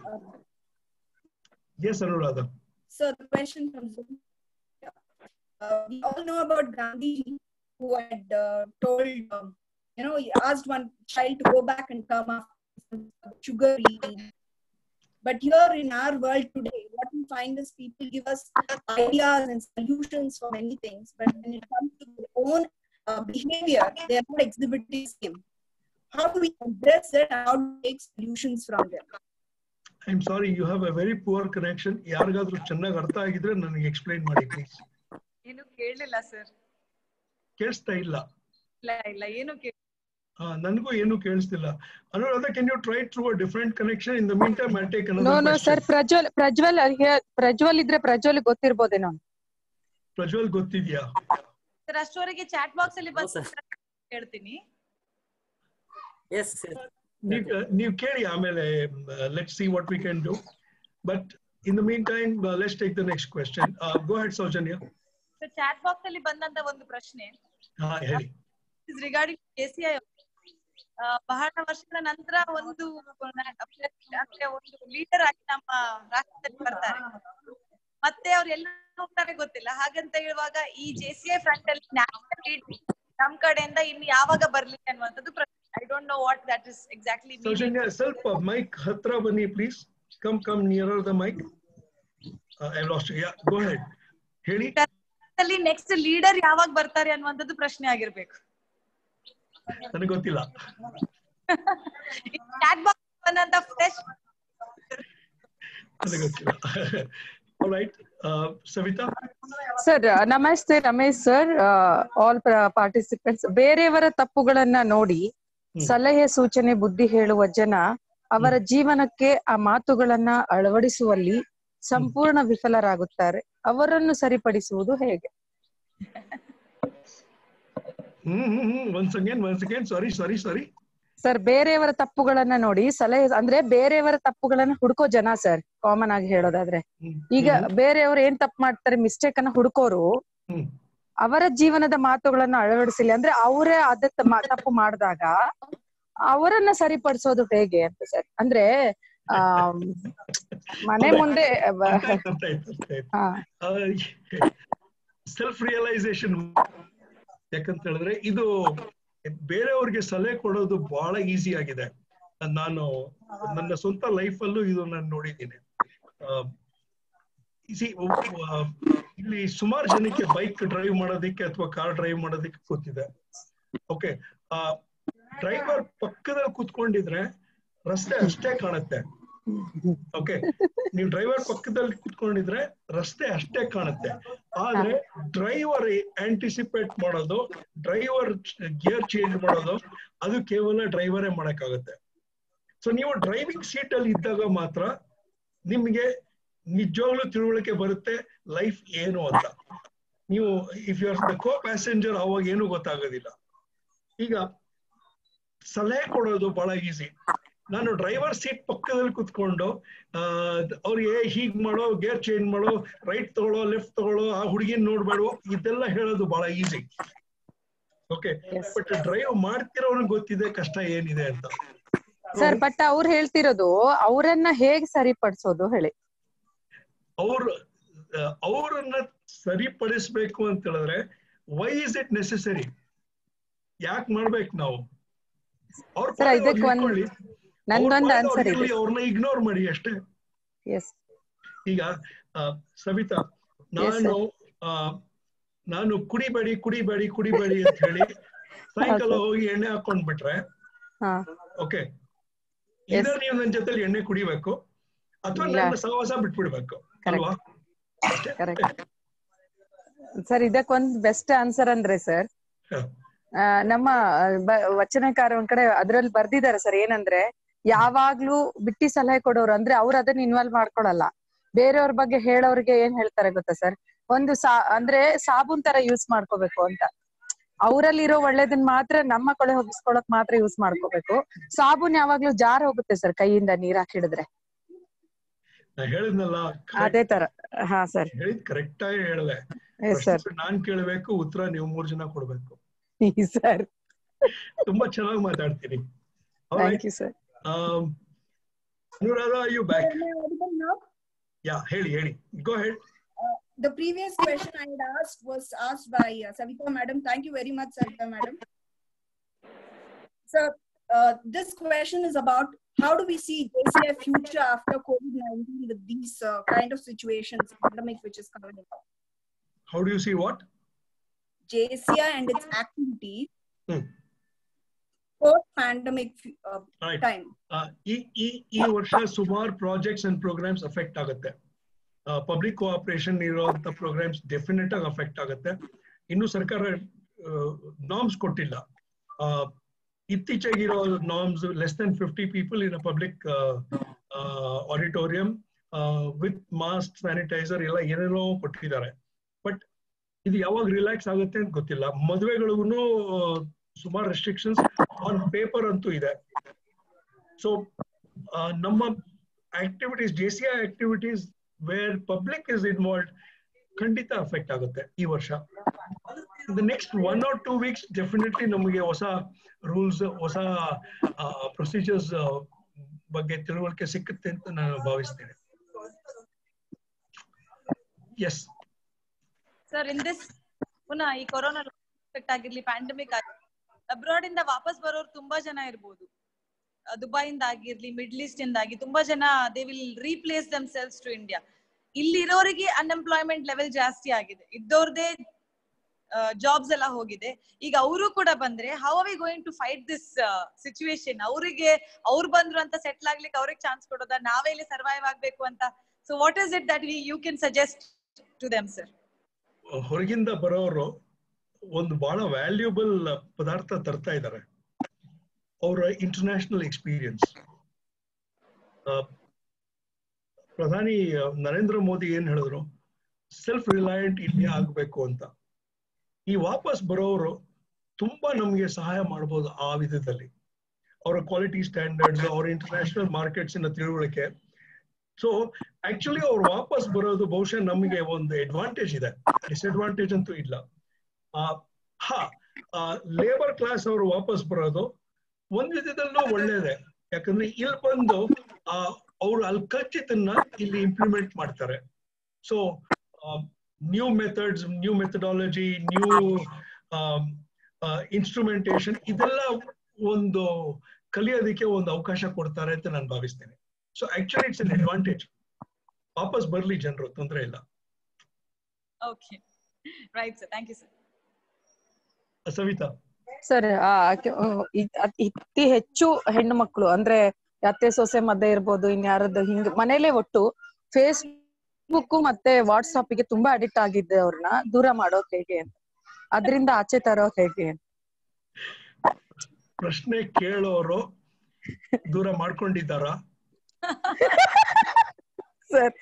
Yes, Anuradha. So the question from Zoom. Uh, we all know about Gandhi, who had uh, told, um, you know, he asked one child to go back and come after sugar eating. But here in our world today, what we find is people give us ideas and solutions for many things, but when it comes to their own uh, behavior, they are not exhibiting the same. How do we address it and how do we take solutions from them? I'm sorry, you have a very poor connection. ಯಾರಿಗಾದ್ರೂ ಚೆನ್ನಾಗಿ ಅರ್ಥ ಆಗಿದ್ರೆ ನನಗೆ explain ಮಾಡಿ please. ಏನು ಕೇಳಲಿಲ್ಲ sir. ಕೇಳಿಸ್ತಾ ಇಲ್ಲ? ಇಲ್ಲ ಇಲ್ಲ, ಏನು ಕೇಳ ಹಾ, ನನಗೂ ಏನು ಕೇಳಿಸ್ತಿಲ್ಲ. Anuradha, can you try through a different connection? In the meantime, I'll take another no, question. No, sir, Prajwal Prajwal Prajwal ಇದ್ರೆ ಪ್ರಜ್ವಲ್ ಗೊತ್ತಿರ್ಬೋದೇನೋ. ಪ್ರಜ್ವಲ್ ಗೊತ್ತಿದ್ಯಾ? ಸರ್ ಅಷ್ಟವರೆಗೆ ಚಾಟ್ ಬಾಕ್ಸ್ ಅಲ್ಲಿ ಬಂದು ಹೇಳ್ತೀನಿ. Yes, sir. ನೀವು ಕೇಳಿ ಆಮೇಲೆ let's see what we can do. But in the meantime, uh, let's take the next question. Uh, go ahead, Saujanya. Sir chat box ಅಲ್ಲಿ ಬಂದಂತ ಒಂದು ಪ್ರಶ್ನೆ. ಹಾ, ಹೇಳಿ. Is regarding J C I. ಬಹಳ ವರ್ಷಗಳ ನಂತರ ಒಂದು ಅಂದ್ರೆ ಒಂದು ಲೀಡರ್ ಆಗಿ ನಮ್ಮ ರಾಷ್ಟ್ರದಲ್ಲಿ ಬರ್ತಾರೆ. ಮತ್ತೆ ಅವ್ರು ಎಲ್ಲ ಹೋಗ್ತಾರೆ ಗೊತ್ತಿಲ್ಲ. ಹಾಗಂತ ಹೇಳುವಾಗ ಈ ಜೆ ಸಿ ಐ ಫ್ರಂಟ್ ಅಲ್ಲಿ ನ್ಯಾಷನಲ್ ಲೀಡ್ ನಮ್ ಕಡೆಯಿಂದ ಇನ್ನು ಯಾವಾಗ ಬರ್ಲಿ ಅನ್ನುವಂಥದ್ದು ಪ್ರಶ್ನೆ. I don't know what that is exactly. Saujanya, ಸ್ವಲ್ಪ ಮೈಕ್ ಹತ್ರ ಬನ್ನಿ please. Come come nearer the mic. I lost. Yeah, go ahead. ಹೇಳಿ. ಅಲ್ಲಿ ನೆಕ್ಸ್ಟ್ ಲೀಡರ್ ಯಾವಾಗ ಬರ್ತಾರೆ ಅನ್ನುವಂಥದ್ದು ಪ್ರಶ್ನೆ ಆಗಿರ್ಬೇಕು. ನನಗೆ ಗೊತ್ತಿಲ್ಲ. ಚಾಟ್ ಬಾಕ್ಸ್ ಬಂದಂತ ಫ್ರೆಶ್ ನನಗೆ ಗೊತ್ತಿಲ್ಲ. All right, uh, Savita. Sir, ನಮಸ್ತೆ ರಮೇಶ್ ಸರ್, ಆಲ್ ಪಾರ್ಟಿಸಿಪೆಂಟ್ಸ್. ಬೇರೆಯವರ ತಪ್ಪುಗಳನ್ನ ನೋಡಿ ಸಲಹೆ ಸೂಚನೆ ಬುದ್ಧಿ ಹೇಳುವ ಜನ ಅವರ ಜೀವನಕ್ಕೆ ಆ ಮಾತುಗಳನ್ನ ಅಳವಡಿಸುವಲ್ಲಿ ಸಂಪೂರ್ಣ ವಿಫಲರಾಗುತ್ತಾರೆ. ಅವರನ್ನು ಸರಿಪಡಿಸುವುದು ಹೇಗೆ? Hmm hmm hmm once again once again sorry sorry sorry sir, ಬೇರೆಯವರ ತಪ್ಪುಗಳನ್ನ ನೋಡಿ ಸಲಹೆ ಅಂದ್ರೆ ಬೇರೆಯವರ ತಪ್ಪುಗಳನ್ನ ಹುಡುಕೋ ಜನ ಸರ್, ಕಾಮನ್ ಆಗಿ ಹೇಳೋದಾದ್ರೆ. ಈಗ ಬೇರೆಯವರು ಏನ್ ತಪ್ಪು ಮಾಡ್ತಾರೆ, ಮಿಸ್ಟೇಕ್ ಅನ್ನ ಹುಡುಕೋರು ಅವರ ಜೀವನದ ಮಾತುಗಳನ್ನ ಅಳವಡಿಸಿಲ್ಲ ಅಂದ್ರೆ ಅವರೇ ಅದ ತಪ್ಪು ಮಾಡಿದಾಗ ಅವರನ್ನ ಸರಿಪಡಿಸೋದು ಹೇಗೆ ಅಂತ ಸರ್? ಅಂದ್ರೆ ಆ ಮನೆ ಮುಂದೆ ಸೆಲ್ಫ್ ರಿಯಲೈಸೇಷನ್ ಯಾಕಂತ ಹೇಳಿದ್ರೆ ಇದು ಬೇರೆಯವ್ರಿಗೆ ಸಲಹೆ ಕೊಡೋದು ಬಹಳ ಈಸಿ ಆಗಿದೆ. ನಾನು ನನ್ನ ಸ್ವಂತ ಲೈಫ್ ಅಲ್ಲೂ ಇದು ನಾನು ನೋಡಿದ್ದೀನಿ. ಇಲ್ಲಿ ಸುಮಾರು ಜನಕ್ಕೆ ಬೈಕ್ ಡ್ರೈವ್ ಮಾಡೋದಿಕ್ಕೆ ಅಥವಾ ಕಾರ್ ಡ್ರೈವ್ ಮಾಡೋದಿಕ್ಕೆ ಗೊತ್ತಿದೆ. ಓಕೆ, ಆ ಡ್ರೈವರ್ ಪಕ್ಕದಲ್ಲಿ ಕೂತ್ಕೊಂಡಿದ್ರೆ ರಸ್ತೆ ಅಷ್ಟೇ ಕಾಣುತ್ತೆ. ಓಕೆ, ನೀವು ಡ್ರೈವರ್ ಪಕ್ಕದಲ್ಲಿ ಕೂತ್ಕೊಂಡಿದ್ರೆ ರಸ್ತೆ ಅಷ್ಟೇ ಕಾಣುತ್ತೆ. ಆದ್ರೆ ಡ್ರೈವರ್ ಆಂಟಿಸಿಪೇಟ್ ಮಾಡೋದು, ಡ್ರೈವರ್ ಗೇರ್ ಚೇಂಜ್ ಮಾಡೋದು, ಅದು ಕೇವಲ ಡ್ರೈವರೇ ಮಾಡಕ್ಕಾಗುತ್ತೆ. ಸೊ ನೀವು ಡ್ರೈವಿಂಗ್ ಸೀಟ್ ಅಲ್ಲಿ ಇದ್ದಾಗ ಮಾತ್ರ ನಿಮ್ಗೆ ನಿಜವಾಗ್ಲೂ ತಿಳುವಳಿಕೆ ಬರುತ್ತೆ ಲೈಫ್ ಏನು ಅಂತ. ನೀವು if you are the co passenger ಅವಾಗ ಏನು ಗೊತ್ತಾಗೋದಿಲ್ಲ. ಈಗ ಸಲಹೆ ಕೊಡೋದು ಬಹಳ ಈಸಿ. ನಾನು ಡ್ರೈವರ್ ಸೀಟ್ ಪಕ್ಕದಲ್ಲಿ ಕುತ್ಕೊಂಡು ಅವ್ರಿಗೆ ಹೀಗ್ ಮಾಡೋ, ಗೇರ್ ಚೇಂಜ್ ಮಾಡೋ, ರೈಟ್ ತಗೊಳ್ಳೋ, ಲೆಫ್ಟ್ ತಗೊಳ್ಳೋ, ಆ ಹುಡುಗಿನ ನೋಡ್ಬೇಡೋ, ಇದೆಲ್ಲ ಹೇಳೋದು ಬಹಳ ಈಸಿ. ಓಕೆ, ಬಟ್ ಡ್ರೈವ್ ಮಾಡ್ತಿರೋರ್ಗೆ ಗೊತ್ತಿದೆ ಕಷ್ಟ ಏನಿದೆ ಅಂತ. ಸರ್, ಬಟ್ ಅವ್ರು ಹೇಳ್ತಿರೋದು ಅವರನ್ನ ಹೇಗ್ ಸರಿಪಡಿಸೋದು ಹೇಳಿ. ಅವ್ರ ಅವರನ್ನ ಸರಿಪಡಿಸ್ಬೇಕು ಅಂತ ಹೇಳಿದ್ರೆ ವೈ ಇಸ್ ಇಟ್ ನೆಸೆಸರಿ, ಯಾಕೆ ಮಾಡ್ಬೇಕು ನಾವು? ಅವ್ರನ್ನ ಇಗ್ನೋರ್ ಮಾಡಿ ಅಷ್ಟೇ. ಈಗ ಸವಿತಾ, ನಾನು ನಾನು ಕುಡಿಬೇಡಿ ಕುಡಿಬೇಡಿ ಕುಡಿಬೇಡಿ ಅಂತ ಹೇಳಿ ಸಾಯಂಕಾಲ ಹೋಗಿ ಎಣ್ಣೆ ಹಾಕೊಂಡ್ಬಿಟ್ರೆ, ಓಕೆ, ಇದರ ನೀವು ನನ್ನ ಜೊತೆಲಿ ಎಣ್ಣೆ ಕುಡಿಬೇಕು ಅಥವಾ ನನ್ನ ಸಹವಾಸ ಬಿಟ್ಬಿಡ್ಬೇಕು ಅಲ್ವಾ? ಸರ್, ಇದಕ್ಕೊಂದ್ ಬೆಸ್ಟ್ ಆನ್ಸರ್ ಅಂದ್ರೆ ಸರ್, ನಮ್ಮ ವಚನಕಾರ ಒಂದ್ ಕಡೆ ಅದ್ರಲ್ಲಿ ಬರ್ದಿದ್ದಾರೆ ಸರ್, ಏನಂದ್ರೆ ಯಾವಾಗ್ಲೂ ಬಿಟ್ಟಿ ಸಲಹೆ ಕೊಡೋರು ಅಂದ್ರೆ ಅವ್ರು ಅದನ್ನ ಇನ್ವಾಲ್ವ್ ಮಾಡ್ಕೊಳಲ್ಲ. ಬೇರೆಯವ್ರ ಬಗ್ಗೆ ಹೇಳೋರ್ಗೆ ಏನ್ ಹೇಳ್ತಾರೆ ಗೊತ್ತಾ ಸರ್, ಒಂದು ಸಾ ಅಂದ್ರೆ ಸಾಬೂನ್ ತರ ಯೂಸ್ ಮಾಡ್ಕೋಬೇಕು ಅಂತ. ಅವರಲ್ಲಿರೋ ಒಳ್ಳೇದನ್ನ ಮಾತ್ರ ನಮ್ಮ ಕೊಳೆ ಹೋಗಿಸ್ಕೊಳಕ್ ಮಾತ್ರ ಯೂಸ್ ಮಾಡ್ಕೋಬೇಕು. ಸಾಬೂನ್ ಯಾವಾಗ್ಲೂ ಜಾರ್ ಹೋಗುತ್ತೆ ಸರ್ ಕೈಯಿಂದ ನೀರ್ ಹಾಕಿಡಿದ್ರೆ. ಹೇಳಿದ್ನಲ್ಲ ಅದೇ ತರ. ಹಾ ಸರ್, ಹೇಳಿದ್ ಕರೆಕ್ಟ್ ಆಗಿ ಹೇಳಿದೆ. ನಾನ್ ಕೇಳ್ಬೇಕು, ಉತ್ತರ ನೀವು ಮೂರ್ ಜನ ಕೊಡ್ಬೇಕು. ಸರ್, ತುಂಬಾ ಚೆನ್ನಾಗಿ ಮಾತಾಡ್ತೀನಿ. Thank you sir. Anuradha, are you back? Yeah, ಹೇಳಿ ಹೇಳಿ, go ahead. Uh, the previous question I had asked was asked by uh, Savita madam. Thank you very much, Savita madam. So uh, this question is about how do we see J C I future after COVID nineteen with these uh, kind of situations, pandemic which is coming up? How do you see what? J C I and its activities hmm. post pandemic uh, right. time. Uh, ಈ ಈ ಈ ವರ್ಷ ಸುಮಾರು projects and programmes affect ಆಗುತ್ತೆ. Public cooperation ಇರುವಂತ programmes definite ಆಗಿ affect ಆಗುತ್ತೆ. ಇನ್ನು ಸರ್ಕಾರ ನಾರ್ಮ್ಸ್ ಕೊಟ್ಟಿಲ್ಲ. ಇತ್ತೀಚೆಗಿರೋ norms less than fifty people in a public auditorium with mask, sanitiser ಎಲ್ಲ ಏನೇನೋ ಕೊಟ್ಟಿದ್ದಾರೆ. ಬಟ್ ಇದು ಯಾವಾಗ ರಿಲ್ಯಾಕ್ಸ್ ಆಗುತ್ತೆ ಅಂತ ಗೊತ್ತಿಲ್ಲ. ಮದುವೆಗಳಿಗೂ ಸುಮಾರು ರೆಸ್ಟ್ರಿಕ್ಷನ್ಸ್ ಆನ್ ಪೇಪರ್ ಅಂತೂ ಇದೆ. ಸೊ ನಮ್ಮ activities, J C I activities where public is involved ಖಂಡಿತ ಅಫೆಕ್ಟ್ ಆಗುತ್ತೆ ಈ ವರ್ಷ. The next one or two weeks definitely ನಮಗೆ ಹೊಸ ರೂಲ್ಸ್, ಹೊಸ ಪ್ರೊಸೀಜರ್ಸ್ ಬಗ್ಗೆ ತಿಳುವಳಿಕೆ ಸಿಕ್ಕುತ್ತೆ ಅಂತ ನಾನು ಭಾವಿಸ್ತೇನೆ. ಎಸ್ ಸರ್, ಇನ್ ದಿಸ್ ಪುನಃ ಈ ಕೊರೋನಾ ಎಫೆಕ್ಟ್ ಆಗಿರ್ಲಿ, ಪ್ಯಾಂಡಮಿಕ್ ಆಗಿರ್ಲಿ, ಅಬ್ರಾಡ್ ಇಂದ ವಾಪಸ್ ಬರೋರು ತುಂಬಾ ಜನ ಇರ್ಬೋದು. ದುಬೈಯಿಂದ ಆಗಿರ್ಲಿ, ಮಿಡ್ಲ್ ಈಸ್ಟ್ ಇಂದಾಗಿ ತುಂಬಾ ಜನ they will replace themselves to India. ಇಲ್ಲಿರೋರಿಗೆ ಅನ್ಎಂಪ್ಲಾಯ್ಮೆಂಟ್ ಲೆವೆಲ್ ಜಾಸ್ತಿ ಆಗಿದೆ, ಇದ್ದವ್ರದೇ ಜಾಬ್ಸ್ ಎಲ್ಲ ಹೋಗಿದೆ. ಈಗ ಅವರು ಕೂಡ ಬಂದ್ರೆ how are we going to fight this situation? ಅವರಿಗೆ ಅವ್ರು ಬಂದ್ರು ಅಂತ ಸೆಟ್ಲ್ ಆಗ್ಲಿಕ್ಕೆ ಅವ್ರಿಗೆ ಚಾನ್ಸ್ ಕೊಡೋದಾ, ನಾವೇ ಇಲ್ಲಿ ಸರ್ವೈವ್ ಆಗ್ಬೇಕು ಅಂತ? So what is it that we you can suggest to them sir? ಹೊರಗಿಂದ ಬರೋರು ಒಂದು ಬಹಳ ವ್ಯಾಲ್ಯೂಬಲ್ ಪದಾರ್ಥ ತರ್ತಾ ಇದ್ದಾರೆ, ಅವರ ಇಂಟರ್ನ್ಯಾಷನಲ್ ಎಕ್ಸ್ಪೀರಿಯನ್ಸ್. ಪ್ರಧಾನಿ ನರೇಂದ್ರ ಮೋದಿ ಏನ್ ಹೇಳಿದ್ರು, ಸೆಲ್ಫ್ ರಿಲಯಂಟ್ ಇಂಡಿಯಾ ಆಗ್ಬೇಕು ಅಂತ. ಈ ವಾಪಸ್ ಬರೋರು ತುಂಬಾ ನಮ್ಗೆ ಸಹಾಯ ಮಾಡಬಹುದು ಆ ವಿಧದಲ್ಲಿ. ಅವರ ಕ್ವಾಲಿಟಿ ಸ್ಟ್ಯಾಂಡರ್ಡ್ಸ್, ಅವರ ಇಂಟರ್ನ್ಯಾಷನಲ್ ಮಾರ್ಕೆಟ್ಸ್ ಇನ ತಿಳುವಳಿಕೆ. ಸೊ ಆಕ್ಚುಲಿ ಅವ್ರು ವಾಪಸ್ ಬರೋದು ಬಹುಶಃ ನಮಗೆ ಒಂದು ಅಡ್ವಾಂಟೇಜ್ ಇದೆ, ಡಿಸ್ಅಡ್ವಾಂಟೇಜ್ ಅಂತೂ ಇಲ್ಲ. ಹಾ, ಲೇಬರ್ ಕ್ಲಾಸ್ ಅವರು ವಾಪಸ್ ಬರೋದು ಒಂದ್ ವಿಧದಲ್ಲೂ ಒಳ್ಳೇದೆ. ಯಾಕಂದ್ರೆ ಇಲ್ಲಿ ಬಂದು ಆ ಅವ್ರು ಅಲ್ಲಿ ಕಲ್ತಿದ್ದನ್ನ ಇಲ್ಲಿ ಇಂಪ್ಲಿಮೆಂಟ್ ಮಾಡ್ತಾರೆ. So new methods, new methodology, new instrumentation, ಇದೆಲ್ಲ ಒಂದು ಕಲಿಯೋದಕ್ಕೆ ಒಂದು ಅವಕಾಶ ಕೊಡ್ತಾರೆ ಅಂತ ನಾನು ಭಾವಿಸ್ತೇನೆ. So actually it's an advantage. ವಾಪಸ್ ಬರ್ಲಿ ಜನರು, ತೊಂದರೆ ಇಲ್ಲ. Okay, right sir, thank you sir. Savita sir, ಇತ್ತಿ ಹೆಚ್ಚು ಹೆಣ್ಣು ಮಕ್ಕಳು ಅಂದ್ರೆ ಅತ್ತೆ ಸೊಸೆ ಮಧ್ಯೆ ಇರ್ಬೋದು, ಇನ್ಯಾರದ್ದು ಹಿಂಗ್ ಮನೇಲೆ ಒಟ್ಟು ಫೇಸ್ಬುಕ್ ಮತ್ತೆ ವಾಟ್ಸಾಪ್ ಗೆ ತುಂಬಾ ಅಡಿಕ್ಟ್ ಆಗಿದ್ದೆ. ಅವ್ರನ್ನ ದೂರ ಮಾಡೋದ್ ಹೇಗೆ ಅಂತ, ಅದರಿಂದ ಆಚೆ ತರೋದ್ ಹೇಗೆ ಅಂತ ಪ್ರಶ್ನೆ ಕೇಳೋರು ದೂರ ಮಾಡ್ಕೊಂಡಿದ್ದಾರ ಸರ್?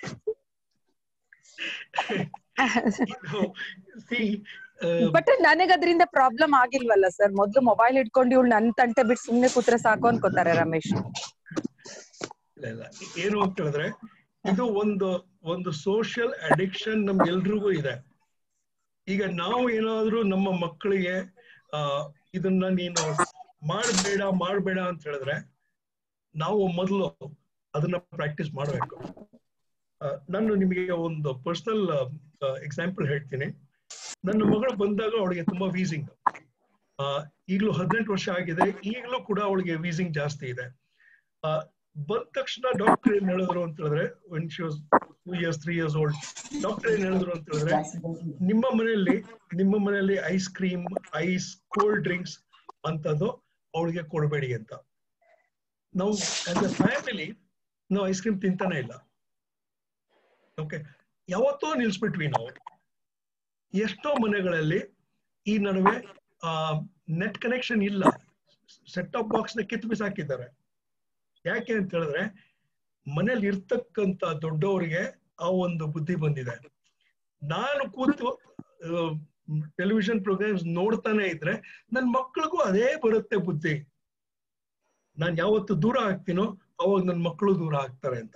ಬಟ್ ನನಗ್ ಅದ್ರಿಂದ ಪ್ರಾಬ್ಲಮ್ ಆಗಿಲ್ವಲ್ಲ ಸರ್. ಮೊದ್ಲು ಮೊಬೈಲ್ ಇಟ್ಕೊಂಡು ಇವ್ಳು ನನ್ ತಂಟೆ ಬಿಟ್ಟು ಸುಮ್ನೆ ಕೂತ್ರೆ ಸಾಕು ಅನ್ಕೋತಾರೆ ರಮೇಶ್. ಇಲ್ಲ, ಏನು ಅಂತ ಹೇಳಿದ್ರೆ ಇದು ಒಂದು ಒಂದು ಸೋಷಿಯಲ್ ಅಡಿಕ್ಷನ್ ನಮ್ಗೆಲ್ರಿಗೂ ಇದೆ. ಈಗ ನಾವು ಏನಾದ್ರೂ ನಮ್ಮ ಮಕ್ಕಳಿಗೆ ಆ ಇದನ್ನ ನೀನು ಮಾಡಬೇಡ ಮಾಡಬೇಡ ಅಂತ ಹೇಳಿದ್ರೆ ನಾವು ಮೊದಲು ಅದನ್ನ ಪ್ರಾಕ್ಟೀಸ್ ಮಾಡಬೇಕು. ನಾನು ನಿಮಗೆ ಒಂದು ಪರ್ಸನಲ್ ಎಕ್ಸಾಂಪಲ್ ಹೇಳ್ತೀನಿ. ನನ್ನ ಮಗಳು ಬಂದಾಗ ಅವಳಿಗೆ ತುಂಬಾ ವೀಸಿಂಗ್, ಈಗಲೂ ಹದಿನೆಂಟು ವರ್ಷ ಆಗಿದೆ, ಈಗಲೂ ಕೂಡ ಅವಳಿಗೆ ವೀಸಿಂಗ್ ಜಾಸ್ತಿ ಇದೆ. ಬಂದ ತಕ್ಷಣ ಡಾಕ್ಟರ್ ಏನ್ ಹೇಳಿದ್ರು ಅಂತ ಹೇಳಿದ್ರೆ, when she was two years three years old, doctor ಏನ್ ಹೇಳಿದ್ರು ಅಂತ ಹೇಳಿದ್ರೆ, ನಿಮ್ಮ ಮನೆಯಲ್ಲಿ ನಿಮ್ಮ ಮನೆಯಲ್ಲಿ ice cream, ice, cold drinks ಅಂತದ್ದು ಅವಳಿಗೆ ಕೊಡಬೇಡಿ ಅಂತ. ನಾವು ಆಸ್ ಎ ಫ್ಯಾಮಿಲಿ ನಾವು ಐಸ್ ಕ್ರೀಮ್ ತಿಂತಾನೆ ಇಲ್ಲ. ಓಕೆ, ಯಾವತ್ತೋ ನಿಲ್ಸ್ಬಿಟ್ವಿ ನಾವು. ಎಷ್ಟೋ ಮನೆಗಳಲ್ಲಿ ಈ ನಡುವೆ ಆ ನೆಟ್ ಕನೆಕ್ಷನ್ ಇಲ್ಲ, ಸೆಟ್ ಟಾಪ್ ಬಾಕ್ಸ್ ನ ಕಿತ್ತು ಬಿಸಾಕಿದ್ದಾರೆ. ಯಾಕೆ ಅಂತ ಹೇಳಿದ್ರೆ ಮನೇಲಿ ಇರ್ತಕ್ಕಂತ ದೊಡ್ಡವರಿಗೆ ಆ ಒಂದು ಬುದ್ಧಿ ಬಂದಿದೆ. ನಾನು ಕೂತು ಟೆಲಿವಿಷನ್ ಪ್ರೋಗ್ರಾಮ್ಸ್ ನೋಡ್ತಾನೆ ಇದ್ರೆ ನನ್ನ ಮಕ್ಕಳಿಗೂ ಅದೇ ಬರುತ್ತೆ ಬುದ್ಧಿ. ನಾನು ಯಾವತ್ತು ದೂರ ಆಗ್ತೀನೋ ಅವಾಗ ನನ್ನ ಮಕ್ಕಳು ದೂರ ಆಗ್ತಾರೆ ಅಂತ.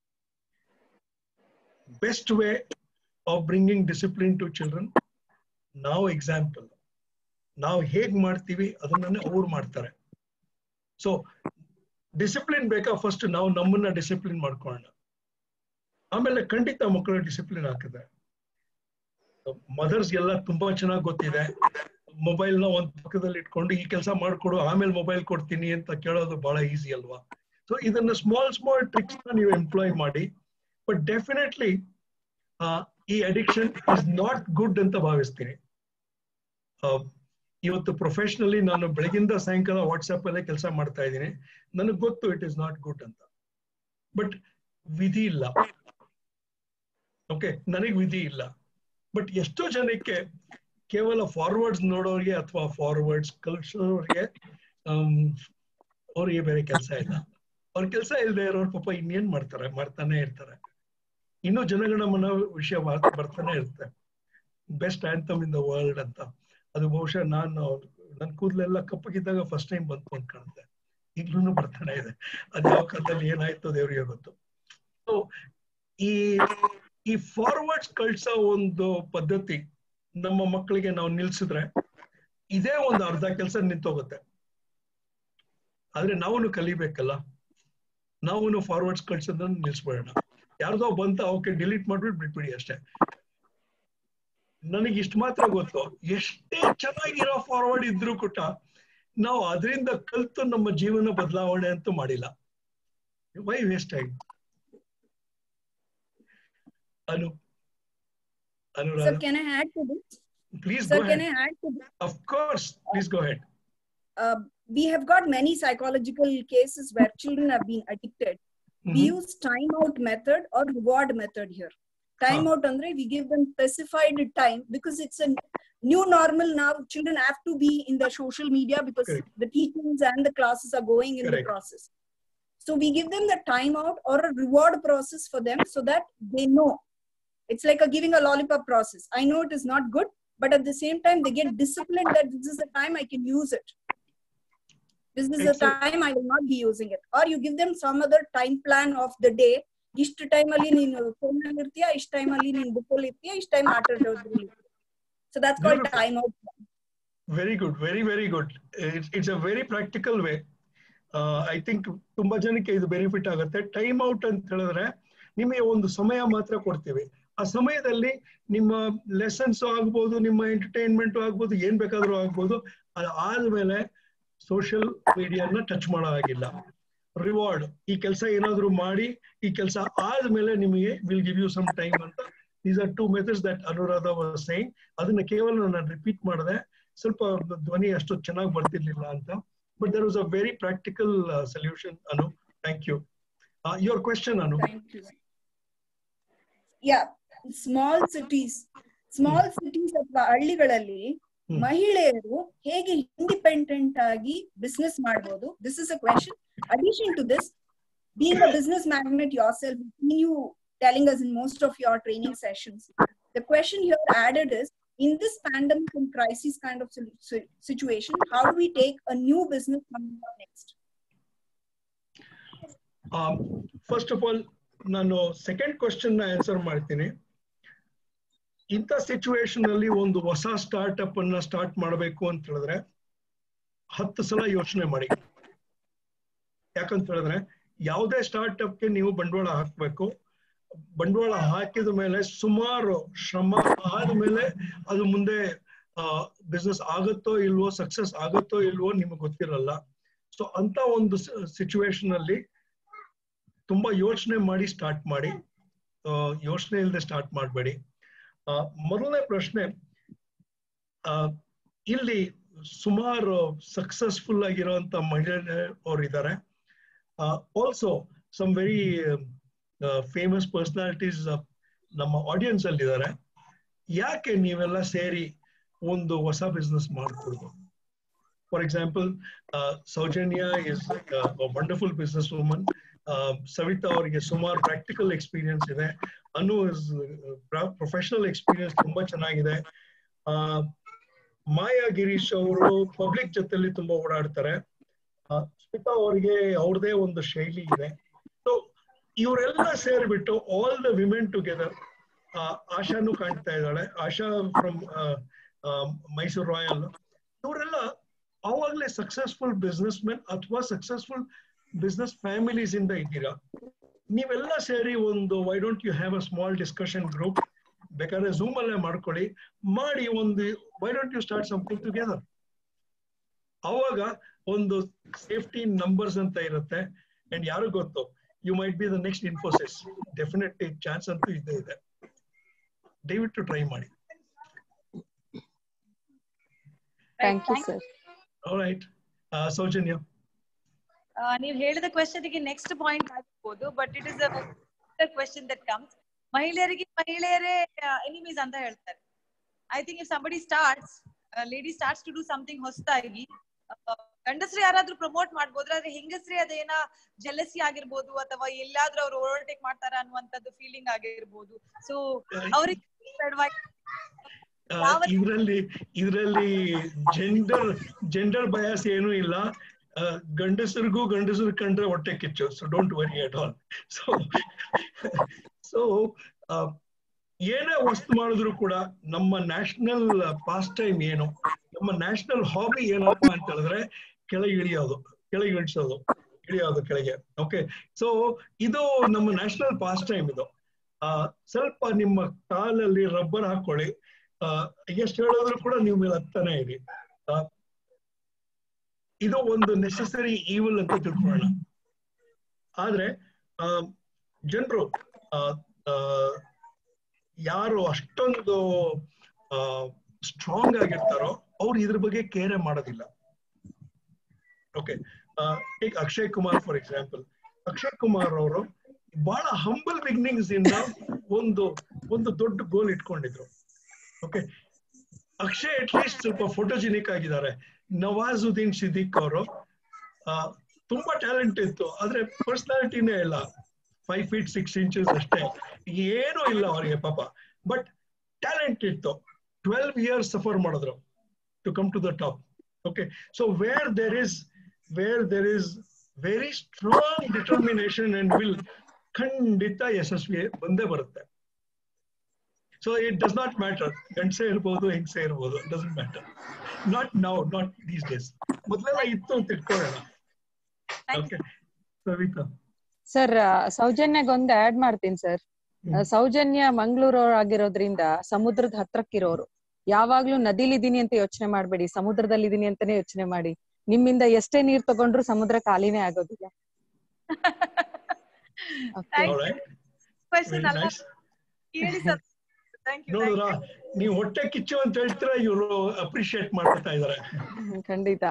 Best way of bringing discipline to children, ನಾವು ಎಕ್ಸಾಂಪಲ್. ನಾವು ಹೇಗ್ ಮಾಡ್ತೀವಿ ಅದನ್ನೇ ಅವ್ರು ಮಾಡ್ತಾರೆ. ಸೊ ಡಿಸಿಪ್ಲಿನ್ ಬೇಕಾ? ಫಸ್ಟ್ ನಾವು ನಮ್ಮನ್ನ ಡಿಸಿಪ್ಲಿನ್ ಮಾಡ್ಕೊಳ್ಳೋಣ, ಆಮೇಲೆ ಖಂಡಿತ ಮಕ್ಕಳು ಡಿಸಿಪ್ಲಿನ್ ಹಾಕಿದೆ. ಮದರ್ಸ್ ಎಲ್ಲ ತುಂಬಾ ಚೆನ್ನಾಗಿ ಗೊತ್ತಿದೆ. ಮೊಬೈಲ್ ನ ಒಂದ್ ಪಕ್ಕದಲ್ಲಿ ಇಟ್ಕೊಂಡು ಈ ಕೆಲಸ ಮಾಡ್ಕೊಡು ಆಮೇಲೆ ಮೊಬೈಲ್ ಕೊಡ್ತೀನಿ ಅಂತ ಕೇಳೋದು ಬಹಳ ಈಸಿ ಅಲ್ವಾ? ಸೊ ಇದನ್ನ ಸ್ಮಾಲ್ ಸ್ಮಾಲ್ ಟ್ರಿಕ್ಸ್ ನ ನೀವು ಎಂಪ್ಲಾಯ್ ಮಾಡಿ. ಬಟ್ ಡೆಫಿನೆಟ್ಲಿ ಈ ಅಡಿಕ್ಷನ್ ಇಸ್ ನಾಟ್ ಗುಡ್ ಅಂತ ಭಾವಿಸ್ತೀನಿ. ಇವತ್ತು ಪ್ರೊಫೆಷನಲಿ ನಾನು ಬೆಳಗಿಂದ ಸಾಯಂಕಾಲ ವಾಟ್ಸ್ಆಪ್ ಅಲ್ಲೇ ಕೆಲಸ ಮಾಡ್ತಾ ಇದ್ದೀನಿ. ನನಗೆ ಗೊತ್ತು ಇಟ್ ಇಸ್ ನಾಟ್ ಗುಡ್ ಅಂತ, ಬಟ್ ವಿಧಿ ಇಲ್ಲ. ಓಕೆ, ನನಗೆ ವಿಧಿ ಇಲ್ಲ. ಬಟ್ ಎಷ್ಟೋ ಜನಕ್ಕೆ ಕೇವಲ ಫಾರ್ವರ್ಡ್ಸ್ ನೋಡೋರಿಗೆ ಅಥವಾ ಫಾರ್ವರ್ಡ್ಸ್ ಕಲ್ಸೋರಿಗೆ ಅವ್ರಿಗೆ ಬೇರೆ ಕೆಲಸ ಇಲ್ಲ. ಅವ್ರ ಕೆಲಸ ಇಲ್ಲದೆ ಇರೋರು ಪಾಪ ಇನ್ನೇನ್ ಮಾಡ್ತಾರೆ, ಮಾಡ್ತಾನೆ ಇರ್ತಾರೆ. ಇನ್ನೂ ಜನಗಣಮನ ವಿಷಯ ಬರ್ತಾನೆ ಇರುತ್ತೆ. Best anthem in the world ಅಂತ. ಅದು ಬಹುಶಃ ನಾನು ನನ್ನ ಕೂದಲೆಲ್ಲ ಕಪ್ಪಗಿದ್ದಾಗ ಫಸ್ಟ್ ಟೈಮ್ ಬಂತು ಅಂತ ಕಾಣುತ್ತೆ. ಈಗ್ಲೂ ಬರ್ತಾನೆ ಇದೆ. ಅದು ಯಾವ ಕಾಲದಲ್ಲಿ ಏನಾಯ್ತು ದೇವ್ರಿಗೆ ಗೊತ್ತು. ಸೊ ಈ ಈ ಫಾರ್ವರ್ಡ್ಸ್ ಕಳ್ಸೋ ಒಂದು ಪದ್ಧತಿ ನಮ್ಮ ಮಕ್ಕಳಿಗೆ ನಾವು ನಿಲ್ಸಿದ್ರೆ ಇದೇ ಒಂದು ಅರ್ಧ ಕೆಲಸ ನಿಂತೋಗುತ್ತೆ. ಆದ್ರೆ ನಾವು ಕಲಿಬೇಕಲ್ಲ, ನಾವು ಫಾರ್ವರ್ಡ್ಸ್ ಕಳ್ಸೋದನ್ನ ನಿಲ್ಸ್ಬೇಡ. ಯಾರ್ದೋ ಬಂತ ಅವಕ್ಕೆ ಡಿಲೀಟ್ ಮಾಡ್ಬಿಟ್ಟು ಬಿಟ್ಬಿಡಿ ಅಷ್ಟೇ. ನನಗೆ ಇಷ್ಟು ಮಾತ್ರ ಗೊತ್ತು, ಎಷ್ಟೇ ಚೆನ್ನಾಗಿರೋ ಫಾರ್ವರ್ಡ್ ಇದ್ರು ಕೂಡ ನಾವು ಅದರಿಂದ ಕಲ್ತು ನಮ್ಮ ಜೀವನ ಬದಲಾವಣೆ ಅಂತೂ ಮಾಡಿಲ್ಲ. ವೈ ವೇಸ್ಟ್ ಆಗಿ? Anu Anurag. Sir, can I add to this? Please Sir, go can ahead. I add to this? Of course, please go ahead. Uh, we have got many psychological cases where children have been addicted. Mm-hmm. We use time out method or reward method here. Time huh. out andre we give them specified time because it's a new normal now. Children have to be in the social media because Correct. The teachings and the classes are going in Correct. The process. So we give them the time out or a reward process for them so that they know. It's like a giving a lollipop process. I know it is not good, but at the same time, they get disciplined that this is the time I can use it. This is the time I will not be using it. Or you give them some other time plan of the day. Ishtu time alli neenu phone alli irtiya, ishtu time alli neenu book alli irtiya, ishtu time aata adodri. So that's called time out. Very good, very very good. It's, it's a very practical way. I think ತುಂಬಾ ಜನಕ್ಕೆ ಇದು benefit ಆಗುತ್ತೆ. Time out ಅಂತ ಹೇಳಿದ್ರೆ ನಿಮಗೆ ಒಂದು ಸಮಯ ಮಾತ್ರ ಕೊಡ್ತೀವಿ. ಆ ಸಮಯದಲ್ಲಿ ನಿಮ್ಮ ಲೆಸನ್ಸ್ ಆಗ್ಬೋದು, ನಿಮ್ಮ ಎಂಟರ್ಟೈನ್ಮೆಂಟ್ ಆಗ್ಬೋದು, ಏನ್ ಬೇಕಾದ್ರೂ ಆಗ್ಬೋದು. ಅದಾದ್ಮೇಲೆ ಸೋಷಿಯಲ್ ಮೀಡಿಯಾನ ಟಚ್ ಮಾಡೋ ಹಾಗಿಲ್ಲ. ರಿವಾರ್ಡ್, ಈ ಕೆಲಸ ಏನಾದ್ರು ಮಾಡಿ ಈ ಕೆಲಸ ಆದ್ಮೇಲೆ ನಿಮಗೆ will give you some time ಅಂತ. These are two methods that Anuradha was saying. ಅದನ್ನ ಕೇವಲ ನಾನು ರಿಪೀಟ್ ಮಾಡಿದೆ, ಸ್ವಲ್ಪ ಧ್ವನಿ ಅಷ್ಟು ಚೆನ್ನಾಗಿ ಬರ್ತಿರ್ಲಿಲ್ಲ ಅಂತ. But there was a very practical solution. Anu, thank you. Your question, Anu. Yeah, small cities small cities ಅಥವಾ ಹಳ್ಳಿಗಳಲ್ಲಿ ಮಹಿಳೆಯರು ಹೇಗೆ ಇಂಡಿಪೆಂಡೆಂಟ್ ಆಗಿ ಬಿಸ್ನೆಸ್ ಮಾಡಬಹುದು? This is a question. Addition to this, being a business magnate yourself, you telling us in most of your training sessions, the question here added is, in this pandemic and crisis kind of situation, how do we take a new business next? Um, first of all, ನಾನು second question ನ answer ಮಾಡ್ತೀನಿ. ಇಂಥ situation ಅಲ್ಲಿ ಒಂದು ಹೊಸ startup ಅನ್ನ start ಮಾಡಬೇಕು ಅಂತ ಹೇಳಿದ್ರೆ ಹತ್ತು ಸಲ ಯೋಚನೆ ಮಾಡಿ. ಯಾಕಂತ ಹೇಳಿದ್ರೆ ಯಾವುದೇ ಸ್ಟಾರ್ಟ್ಅಪ್ಗೆ ನೀವು ಬಂಡವಾಳ ಹಾಕ್ಬೇಕು. ಬಂಡವಾಳ ಹಾಕಿದ ಮೇಲೆ ಸುಮಾರು ಶ್ರಮ ಆದ್ಮೇಲೆ ಅದು ಮುಂದೆ ಬಿಸ್ನೆಸ್ ಆಗುತ್ತೋ ಇಲ್ವೋ, ಸಕ್ಸಸ್ ಆಗುತ್ತೋ ಇಲ್ವೋ ನಿಮಗೆ ಗೊತ್ತಿರಲ್ಲ. ಸೊ ಅಂತ ಒಂದು ಸಿಚುವೇಶನ್ ಅಲ್ಲಿ ತುಂಬಾ ಯೋಚನೆ ಮಾಡಿ ಸ್ಟಾರ್ಟ್ ಮಾಡಿ, ಯೋಚನೆ ಇಲ್ಲದೆ ಸ್ಟಾರ್ಟ್ ಮಾಡಬೇಡಿ. ಮೊದಲನೇ ಪ್ರಶ್ನೆ, ಇಲ್ಲಿ ಸುಮಾರು ಸಕ್ಸಸ್ಫುಲ್ ಆಗಿರುವಂತ ಮಹಿಳೆಯರು ಇದ್ದಾರೆ. Also some very famous personalities ನಮ್ಮ ಆಡಿಯನ್ಸ್ ಅಲ್ಲಿ ಇದ್ದಾರೆ. ಯಾಕೆ ನೀವೆಲ್ಲ ಸೇರಿ ಒಂದು ಹೊಸ ಬಿಸ್ನೆಸ್ ಮಾಡ್ಕೊಳ್ಬೋದು? For example, Soujanya is wonderful business woman. Savita ಅವರಿಗೆ ಸುಮಾರು ಪ್ರಾಕ್ಟಿಕಲ್ ಎಕ್ಸ್ಪೀರಿಯನ್ಸ್ ಇದೆ. ಅನು ಇಸ್ ಪ್ರೊಫೆಷನಲ್ ಎಕ್ಸ್ಪೀರಿಯನ್ಸ್ ತುಂಬಾ ಚೆನ್ನಾಗಿದೆ. ಮಾಯಾ ಗಿರೀಶ್ ಅವರು ಪಬ್ಲಿಕ್ ಜೊತೆಲಿ ತುಂಬಾ ಓಡಾಡ್ತಾರೆ. ಸ್ಮಿತಾ ಅವರಿಗೆ ಅವ್ರದೇ ಒಂದು ಶೈಲಿ ಇದೆ. ಸೊ ಇವರೆಲ್ಲ ಸೇರ್ಬಿಟ್ಟು ಆಲ್ ದ ವಿಮೆನ್ ಟುಗೆದರ್, ಆಶಾನು ಕಾಣ್ತಾ ಇದ್ದಾಳೆ, ಆಶಾ ಫ್ರಮ್ ಮೈಸೂರು ರಾಯಲ್, ಇವರೆಲ್ಲ ಅವಾಗಲೇ ಸಕ್ಸಸ್ಫುಲ್ ಬಿಸ್ನೆಸ್ ಮೆನ್ ಅಥವಾ ಸಕ್ಸಸ್ಫುಲ್ ಬಿಸ್ನೆಸ್ ಫ್ಯಾಮಿಲೀಸ್ ಇಂದ ಇದ್ದೀರಾ. ನೀವೆಲ್ಲ ಸೇರಿ ಒಂದು why don't you have a small discussion group, ಬೇಕಾದ್ರೆ ಝೂಮ್ ಅಲ್ಲೇ ಮಾಡ್ಕೊಳ್ಳಿ, ಮಾಡಿ ಒಂದು why don't you start something together. ಅವಾಗ ಒಂದು ಸೇಫ್ಟಿ ನಂಬರ್ಸ್ ಅಂತ ಇರುತ್ತೆ. ಅಂಡ್ ಯಾರು ಗೊತ್ತು, you might be the next Infosys. Definitely chance ಅಂತೂ ಇದ್ದೇ ಇದೆ. ದಯವಿಟ್ಟು ಟ್ರೈ ಮಾಡಿ. Thank you sir. Alright, Soujanya. ನೀವು ಹೇಳಿದ ಕ್ವೆಶ್ಚನ್ ಗೆ ನೆಕ್ಸ್ಟ್ ಪಾಯಿಂಟ್ ಆಗಿರ್ಬೋದು, but it is a question that comes. ಮಹಿಳೆಯರಿಗೆ ಮಹಿಳೆಯರೇ ಎನಿಮೀಸ್ ಅಂತ ಹೇಳ್ತಾರೆ. I think if somebody starts, lady starts to do something ಹೊಸದಾಗಿ, ಗಂಡಸ್ರಿ ಯಾರಾದ್ರೂ ಪ್ರಮೋಟ್ ಮಾಡ್ಬೋದ್ರೆ, ಆದ್ರೆ ಹೆಂಗಸ್ರಿ ಅದೇನ ಜೆಲಸಿ ಆಗಿರ್ಬೋದು ಅಥವಾ ಎಲ್ಲಾದ್ರೂ ಅವ್ರು ಓವರ್ಟೇಕ್ ಮಾಡ್ತಾರ ಅನ್ನುವಂಥದ್ದು ಫೀಲಿಂಗ್ ಆಗಿರ್ಬೋದು. ಸೊ ಅವ್ರಿಗೆ ಇದರಲ್ಲಿ ಇದರಲ್ಲಿ ಜೆಂಡರ್ ಜೆಂಡರ್ ಬಯಾಸ್ ಏನೂ ಇಲ್ಲ. ಗಂಡಸರಿಗೂ ಗಂಡಸರು ಕಂಡ್ರೆ ಹೊಟ್ಟೆ ಕಿಚ್ಚು. So don't worry at all. So so ಏನೇ ವಸ್ತು ಮಾಡಿದ್ರು ಕೂಡ ನಮ್ಮ ನ್ಯಾಷನಲ್ ಪಾಸ್ಟ್ ಟೈಮ್ ಏನು, ನಮ್ಮ ನ್ಯಾಷನಲ್ ಹಾಬಿ ಏನಪ್ಪಾ ಅಂತ ಹೇಳಿದ್ರೆ ಕೆಳಗೆ ಇಳಿಯೋದು, ಕೆಳಗೆ ಇಳಿಸೋದು, ಇಳಿಯೋದು ಕೆಳಗೆ. ಓಕೆ, ಸೊ ಇದು ನಮ್ಮ ನ್ಯಾಷನಲ್ ಪಾಸ್ಟ್ ಟೈಮ್. ಇದು ಆ ಸ್ವಲ್ಪ ನಿಮ್ಮ ಕಾಲಲ್ಲಿ ರಬ್ಬರ್ ಹಾಕೊಳ್ಳಿ. ಆ ಎಷ್ಟು ಹೇಳಿದ್ರು ಕೂಡ ನೀವು ಮೇಲೆ ಹತ್ತಾನೆ ಇರಿ. ಇದು ಒಂದು ನೆಸೆಸರಿ ಈವಲ್ ಅಂತ ತಿಳ್ಕೊಳ್ಳೋಣ. ಆದ್ರೆ ಆ ಜನರು ಯಾರು ಅಷ್ಟೊಂದು ಸ್ಟ್ರಾಂಗ್ ಆಗಿರ್ತಾರೋ ಅವ್ರು ಇದ್ರ ಬಗ್ಗೆ ಕೇರೆ ಮಾಡೋದಿಲ್ಲ. Okay, take Akshay Kumar for example. Akshay Kumar ಅವರು ಬಹಳ ಹಂಬಲ್ ಬಿಗಿನಿಂಗ್ಸ್ ಇಂದ ಒಂದು ಒಂದು ದೊಡ್ಡ ಗೋಲ್ ಇಟ್ಕೊಂಡಿದ್ರು. ಓಕೆ, ಅಕ್ಷಯ್ ಅಟ್ ಲೀಸ್ಟ್ ಸ್ವಲ್ಪ ಫೋಟೋಜಿನಿಕ್ ಆಗಿದ್ದಾರೆ. ನವಾಜುದ್ದೀನ್ ಸಿದ್ದಿಕ್ ಅವರು ತುಂಬಾ ಟ್ಯಾಲೆಂಟ್ ಇತ್ತು, ಆದ್ರೆ ಪರ್ಸನಾಲಿಟಿನೇ ಇಲ್ಲ. ಫೈವ್ ಫೀಟ್ ಸಿಕ್ಸ್ ಇಂಚಸ್ ಅಷ್ಟೇ, ಏನೂ ಇಲ್ಲ ಅವರಿಗೆ ಪಾಪ. ಬಟ್ ಟ್ಯಾಲೆಂಟ್ ಇತ್ತು. ಟ್ವೆಲ್ವ್ ಇಯರ್ಸ್ ಸಫರ್ ಮಾಡಿದ್ರು to come to the top. Okay, so where there is where there is very strong determination and will, ಖಂಡಿತ ಯಶಸ್ವಿ ಬಂದೇ ಬರುತ್ತೆ. So it does not matter, ಗಂಡಸೆ ಇರ್ಬೋದು ಹೆಂಗಸೆ ಇರ್ಬೋದು, doesn't matter. Not now, not these days. ಮೊದಲೆಲ್ಲ ಇತ್ತು ಅಂತ ಇಟ್ಕೊಳ್ಳೋಣ. ಓಕೆ ಸವಿತಾ. ಸರ್ ಸೌಜನ್ಯಗೆ ಒಂದು ಆಡ್ ಮಾಡ್ತೀನಿ ಸರ್. ಸೌಜನ್ಯ ಮಂಗಳೂರು ಆಗಿರೋದ್ರಿಂದ ಸಮುದ್ರದ ಹತ್ರಕ್ಕಿರೋರು. ಯಾವಾಗ್ಲೂ ನದಿಲಿದೀನಿ ಅಂತ ಯೋಚನೆ ಮಾಡ್ಬೇಡಿ, ಸಮುದ್ರದಲ್ಲಿದೀನಿ ಅಂತಾನೆ ಯೋಚನೆ ಮಾಡಿ. ನಿಮ್ಮಿಂದ ಎಷ್ಟೇ ನೀರ್ ತಗೊಂಡ್ರು ಸಮುದ್ರ ಖಾಲಿನೇ ಆಗೋದಿಲ್ಲ. ನೋಡಿದ್ರ ನೀವು ಹೊಟ್ಟೆ ಕಿಚ್ಚು ಅಂತ ಹೇಳ್ತೀರಾ, ಇವರು ಅಪ್ರಿಶಿಯೇಟ್ ಮಾಡ್ತಾ ಇದಾರೆ. ಖಂಡಿತ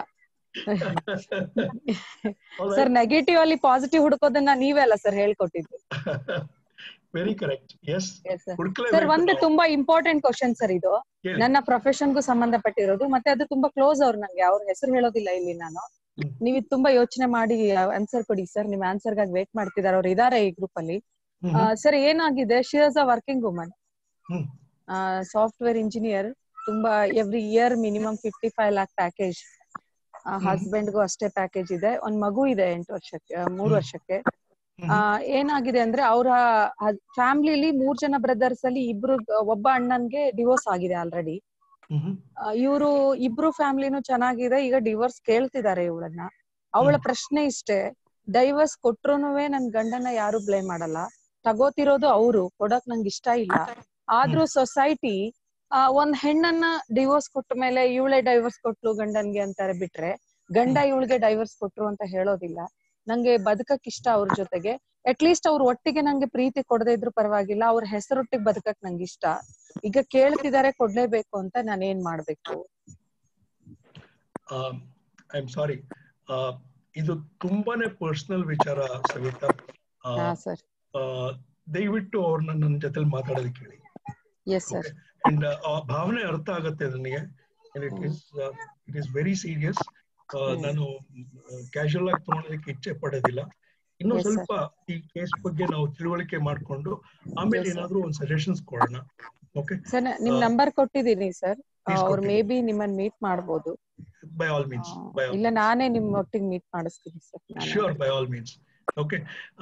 ಸರ್. ನೆಗೆಟಿವ್ ಅಲ್ಲಿ ಪಾಸಿಟಿವ್ ಹುಡುಕೋದನ್ನ ನೀವೇ ಅಲ್ಲ ಸರ್ ಹೇಳ್ಕೊಟ್ಟಿದ್ದು. Very correct. ಎಸ್ ಸರ್, ಒಂದು ತುಂಬಾ ಇಂಪಾರ್ಟೆಂಟ್ ಕ್ವಶನ್ ಸರ್ ಇದು. ನನ್ನ ಪ್ರೊಫೆಷನ್ಗೂ ಸಂಬಂಧಪಟ್ಟಿರೋದು, ಮತ್ತೆ ಅದು ತುಂಬಾ ಕ್ಲೋಸ್ ಅವ್ರು ನಂಗೆ. ಅವ್ರ ಹೆಸರು ಹೇಳೋದಿಲ್ಲ ಇಲ್ಲಿ ನಾನು. ನೀವು ತುಂಬಾ ಯೋಚನೆ ಮಾಡಿ ಆನ್ಸರ್ ಕೊಡಿ ಸರ್. ನಿಮ್ ಆನ್ಸರ್ ಗಾಗಿ ವೇಟ್ ಮಾಡ್ತಿದ್ದಾರೆ. ಅವ್ರು ಇದಾರೆ ಈ ಗ್ರೂಪ್ ಅಲ್ಲಿ. ಸರ್ ಏನಾಗಿದೆ, she is a working woman, software engineer. ತುಂಬಾ every year minimum fifty five lakh package. ಹಸ್ಬೆಂಡ್ಗೂ ಅಷ್ಟೇ ಪ್ಯಾಕೇಜ್ ಇದೆ. ಒಂದ್ ಮಗು ಇದೆ ಎಂಟು ವರ್ಷಕ್ಕೆ ಮೂರು ವರ್ಷಕ್ಕೆ. ಆ ಏನಾಗಿದೆ ಅಂದ್ರೆ ಅವರ ಫ್ಯಾಮಿಲಿಲಿ ಮೂರ್ ಜನ ಬ್ರದರ್ಸ್ ಅಲ್ಲಿ ಇಬ್ರು, ಒಬ್ಬ ಅಣ್ಣನ್ಗೆ ಡಿವೋರ್ಸ್ ಆಗಿದೆ ಆಲ್ರೆಡಿ. ಇವರು ಇಬ್ರು ಫ್ಯಾಮಿಲಿನೂ ಚೆನ್ನಾಗಿದೆ. ಈಗ ಡಿವೋರ್ಸ್ ಕೇಳ್ತಿದ್ದಾರೆ ಇವಳನ್ನ. ಅವಳ ಪ್ರಶ್ನೆ ಇಷ್ಟೇ, ಡೈವರ್ಸ್ ಕೊಟ್ರುನುವೆ ನನ್ ಗಂಡನ ಯಾರು ಬ್ಲೇಮ್ ಮಾಡಲ್ಲ, ತಗೋತಿರೋದು ಅವರು, ಕೊಡಕ್ ನಂಗೆ ಇಷ್ಟ ಇಲ್ಲ. ಆದ್ರೂ ಸೊಸೈಟಿ ಆ ಒಂದ್ ಹೆಣ್ಣನ್ನ ಡಿವೋರ್ಸ್ ಕೊಟ್ಟ ಮೇಲೆ ಇವಳೆ ಡೈವರ್ಸ್ ಕೊಟ್ಲು ಗಂಡನ್ಗೆ ಅಂತಾರೆ ಬಿಟ್ರೆ, ಗಂಡ ಇವಳಿಗೆ ಡೈವರ್ಸ್ ಕೊಟ್ರು ಅಂತ ಹೇಳೋದಿಲ್ಲ. ನಂಗೆ ಬದುಕಕ್ ಇಷ್ಟ ಅವ್ರ ಜೊತೆಗೆ. ಅಟ್ ಲೀಸ್ಟ್ ಅವ್ರ ಒಟ್ಟಿಗೆ ನಂಗೆ ಪ್ರೀತಿ ಕೊಡದೇ ಇದ್ರು ಪರವಾಗಿಲ್ಲ, ಅವ್ರ ಹೆಸರೊಟ್ಟಿಗೆ ಬದುಕಕ್ ನಂಗೆ ಇಷ್ಟ. ಈಗ ಕೇಳ್ತಿದ್ದಾರೆ, ಕೊಡ್ಲೇಬೇಕು ಅಂತ ನಾನು ಏನ್ ಮಾಡ್ಬೇಕು? ಐ ಆಮ್ ಸಾರಿ, ಇದು ತುಂಬಾನೇ ಪರ್ಸನಲ್ ವಿಚಾರ ಸವಿತಾ. ದಯವಿಟ್ಟು ಅವ್ರನ್ನ ನನ್ನ ಜೊತೆ ಮಾತಾಡೋದಕ್ಕೆ ಹೇಳಿ. ಅಂಡ್ ಆ ಭಾವನೆ ಅರ್ಥ ಆಗುತ್ತೆ ನನಗೆ. It is it is very serious. ನಾನು ಕ್ಯಾಶುಯಲ್ ಆಗಿ ತಗೊಳೋದಕ್ಕೆ ಇಚ್ಛೆ ಪಡೋದಿಲ್ಲ. ಇನ್ನು ಸ್ವಲ್ಪ ಈ ಕೇಸ್ ಬಗ್ಗೆ ನಾವು ತಿಳುವಳಿಕೆ ಮಾಡ್ಕೊಂಡು ಆಮೇಲೆ ಏನಾದ್ರೂ ಒಂದು ಸಜೆಷನ್ಸ್ ಕೊಡೋಣ. ಓಕೆ ಸರ್, ನಿಮ್ ನಂಬರ್ ಕೊಟ್ಟಿದ್ದೀನಿ ಸರ್. ಅವ್ರು ಮೇ ಬಿ ನಿಮ್ಮನ್ನ ಮೀಟ್ ಮಾಡ್ಬೋದು. By all means. ಇಲ್ಲ ನಾನೇ ನಿಮ್ ಒಟ್ಟಿಗೆ ಮೀಟ್ ಮಾಡಿಸ್ತೀನಿ sir. Sure, by all means. Okay.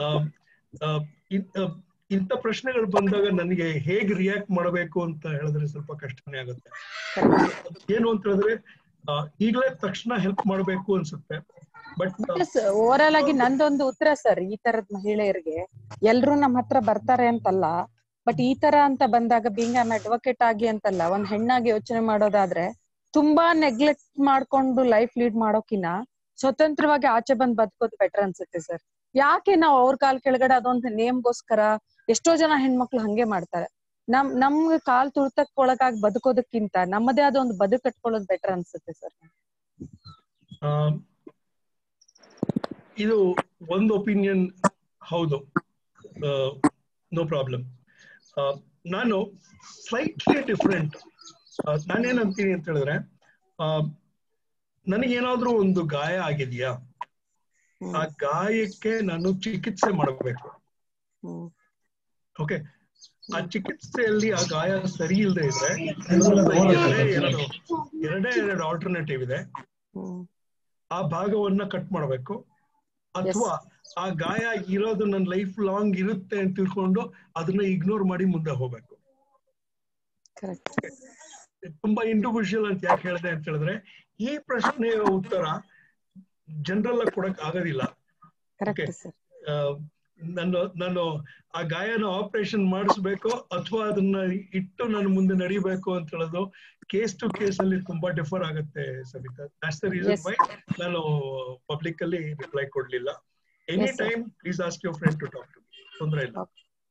ಇಂಥ ಪ್ರಶ್ನೆಗಳು ಬಂದಾಗ ನನಗೆ ಹೇಗೆ ರಿಯಾಕ್ಟ್ ಮಾಡಬೇಕು ಅಂತ ಹೇಳಿದ್ರೆ ಸ್ವಲ್ಪ ಕಷ್ಟನೇ ಆಗುತ್ತೆ. ಏನು ಅಂತ ಹೇಳಿದ್ರೆ ಈಗಲೇ ತಕ್ಷಣ ಹೆಲ್ಪ್ ಮಾಡಬೇಕು ಅನ್ಸುತ್ತೆ. ಬಟ್ ಓವರ್ ಆಲ್ ಆಗಿ ನಂದೊಂದು ಉತ್ತರ ಸರ್, ಈ ತರದ ಮಹಿಳೆಯರಿಗೆ ಎಲ್ರು ನಮ್ಮ ಹತ್ರ ಬರ್ತಾರೆ ಅಂತಲ್ಲ, ಬಟ್ ಈ ತರ ಅಂತ ಬಂದಾಗ ಬೀಂಗ್ ಆನ್ ಅಡ್ವೊಕೇಟ್ ಆಗಿ ಅಂತಲ್ಲ, ಒಂದ್ ಹೆಣ್ಣಾಗಿ ಯೋಚನೆ ಮಾಡೋದಾದ್ರೆ ತುಂಬಾ ನೆಗ್ಲೆಕ್ಟ್ ಮಾಡ್ಕೊಂಡು ಲೈಫ್ ಲೀಡ್ ಮಾಡೋಕಿನ ಸ್ವತಂತ್ರವಾಗಿ ಆಚೆ ಬಂದ್ ಬದುಕೋದು ಬೆಟರ್ ಅನ್ಸುತ್ತೆ ಸರ್. ಯಾಕೆ ನಾವು ಅವ್ರ ಕಾಲ್ ಕೆಳಗಡೆ ಅದೊಂದು ನೇಮ್ಗೋಸ್ಕರ ಎಷ್ಟೋ ಜನ ಹೆಣ್ಮಕ್ಳು ಹಂಗೆ ಮಾಡ್ತಾರೆ. ನಮ್ ನಮ್ಗೆ ಕಾಲ್ ತುಳ್ತಕ್ ಒಳಗಾಗಿ ಬದುಕೋದಕ್ಕಿಂತ ನಮ್ಮದೇ ಆದ ಒಂದು ಬದುಕು ಕಟ್ಕೊಳ್ಳೋದು ಬೆಟರ್ ಅನ್ಸುತ್ತೆ ಸರ್. ಇದು ಒಂದು ಒಪಿನಿಯನ್ ಹೌದು, ನೋ ಪ್ರಾಬ್ಲಮ್. ನಾನು ಸ್ಲೈಟ್ಲಿ ಡಿಫ್ರೆಂಟ್. ನಾನೇನಂತೀನಿ ಅಂತ ಹೇಳಿದ್ರೆ, ನನಗೇನಾದ್ರೂ ಒಂದು ಗಾಯ ಆಗಿದೆಯಾ, ಆ ಗಾಯಕ್ಕೆ ನಾನು ಚಿಕಿತ್ಸೆ ಮಾಡಬೇಕು. ಓಕೆ, ಆ ಚಿಕಿತ್ಸೆಯಲ್ಲಿ ಆ ಗಾಯ ಸರಿ ಇಲ್ಲದೆ ಇದ್ರೆ ಎರಡೇ ಎರಡು ಎರಡೇ ಎರಡು ಆಲ್ಟರ್ನೇಟಿವ್ ಇದೆ. ಆ ಭಾಗವನ್ನ ಕಟ್ ಮಾಡಬೇಕು, ಅಥವಾ ಆ ಗಾಯ ಇರೋದು ನನ್ನ ಲೈಫ್ ಲಾಂಗ್ ಇರುತ್ತೆ ಅಂತ ತಿಳ್ಕೊಂಡು ಅದನ್ನ ಇಗ್ನೋರ್ ಮಾಡಿ ಮುಂದೆ ಹೋಗ್ಬೇಕು. ತುಂಬಾ ಇಂಡಿವಿಜುವಲ್ ಅಂತ ಯಾಕೆ ಹೇಳಿದೆ ಅಂತ ಹೇಳಿದ್ರೆ, ಈ ಪ್ರಶ್ನೆಯ ಉತ್ತರ ಜನರಲ್ ಆಗಿ ಕೊಡಕ್ ಆಗೋದಿಲ್ಲ. ನಾನು ನಾನು ಆ ಗಾಯನ ಆಪರೇಷನ್ ಮಾಡಿಸ್ಬೇಕು ಅಥವಾ ಅದನ್ನ ಇಟ್ಟು ನಾನು ಮುಂದೆ ನಡಿಬೇಕು ಅಂತ ಹೇಳೋದು ಕೇಸ್ ಟು ಕೇಸ್ ಅಲ್ಲಿ ತುಂಬಾ ಡಿಫರ್ ಆಗುತ್ತೆ Savita. That's the reason why ನಾನು ಪಬ್ಲಿಕ್ ಅಲ್ಲಿ ರಿಪ್ಲೈ ಕೊಡ್ಲಿಲ್ಲ. Any time please ask your friend to talk to me. ತೊಂದರೆ ಇಲ್ಲ.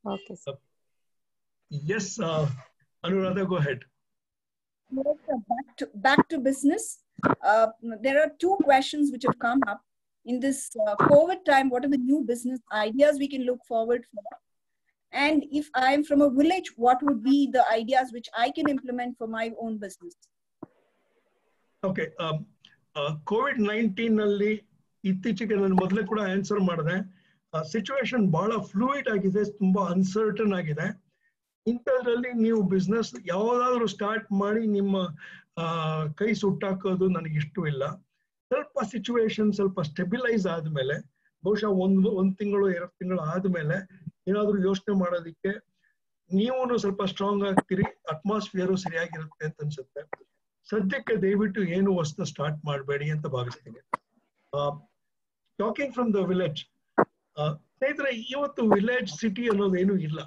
Yes Anuradha, go ahead. Back to, back to business. Uh, there are two questions which have come up. In this uh, COVID time, what are the new business ideas we can look forward for? And if I am from a village, what would be the ideas which I can implement for my own business? Okay. Um, uh, COVID nineteen ನಲ್ಲಿ ಇತ್ತೀಚೆಗೆ ನಾನು ಮೊದಲೇ ಕೂಡ answer ಮಾಡಿದೆ. Situation ಬಹಳ fluid ಆಗಿದೆ, ತುಂಬಾ uncertain ಆಗಿದೆ. ಇಂಥದ್ರಲ್ಲಿ ನೀವು ಬಿಸ್ನೆಸ್ ಯಾವ್ದಾದ್ರು ಸ್ಟಾರ್ಟ್ ಮಾಡಿ ನಿಮ್ಮ ಕೈ ಸುಟ್ಟಾಕೋದು ನನಗೆ ಇಷ್ಟವಿಲ್ಲ. ಸ್ವಲ್ಪ ಸಿಚುವೇಶನ್ ಸ್ವಲ್ಪ ಸ್ಟೆಬಿಲೈಸ್ ಆದ್ಮೇಲೆ, ಬಹುಶಃ ಒಂದು ಒಂದ್ ತಿಂಗಳು ಎರಡು ತಿಂಗಳು ಆದ್ಮೇಲೆ ಏನಾದ್ರು ಯೋಚನೆ ಮಾಡೋದಿಕ್ಕೆ ನೀವು ಸ್ವಲ್ಪ ಸ್ಟ್ರಾಂಗ್ ಆಗ್ತೀರಿ, ಅಟ್ಮಾಸ್ಫಿಯರು ಸರಿಯಾಗಿರುತ್ತೆ ಅಂತ ಅನ್ಸುತ್ತೆ. ಸದ್ಯಕ್ಕೆ ದಯವಿಟ್ಟು ಏನು ಹೊಸ ಸ್ಟಾರ್ಟ್ ಮಾಡಬೇಡಿ ಅಂತ ಭಾವಿಸ್ತೀನಿ. Talking from the village. ಸ್ನೇಹಿತರೆ, ಇವತ್ತು ವಿಲೇಜ್ ಸಿಟಿ ಅನ್ನೋದೇನು ಇಲ್ಲ.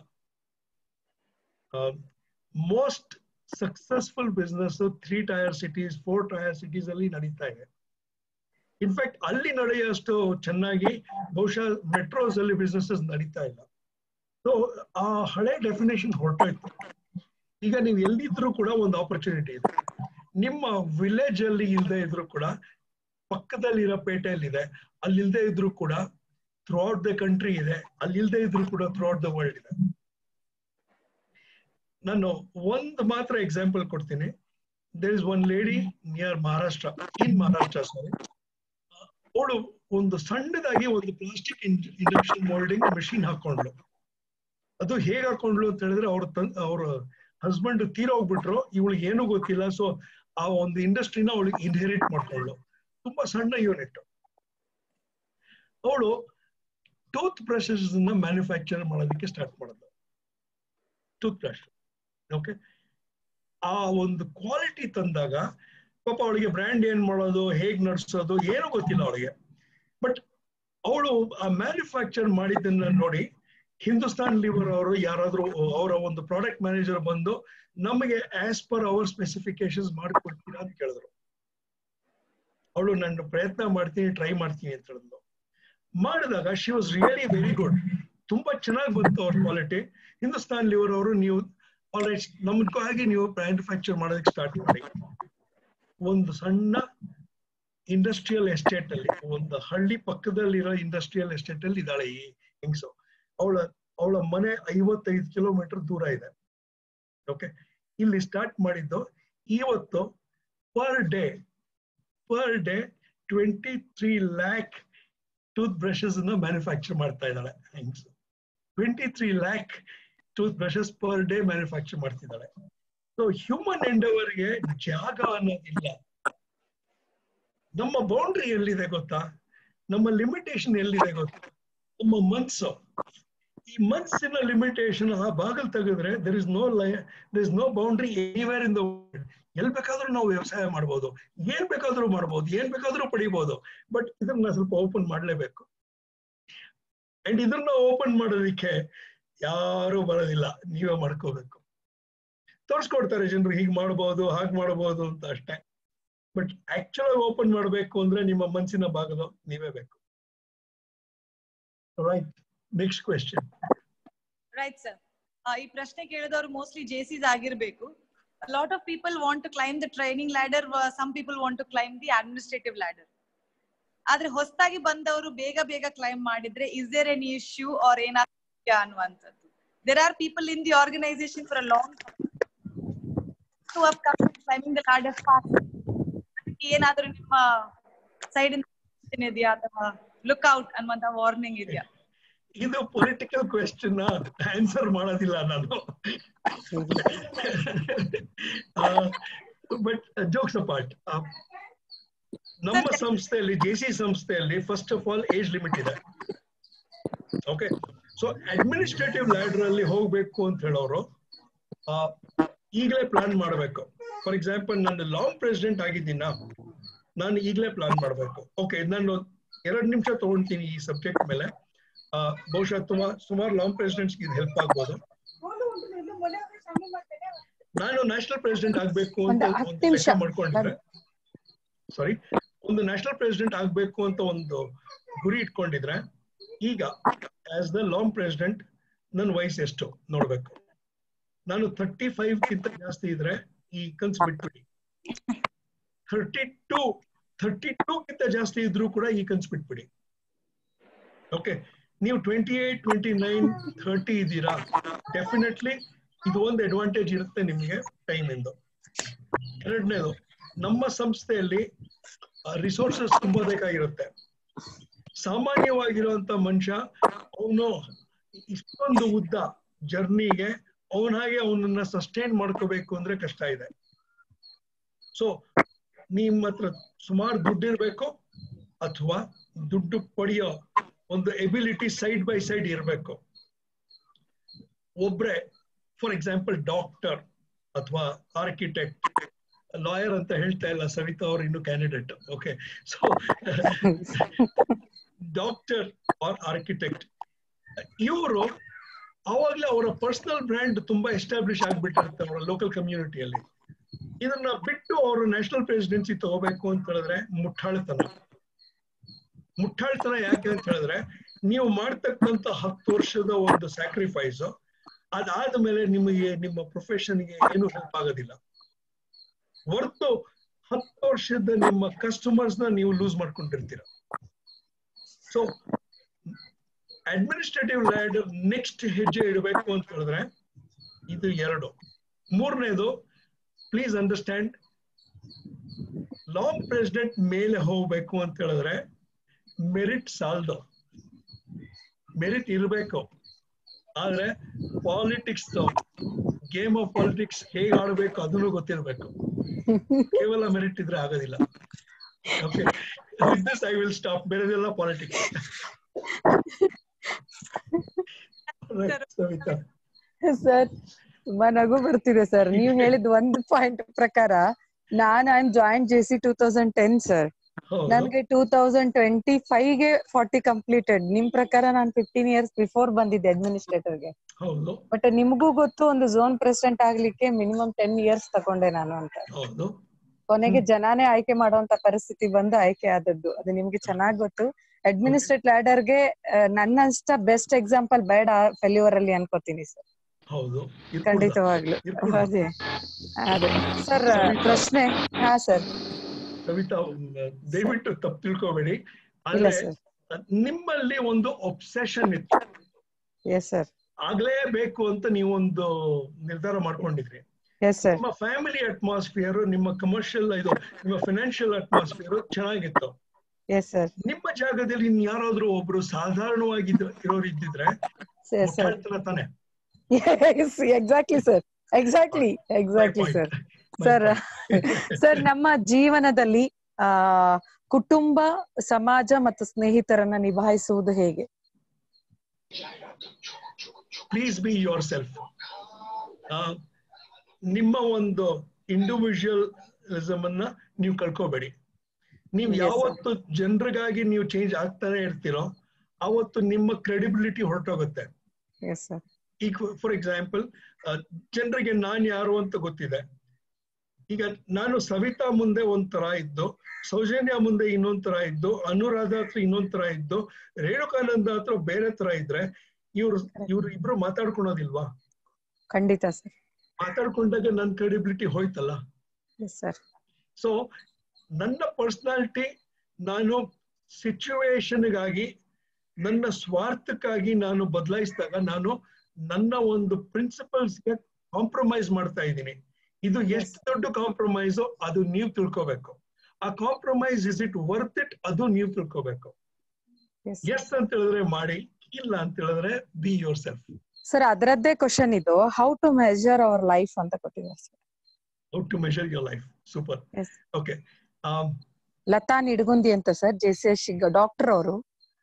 Most successful business three tier cities, four tier cities ಅಲ್ಲಿ ನಡೀತಾ ಇದೆ. ಇನ್ಫ್ಯಾಕ್ಟ್ ಅಲ್ಲಿ ನಡೆಯುವಷ್ಟು ಚೆನ್ನಾಗಿ ಬಹುಶಃ ಮೆಟ್ರೋಸ್ ಅಲ್ಲಿ ಬಿಸ್ನೆಸಸ್ ನಡೀತಾ ಇಲ್ಲ. ಸೊ ಆ ಹಳೆ ಡೆಫಿನೇಷನ್ ಹೊರಟೋಯ್ತು. ಈಗ ನೀವು ಎಲ್ಲಿದ್ರು ಕೂಡ ಒಂದು ಆಪರ್ಚುನಿಟಿ ಇದೆ. ನಿಮ್ಮ ವಿಲೇಜ್ ಅಲ್ಲಿ ಇಲ್ಲದೆ ಇದ್ರು ಕೂಡ ಪಕ್ಕದಲ್ಲಿರೋ ಪೇಟೆಯಲ್ಲಿ ಇದೆ, ಅಲ್ಲಿ ಇಲ್ಲದೆ ಇದ್ರು ಕೂಡ ಥ್ರೂ ಔಟ್ ದ ಕಂಟ್ರಿ ಇದೆ, ಅಲ್ಲಿ ಇಲ್ಲದೆ ಇದ್ರು ಕೂಡ ಥ್ರೂ ಔಟ್ ದ ವರ್ಲ್ಡ್ ಇದೆ. ನಾನು ಒಂದು ಮಾತ್ರ ಎಕ್ಸಾಂಪಲ್ ಕೊಡ್ತೀನಿ. There is one lady near Maharashtra, in Maharashtra sorry. ಅವಳು ಒಂದು ಸಣ್ಣದಾಗಿ ಒಂದು ಪ್ಲಾಸ್ಟಿಕ್ ಇಂಡಕ್ಷನ್ ಮೋಲ್ಡಿಂಗ್ ಮೆಷಿನ್ ಹಾಕೊಂಡ್ಲು. ಅದು ಹೇಗೆ ಹಾಕೊಂಡ್ಲು ಅಂತ ಹೇಳಿದ್ರೆ, ಅವ್ರ ಅವ್ರ ಹಸ್ಬೆಂಡ್ ತೀರೋಗ್ಬಿಟ್ರು, ಇವಳಿಗೆ ಏನೂ ಗೊತ್ತಿಲ್ಲ. ಸೊ ಆ ಒಂದು ಇಂಡಸ್ಟ್ರಿನ ಅವಳಿಗೆ ಇನ್ಹೆರಿಟ್ ಮಾಡ್ಕೊಂಡ್ಲು. ತುಂಬಾ ಸಣ್ಣ ಯೂನಿಟ್. ಅವಳು ಟೂತ್ ಬ್ರಷಸ್ ಮ್ಯಾನುಫ್ಯಾಕ್ಚರ್ ಮಾಡೋದಕ್ಕೆ ಸ್ಟಾರ್ಟ್ ಮಾಡಿದ್ಲು. Tooth brush. ಓಕೆ, ಆ ಒಂದು ಕ್ವಾಲಿಟಿ ತಂದಾಗ ಪಾಪ ಅವಳಿಗೆ ಬ್ರ್ಯಾಂಡ್ ಏನ್ ಮಾಡೋದು, ಹೇಗ್ ನಡೆಸೋದು ಏನೂ ಗೊತ್ತಿಲ್ಲ ಅವಳಿಗೆ. ಬಟ್ ಅವಳು ಆ ಮ್ಯಾನುಫ್ಯಾಕ್ಚರ್ ಮಾಡಿದ್ದನ್ನ ನೋಡಿ ಹಿಂದೂಸ್ತಾನ್ ಲಿವರ್ ಅವರು ಯಾರಾದ್ರೂ ಅವರ ಒಂದು ಪ್ರಾಡಕ್ಟ್ ಮ್ಯಾನೇಜರ್ ಬಂದು ನಮಗೆ ಆಸ್ ಪರ್ ಅವರ್ ಸ್ಪೆಸಿಫಿಕೇಶನ್ಸ್ ಮಾಡಿಕೊಡ್ತೀರಾ ಅಂತ ಕೇಳಿದ್ರು. ಅವಳು ನಾನು ಪ್ರಯತ್ನ ಮಾಡ್ತೀನಿ, ಟ್ರೈ ಮಾಡ್ತೀನಿ ಅಂತ ಹೇಳಿದ್ಲು. ಮಾಡಿದಾಗ she was really very good. ತುಂಬಾ ಚೆನ್ನಾಗಿ ಬಂತು ಅವ್ರ ಕ್ವಾಲಿಟಿ. ಹಿಂದೂಸ್ತಾನ್ ಲಿವರ್ ಅವರು ನೀವು ಆಲ್ರೈಟ್ ನಮ್ಗಾಗಿ ನೀವು ಮ್ಯಾನುಫ್ಯಾಕ್ಚರ್ ಮಾಡೋದಕ್ಕೆ ಸ್ಟಾರ್ಟ್ ಮಾಡಿ. ಒಂದು ಸಣ್ಣ ಇಂಡಸ್ಟ್ರಿಯಲ್ ಎಸ್ಟೇಟ್ ಅಲ್ಲಿ, ಒಂದು ಹಳ್ಳಿ ಪಕ್ಕದಲ್ಲಿರೋ ಇಂಡಸ್ಟ್ರಿಯಲ್ ಎಸ್ಟೇಟ್ ಅಲ್ಲಿ ಇದ್ದಾಳೆ ಈ ಹೆಂಗ್ಸು. ಅವಳ ಅವಳ ಮನೆ ಐವತ್ತೈದು ಕಿಲೋಮೀಟರ್ ದೂರ ಇದೆ. ಓಕೆ, ಇಲ್ಲಿ ಸ್ಟಾರ್ಟ್ ಮಾಡಿದ್ದು. ಇವತ್ತು per day per day twenty three lakh tooth brushes ಅನ್ನ ಮ್ಯಾನುಫ್ಯಾಕ್ಚರ್ ಮಾಡ್ತಾ ಇದ್ದಾಳೆ ಹೆಂಗ್ಸು. Twenty three lakh tooth brushes per day manufacture ಮಾಡ್ತಿದ್ದಾಳೆ. ಸೊ ಹ್ಯೂಮನ್ ಎಂಡೆವರ್ಗೆ ಜಾಗ ಅನ್ನೋದಿಲ್ಲ. ನಮ್ಮ ಬೌಂಡ್ರಿ ಎಲ್ಲಿದೆ ಗೊತ್ತಾ? ನಮ್ಮ ಲಿಮಿಟೇಷನ್ ಎಲ್ಲಿದೆ ಗೊತ್ತಾ? ನಮ್ಮ ಮನ್ಸು. ಈ ಮನ್ಸಿನ ಲಿಮಿಟೇಷನ್ ಆ ಬಾಗಲ್ ತೆಗೆದ್ರೆ there is no lie there is no boundary anywhere in the world. ಎಲ್ ಬೇಕಾದ್ರೂ ನಾವು ವ್ಯವಸಾಯ ಮಾಡ್ಬೋದು, ಏನ್ ಬೇಕಾದ್ರೂ ಮಾಡ್ಬೋದು, ಏನ್ ಬೇಕಾದ್ರೂ ಪಡಿಬಹುದು. ಬಟ್ ಇದನ್ನ ಸ್ವಲ್ಪ ಓಪನ್ ಮಾಡ್ಲೇಬೇಕು. ಅಂಡ್ ಇದನ್ನ ಓಪನ್ ಮಾಡೋದಿಕ್ಕೆ ಯಾರು ಬರೋದಿಲ್ಲ, ನೀವೇ ಮಾಡ್ಕೋಬೇಕು. ತೋರ್ಸ್ಕೊಡ್ತಾರೆ ಜನರು, ಹೀಗ್ ಮಾಡ್ಬೋದು, ಹಾಗೆ ಮಾಡ್ಬೋದು ಅಂತ ಅಷ್ಟೇ. ಬಟ್ ಆಕ್ಚುಲ್ ಆಗಿ ಓಪನ್ ಮಾಡ್ಬೇಕು ಅಂದ್ರೆ ನಿಮ್ಮ ಮನಸ್ಸಿನ ಭಾಗದ ನೀವೇ ಬೇಕು. Right, next question. Right sir, ಈ ಪ್ರಶ್ನೆ ಕೇಳಿದವರು ಮೋಸ್ಟ್ಲಿ ಜೆಸಿಸ್ ಆಗಿರ್ಬೇಕು. A lot of people want to climb the training ladder, some people want to climb the administrative ladder. ಆದ್ರೆ ಹೊಸದಾಗಿ ಬಂದವರು ಬೇಗ ಬೇಗ ಕ್ಲೈಮ್ ಮಾಡಿದ್ರೆ is there any issue or ಏನಾದ್ರು ಅನ್ನುವಂಥದ್ದು? There are people in the organization for a long time who have come climbing the ladder fast. ಅದಕ್ಕೆ ಏನಾದ್ರೂ ನಿಮ್ಮ ಸೈಡ್ ಇಂದ ಇದೆಯಾ ಅಥವಾ ಲುಕ್ ಔಟ್ ಅನ್ನುವಂತ ವಾರ್ನಿಂಗ್ ಇದೆಯಾ? ಇದು ಪೊಲಿಟಿಕಲ್ ಕ್ವೆಶ್ಚನ್, ಆನ್ಸರ್ ಮಾಡೋದಿಲ್ಲ ನಾನು. ಬಟ್ ಜೋಕ್ಸ್ ಅಪಾರ್ಟ್, ನಮ್ಮ ಸಂಸ್ಥೆಯಲ್ಲಿ, ಜೆಸಿ ಸಂಸ್ಥೆಯಲ್ಲಿ first of all age limit ಇದೆ. ಓಕೆ, ಸೊ ಅಡ್ಮಿನಿಸ್ಟ್ರೇಟಿವ್ ಲ್ಯಾಡರ್ ಅಲ್ಲಿ ಹೋಗ್ಬೇಕು ಅಂತ ಹೇಳೋರು ಈಗಲೇ ಪ್ಲಾನ್ ಮಾಡಬೇಕು. ಫಾರ್ ಎಕ್ಸಾಂಪಲ್, ನಾನು ಲಾಂಗ್ ಪ್ರೆಸಿಡೆಂಟ್ ಆಗಿದ್ದೀನ, ನಾನು ಈಗಲೇ ಪ್ಲಾನ್ ಮಾಡಬೇಕು. ಓಕೆ, ನಾನು ಎರಡು ನಿಮಿಷ ತಗೊಳ್ತೀನಿ ಈ ಸಬ್ಜೆಕ್ಟ್ ಮೇಲೆ. ಬಹುಶಃ ತುಂಬಾ ಸುಮಾರು ಲಾಂಗ್ ಪ್ರೆಸಿಡೆಂಟ್ಸ್ ಇದು ಹೆಲ್ಪ್ ಆಗ್ಬೋದು. ನಾನು ನ್ಯಾಷನಲ್ ಪ್ರೆಸಿಡೆಂಟ್ ಆಗ್ಬೇಕು ಅಂತ ಒಂದು ಮಾಡ್ಕೊಂಡಿದ್ರೆ ಸಾರಿ ಒಂದು ನ್ಯಾಷನಲ್ ಪ್ರೆಸಿಡೆಂಟ್ ಆಗ್ಬೇಕು ಅಂತ ಒಂದು ಗುರಿ ಇಟ್ಕೊಂಡಿದ್ರೆ, ಈಗ ಆಸ್ ದ ಲಾಂಗ್ ಪ್ರೆಸಿಡೆಂಟ್ ನನ್ನ ವಯಸ್ಸು ಎಷ್ಟು ನೋಡ್ಬೇಕು. ನಾನು ಥರ್ಟಿ ಫೈವ್ ಗಿಂತ ಜಾಸ್ತಿ ಇದ್ರೆ ಈ ಕನ್ಸು ಬಿಟ್ಬಿಡಿ. ಥರ್ಟಿ ಟೂ ಥರ್ಟಿ ಟೂ ಗಿಂತ ಜಾಸ್ತಿ ಇದ್ರೂ ಕೂಡ ಈ ಕನ್ಸು ಬಿಟ್ಬಿಡಿ. ಓಕೆ, ನೀವು twenty eight twenty nine thirty ಇದ್ದೀರಾ, ಡೆಫಿನೆಟ್ಲಿ ಇದು ಒಂದು ಅಡ್ವಾಂಟೇಜ್ ಇರುತ್ತೆ ನಿಮಗೆ ಟೈಮ್ ಇಂದು. ಎರಡನೇದು, ನಮ್ಮ ಸಂಸ್ಥೆಯಲ್ಲಿ ರಿಸೋರ್ಸಸ್ ತುಂಬಾ ಬೇಕಾಗಿರುತ್ತೆ. ಸಾಮಾನ್ಯವಾಗಿರುವಂತ ಮನುಷ್ಯ ಅವನು ಇಷ್ಟೊಂದು ಉದ್ದ ಜರ್ನಿಗೆ ಅವನಾಗೆ ಅವನನ್ನ ಸಸ್ಟೈನ್ ಮಾಡ್ಕೋಬೇಕು ಅಂದ್ರೆ ಕಷ್ಟ ಇದೆ. ಸೊ ನಿಮ್ಮ ಹತ್ರ ಸುಮಾರು ದುಡ್ಡು ಇರ್ಬೇಕು, ಅಥವಾ ದುಡ್ಡು ಪಡೆಯೋ ಒಂದು ಎಬಿಲಿಟಿ ಸೈಡ್ ಬೈ ಸೈಡ್ ಇರಬೇಕು. ಒಬ್ರೆ ಫಾರ್ ಎಕ್ಸಾಂಪಲ್ ಡಾಕ್ಟರ್ ಅಥವಾ ಆರ್ಕಿಟೆಕ್ಟ್, ಲಾಯರ್ ಅಂತ ಹೇಳ್ತಾ ಇಲ್ಲ ಸವಿತಾ ಅವ್ರು ಇನ್ನು candidate. Okay, so doctor or architect, ಇವರು ಅವಾಗ್ಲೇ ಅವರ ಪರ್ಸನಲ್ ಬ್ರ್ಯಾಂಡ್ ತುಂಬಾ ಎಸ್ಟಾಬ್ಲಿಷ್ ಆಗ್ಬಿಟ್ಟಿರುತ್ತೆ ಅವರ ಲೋಕಲ್ ಕಮ್ಯುನಿಟಿಯಲ್ಲಿ. ಇದನ್ನ ಬಿಟ್ಟು ಅವರು ನ್ಯಾಷನಲ್ ಪ್ರೆಸಿಡೆನ್ಸಿ ತಗೋಬೇಕು ಅಂತ ಹೇಳಿದ್ರೆ ಮುಟ್ಟಾಳ್ತನ. ಮುಟ್ಟಾಳ್ತನ ಯಾಕೆ ಅಂತ ಹೇಳಿದ್ರೆ, ನೀವು ಮಾಡ್ತಕ್ಕಂಥ ಹತ್ತು ವರ್ಷದ ಒಂದು ಸ್ಯಾಕ್ರಿಫೈಸ್ ಅದಾದ್ಮೇಲೆ ನಿಮಗೆ ನಿಮ್ಮ ಪ್ರೊಫೆಷನ್ಗೆ ಏನು ಹೆಲ್ಪ್ ಆಗೋದಿಲ್ಲ. ಹೊರತು ಹತ್ತು ವರ್ಷದ ನಿಮ್ಮ ಕಸ್ಟಮರ್ಸ್ ನ ನೀವು ಲೂಸ್ ಮಾಡ್ಕೊಂಡಿರ್ತೀರ. ಸೊ ಅಡ್ಮಿನಿಸ್ಟ್ರೇಟಿವ್ ಲ್ಯಾಡರ್ ನೆಕ್ಸ್ಟ್ ಹೆಜ್ಜೆ ಇಡಬೇಕು ಅಂತ ಹೇಳಿದ್ರೆ ಇದು ಎರಡು. ಮೂರನೇದು, ಪ್ಲೀಸ್ ಅಂಡರ್ಸ್ಟ್ಯಾಂಡ್, ಲಾಂಗ್ ಪ್ರೆಸಿಡೆಂಟ್ ಮೇಲೆ ಹೋಗ್ಬೇಕು ಅಂತ ಹೇಳಿದ್ರೆ ಮೆರಿಟ್ ಸಾಲ್ದು. ಮೆರಿಟ್ ಇರಬೇಕು, ಆದ್ರೆ ಪಾಲಿಟಿಕ್ಸ್ ಗೇಮ್ ಆಫ್ ಪಾಲಿಟಿಕ್ಸ್ ಹೇಗೆ ಆಡ್ಬೇಕು ಅದನ್ನು ಗೊತ್ತಿರ್ಬೇಕು. ಕೇವಲ ಮೆರಿಟ್ ಇದ್ರೆ ಆಗೋದಿಲ್ಲ. Okay, with this I will stop. ಬೇರೆದೆಲ್ಲ ಪಾಲಿಟಿಕ್ಸ್. ಸವಿತಾ ಸರ್ ತುಂಬಾ ನಗು ಬರ್ತಿದೆ ಸರ್. ನೀವು ಹೇಳಿದ ಒಂದು ಪಾಯಿಂಟ್ ಪ್ರಕಾರ ನಾನು I am joined J C two thousand ten sir. ನನ್ಗೆ ಟೂ ತೌಸಂಡ್ ಟ್ವೆಂಟಿ ಫೈವ್ ಗೆ ಫಾರ್ಟಿ ಕಂಪ್ಲೀಟೆಡ್. ನಿಮ್ ಪ್ರಕಾರ ನಾನು ಫಿಫ್ಟೀನ್ ಇಯರ್ಸ್ ಬಿಫೋರ್ ಬಂದಿದ್ದೆ ಅಡ್ಮಿನಿಸ್ಟ್ರೇಟರ್ ಗೆ. ಬಟ್ ನಿಮ್ಗೂ ಗೊತ್ತು ಒಂದು ಝೋನ್ ಪ್ರೆಸಿಡೆಂಟ್ ಆಗ್ಲಿಕ್ಕೆ ಮಿನಿಮಮ್ ಟೆನ್ ಇಯರ್ಸ್ ತಗೊಂಡೆ ನಾನು ಅಂತ. ಕೊನೆಗೆ ಜನಾನೇ ಆಯ್ಕೆ ಮಾಡುವಂತ ಪರಿಸ್ಥಿತಿ ಬಂದು ಆಯ್ಕೆ ಆದದ್ದು. ಅದು ನಿಮ್ಗೆ ಚೆನ್ನಾಗ್ ಗೊತ್ತು. ಅಡ್ಮಿನಿಸ್ಟ್ರೇಟ್ ಲ್ಯಾಡರ್ ಗೆ ನನ್ನಷ್ಟ ಬೆಸ್ಟ್ ಎಕ್ಸಾಂಪಲ್ ಬೇಡ ಫೆಲ್ಯೂರ್ ಅಲ್ಲಿ ಅನ್ಕೋತೀನಿ ಸರ್. ಹೌದು, ಖಂಡಿತವಾಗ್ಲು. ಅದೇ ಅದೇ ಸರ್ ಪ್ರಶ್ನೆ. ಹಾ ಸರ್. ಕವಿತಾ, ದಯವಿಟ್ಟು ತಪ್ಪು ತಿಳ್ಕೋಬೇಡಿ, ಆದ್ರೆ ನಿಮ್ಮಲ್ಲಿ ಒಂದು ಒಬ್ಸೆಷನ್ ಇತ್ತು. Yes sir. ಆಗ್ಲೇಬೇಕು ಅಂತ ನೀವೊಂದು ನಿರ್ಧಾರ ಮಾಡ್ಕೊಂಡಿದ್ರಿ. ನಿಮ್ಮ ಫ್ಯಾಮಿಲಿ ಅಟ್ಮಾಸ್ಫಿಯರ್, ನಿಮ್ಮ ಕಮರ್ಷಿಯಲ್ ಇದು ನಿಮ್ಮ ಫೈನಾನ್ಷಿಯಲ್ ಅಟ್ಮಾಸ್ಫಿಯರ್ ಚೆನ್ನಾಗಿತ್ತು. ನಿಮ್ಮ ಜಾಗದಲ್ಲಿ ಇನ್ ಯಾರಾದ್ರೂ ಒಬ್ರು ಸಾಧಾರಣವಾಗಿ ಇರೋರು ಇದ್ದಿದ್ರೆ ತಾನೆ. Exactly sir, exactly exactly sir. Sir sir ನಮ್ಮ ಜೀವನದಲ್ಲಿ ಆ ಕುಟುಂಬ, ಸಮಾಜ ಮತ್ತು ಸ್ನೇಹಿತರನ್ನ ನಿಭಾಯಿಸುವುದು ಹೇಗೆ? Please be yourself. ನಿಮ್ಮ ಒಂದು ಇಂಡಿವಿಜುವಲಿಸಮ್ ಅನ್ನ ನೀವು ಕಳ್ಕೋಬೇಡಿ. ನೀವು ಯಾವತ್ತು ಜನರಿಗಾಗಿ ನೀವು ಚೇಂಜ್ ಆಗ್ತಾನೆ ಇರ್ತೀರೋ ಅವತ್ತು ನಿಮ್ಮ ಕ್ರೆಡಿಬಿಲಿಟಿ ಹೊರಟೋಗುತ್ತೆ. ಈಗ ಫಾರ್ ಎಕ್ಸಾಂಪಲ್, ಜನರಿಗೆ ನಾನ್ ಯಾರು ಅಂತ ಗೊತ್ತಿದೆ. ಈಗ ನಾನು ಸವಿತಾ ಮುಂದೆ ಒಂಥರ ಇದ್ದು, ಸೌಜನ್ಯ ಮುಂದೆ ಇನ್ನೊಂದ್ ತರ ಇದ್ದು, ಅನುರಾಧ ಹತ್ರ ಇನ್ನೊಂದ್ ತರ ಇದ್ದು, ರೇಣುಕಾನಂದ ಹತ್ರ ಬೇರೆ ತರ ಇದ್ರೆ ಇವ್ರು ಇವ್ರು ಇಬ್ರು ಮಾತಾಡ್ಕೊಳೋದಿಲ್ವಾ? ಖಂಡಿತ ಸರ್. ಮಾತಾಡ್ಕೊಂಡಾಗ ನನ್ನ ಕ್ರೆಡಿಬಿಲಿಟಿ ಹೋಯ್ತಲ್ಲ. ಸೊ ನನ್ನ ಪರ್ಸನಾಲಿಟಿ ನಾನು ಸಿಚುವೇಶನ್ಗಾಗಿ, ನನ್ನ ಸ್ವಾರ್ಥಕ್ಕಾಗಿ ನಾನು ಬದಲಾಯಿಸಿದಾಗ ನಾನು ನನ್ನ ಒಂದು ಪ್ರಿನ್ಸಿಪಲ್ಸ್ಗೆ ಕಾಂಪ್ರಮೈಸ್ ಮಾಡ್ತಾ ಇದ್ದೀನಿ. ಇದು ಎಷ್ಟು ದೊಡ್ಡ ಕಾಂಪ್ರಮೈಸು ಅದು ನೀವು ತಿಳ್ಕೋಬೇಕು. ಆ compromise is it worth it ಅದು ನೀವು ತಿಳ್ಕೋಬೇಕು. ಎಸ್ ಅಂತ ಹೇಳಿದ್ರೆ ಮಾಡಿ, ಇಲ್ಲ ಅಂತ ಹೇಳಿದ್ರೆ ಬಿ ಯೋರ್ ಸೆಲ್ಫ್. ಸರ್ ಅದರದ್ದೇ ಕ್ವಶನ್ ಇದು, how to measure our life ಅಂತ ಕೊಟ್ಟಿದ್ದಾರೆ sir. How to measure your life. Super. Okay. Latha Nidagundi ಅಂತ sir, J C S Shiggaon doctor ಅವರು,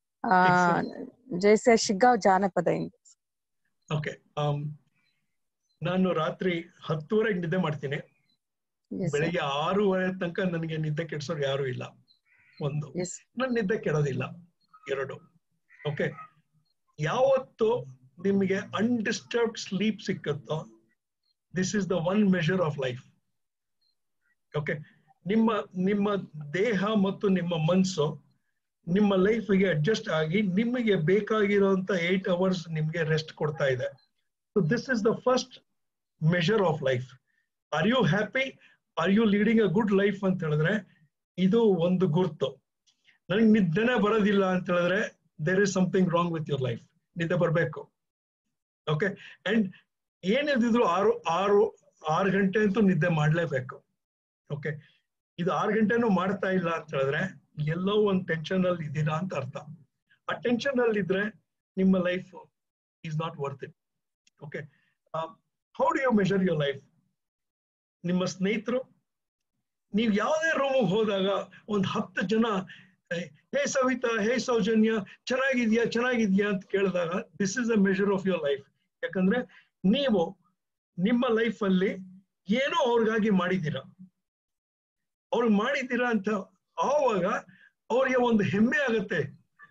ಜೆ ಸಿ ಎಸ್ ಶಿಗ್ಗಾಂವ್ ಜಾನಪದ ಇಂದ. ಓಕೆ. ನಾನು ರಾತ್ರಿ ಹತ್ತುವರೆಗೆ ನಿದ್ದೆ ಮಾಡ್ತೀನಿ. ಬೆಳಿಗ್ಗೆ ಆರೂವರೆ ತನಕ ನನಗೆ ನಿದ್ದೆ ಕೆಡ್ಸೋರು ಯಾರು ಇಲ್ಲ. ಒಂದು, ನನ್ ನಿದ್ದೆ ಕೆಡೋದಿಲ್ಲ. ಎರಡು, ಓಕೆ. ಯಾವತ್ತು ನಿಮಗೆ ಅನ್ಡಿಸ್ಟರ್ಬ್ಡ್ ಸ್ಲೀಪ್ ಸಿಕ್ಕತ್ತೋ this is the one measure of life. Okay. ನಿಮ್ಮ ನಿಮ್ಮ ದೇಹ ಮತ್ತು ನಿಮ್ಮ ಮನಸ್ಸು ನಿಮ್ಮ ಲೈಫ್ಗೆ ಅಡ್ಜಸ್ಟ್ ಆಗಿ ನಿಮಗೆ ಬೇಕಾಗಿರುವಂತ ಏಟ್ ಅವರ್ಸ್ ನಿಮ್ಗೆ ರೆಸ್ಟ್ ಕೊಡ್ತಾ ಇದೆ. So this is the first measure of life. Are you happy? Are you leading a good life ಅಂತ ಹೇಳಿದ್ರೆ ಇದು ಒಂದು ಗುರ್ತು. ನನಗೆ ನಿದ್ದೆನೆ ಬರೋದಿಲ್ಲ ಅಂತ ಹೇಳಿದ್ರೆ there is something wrong with your life. ನಿದ್ದೆ ಬರಬೇಕು. ಓಕೆ. ಅಂಡ್ ಏನಿದ್ರು ಆರು ಆರು ಆರು ಗಂಟೆ ಅಂತೂ ನಿದ್ದೆ ಮಾಡ್ಲೇಬೇಕು. ಓಕೆ. ಇದು ಆರು ಗಂಟೆನೂ ಮಾಡ್ತಾ ಇಲ್ಲ ಅಂತ ಹೇಳಿದ್ರೆ ಎಲ್ಲೋ ಒಂದು ಟೆನ್ಷನ್ ಅಲ್ಲಿ ಇದ್ದೀರಾ ಅಂತ ಅರ್ಥ. ಆ ಟೆನ್ಷನ್ ಅಲ್ಲಿ ಇದ್ರೆ ನಿಮ್ಮ life is not worth it. Okay. How do you measure your life? ನಿಮ್ಮ ಸ್ನೇಹಿತರು, ನೀವು ಯಾವುದೇ ರೂಮಿಗೆ ಹೋದಾಗ ಒಂದು ಹತ್ತು ಜನ ಹೇ ಸವಿತಾ, ಹೇ ಸೌಜನ್ಯ, ಚೆನ್ನಾಗಿದ್ಯಾ ಚೆನ್ನಾಗಿದ್ಯಾ ಅಂತ ಕೇಳಿದಾಗ this is a measure of your life. ಯಾಕಂದ್ರೆ ನೀವು ನಿಮ್ಮ ಲೈಫ್ ಅಲ್ಲಿ ಏನೋ ಅವ್ರಿಗಾಗಿ ಮಾಡಿದ್ದೀರಾ, ಅವ್ರಿಗೆ ಮಾಡಿದ್ದೀರಾ ಅಂತ ಆವಾಗ ಅವ್ರಿಗೆ ಒಂದು ಹೆಮ್ಮೆ ಆಗುತ್ತೆ.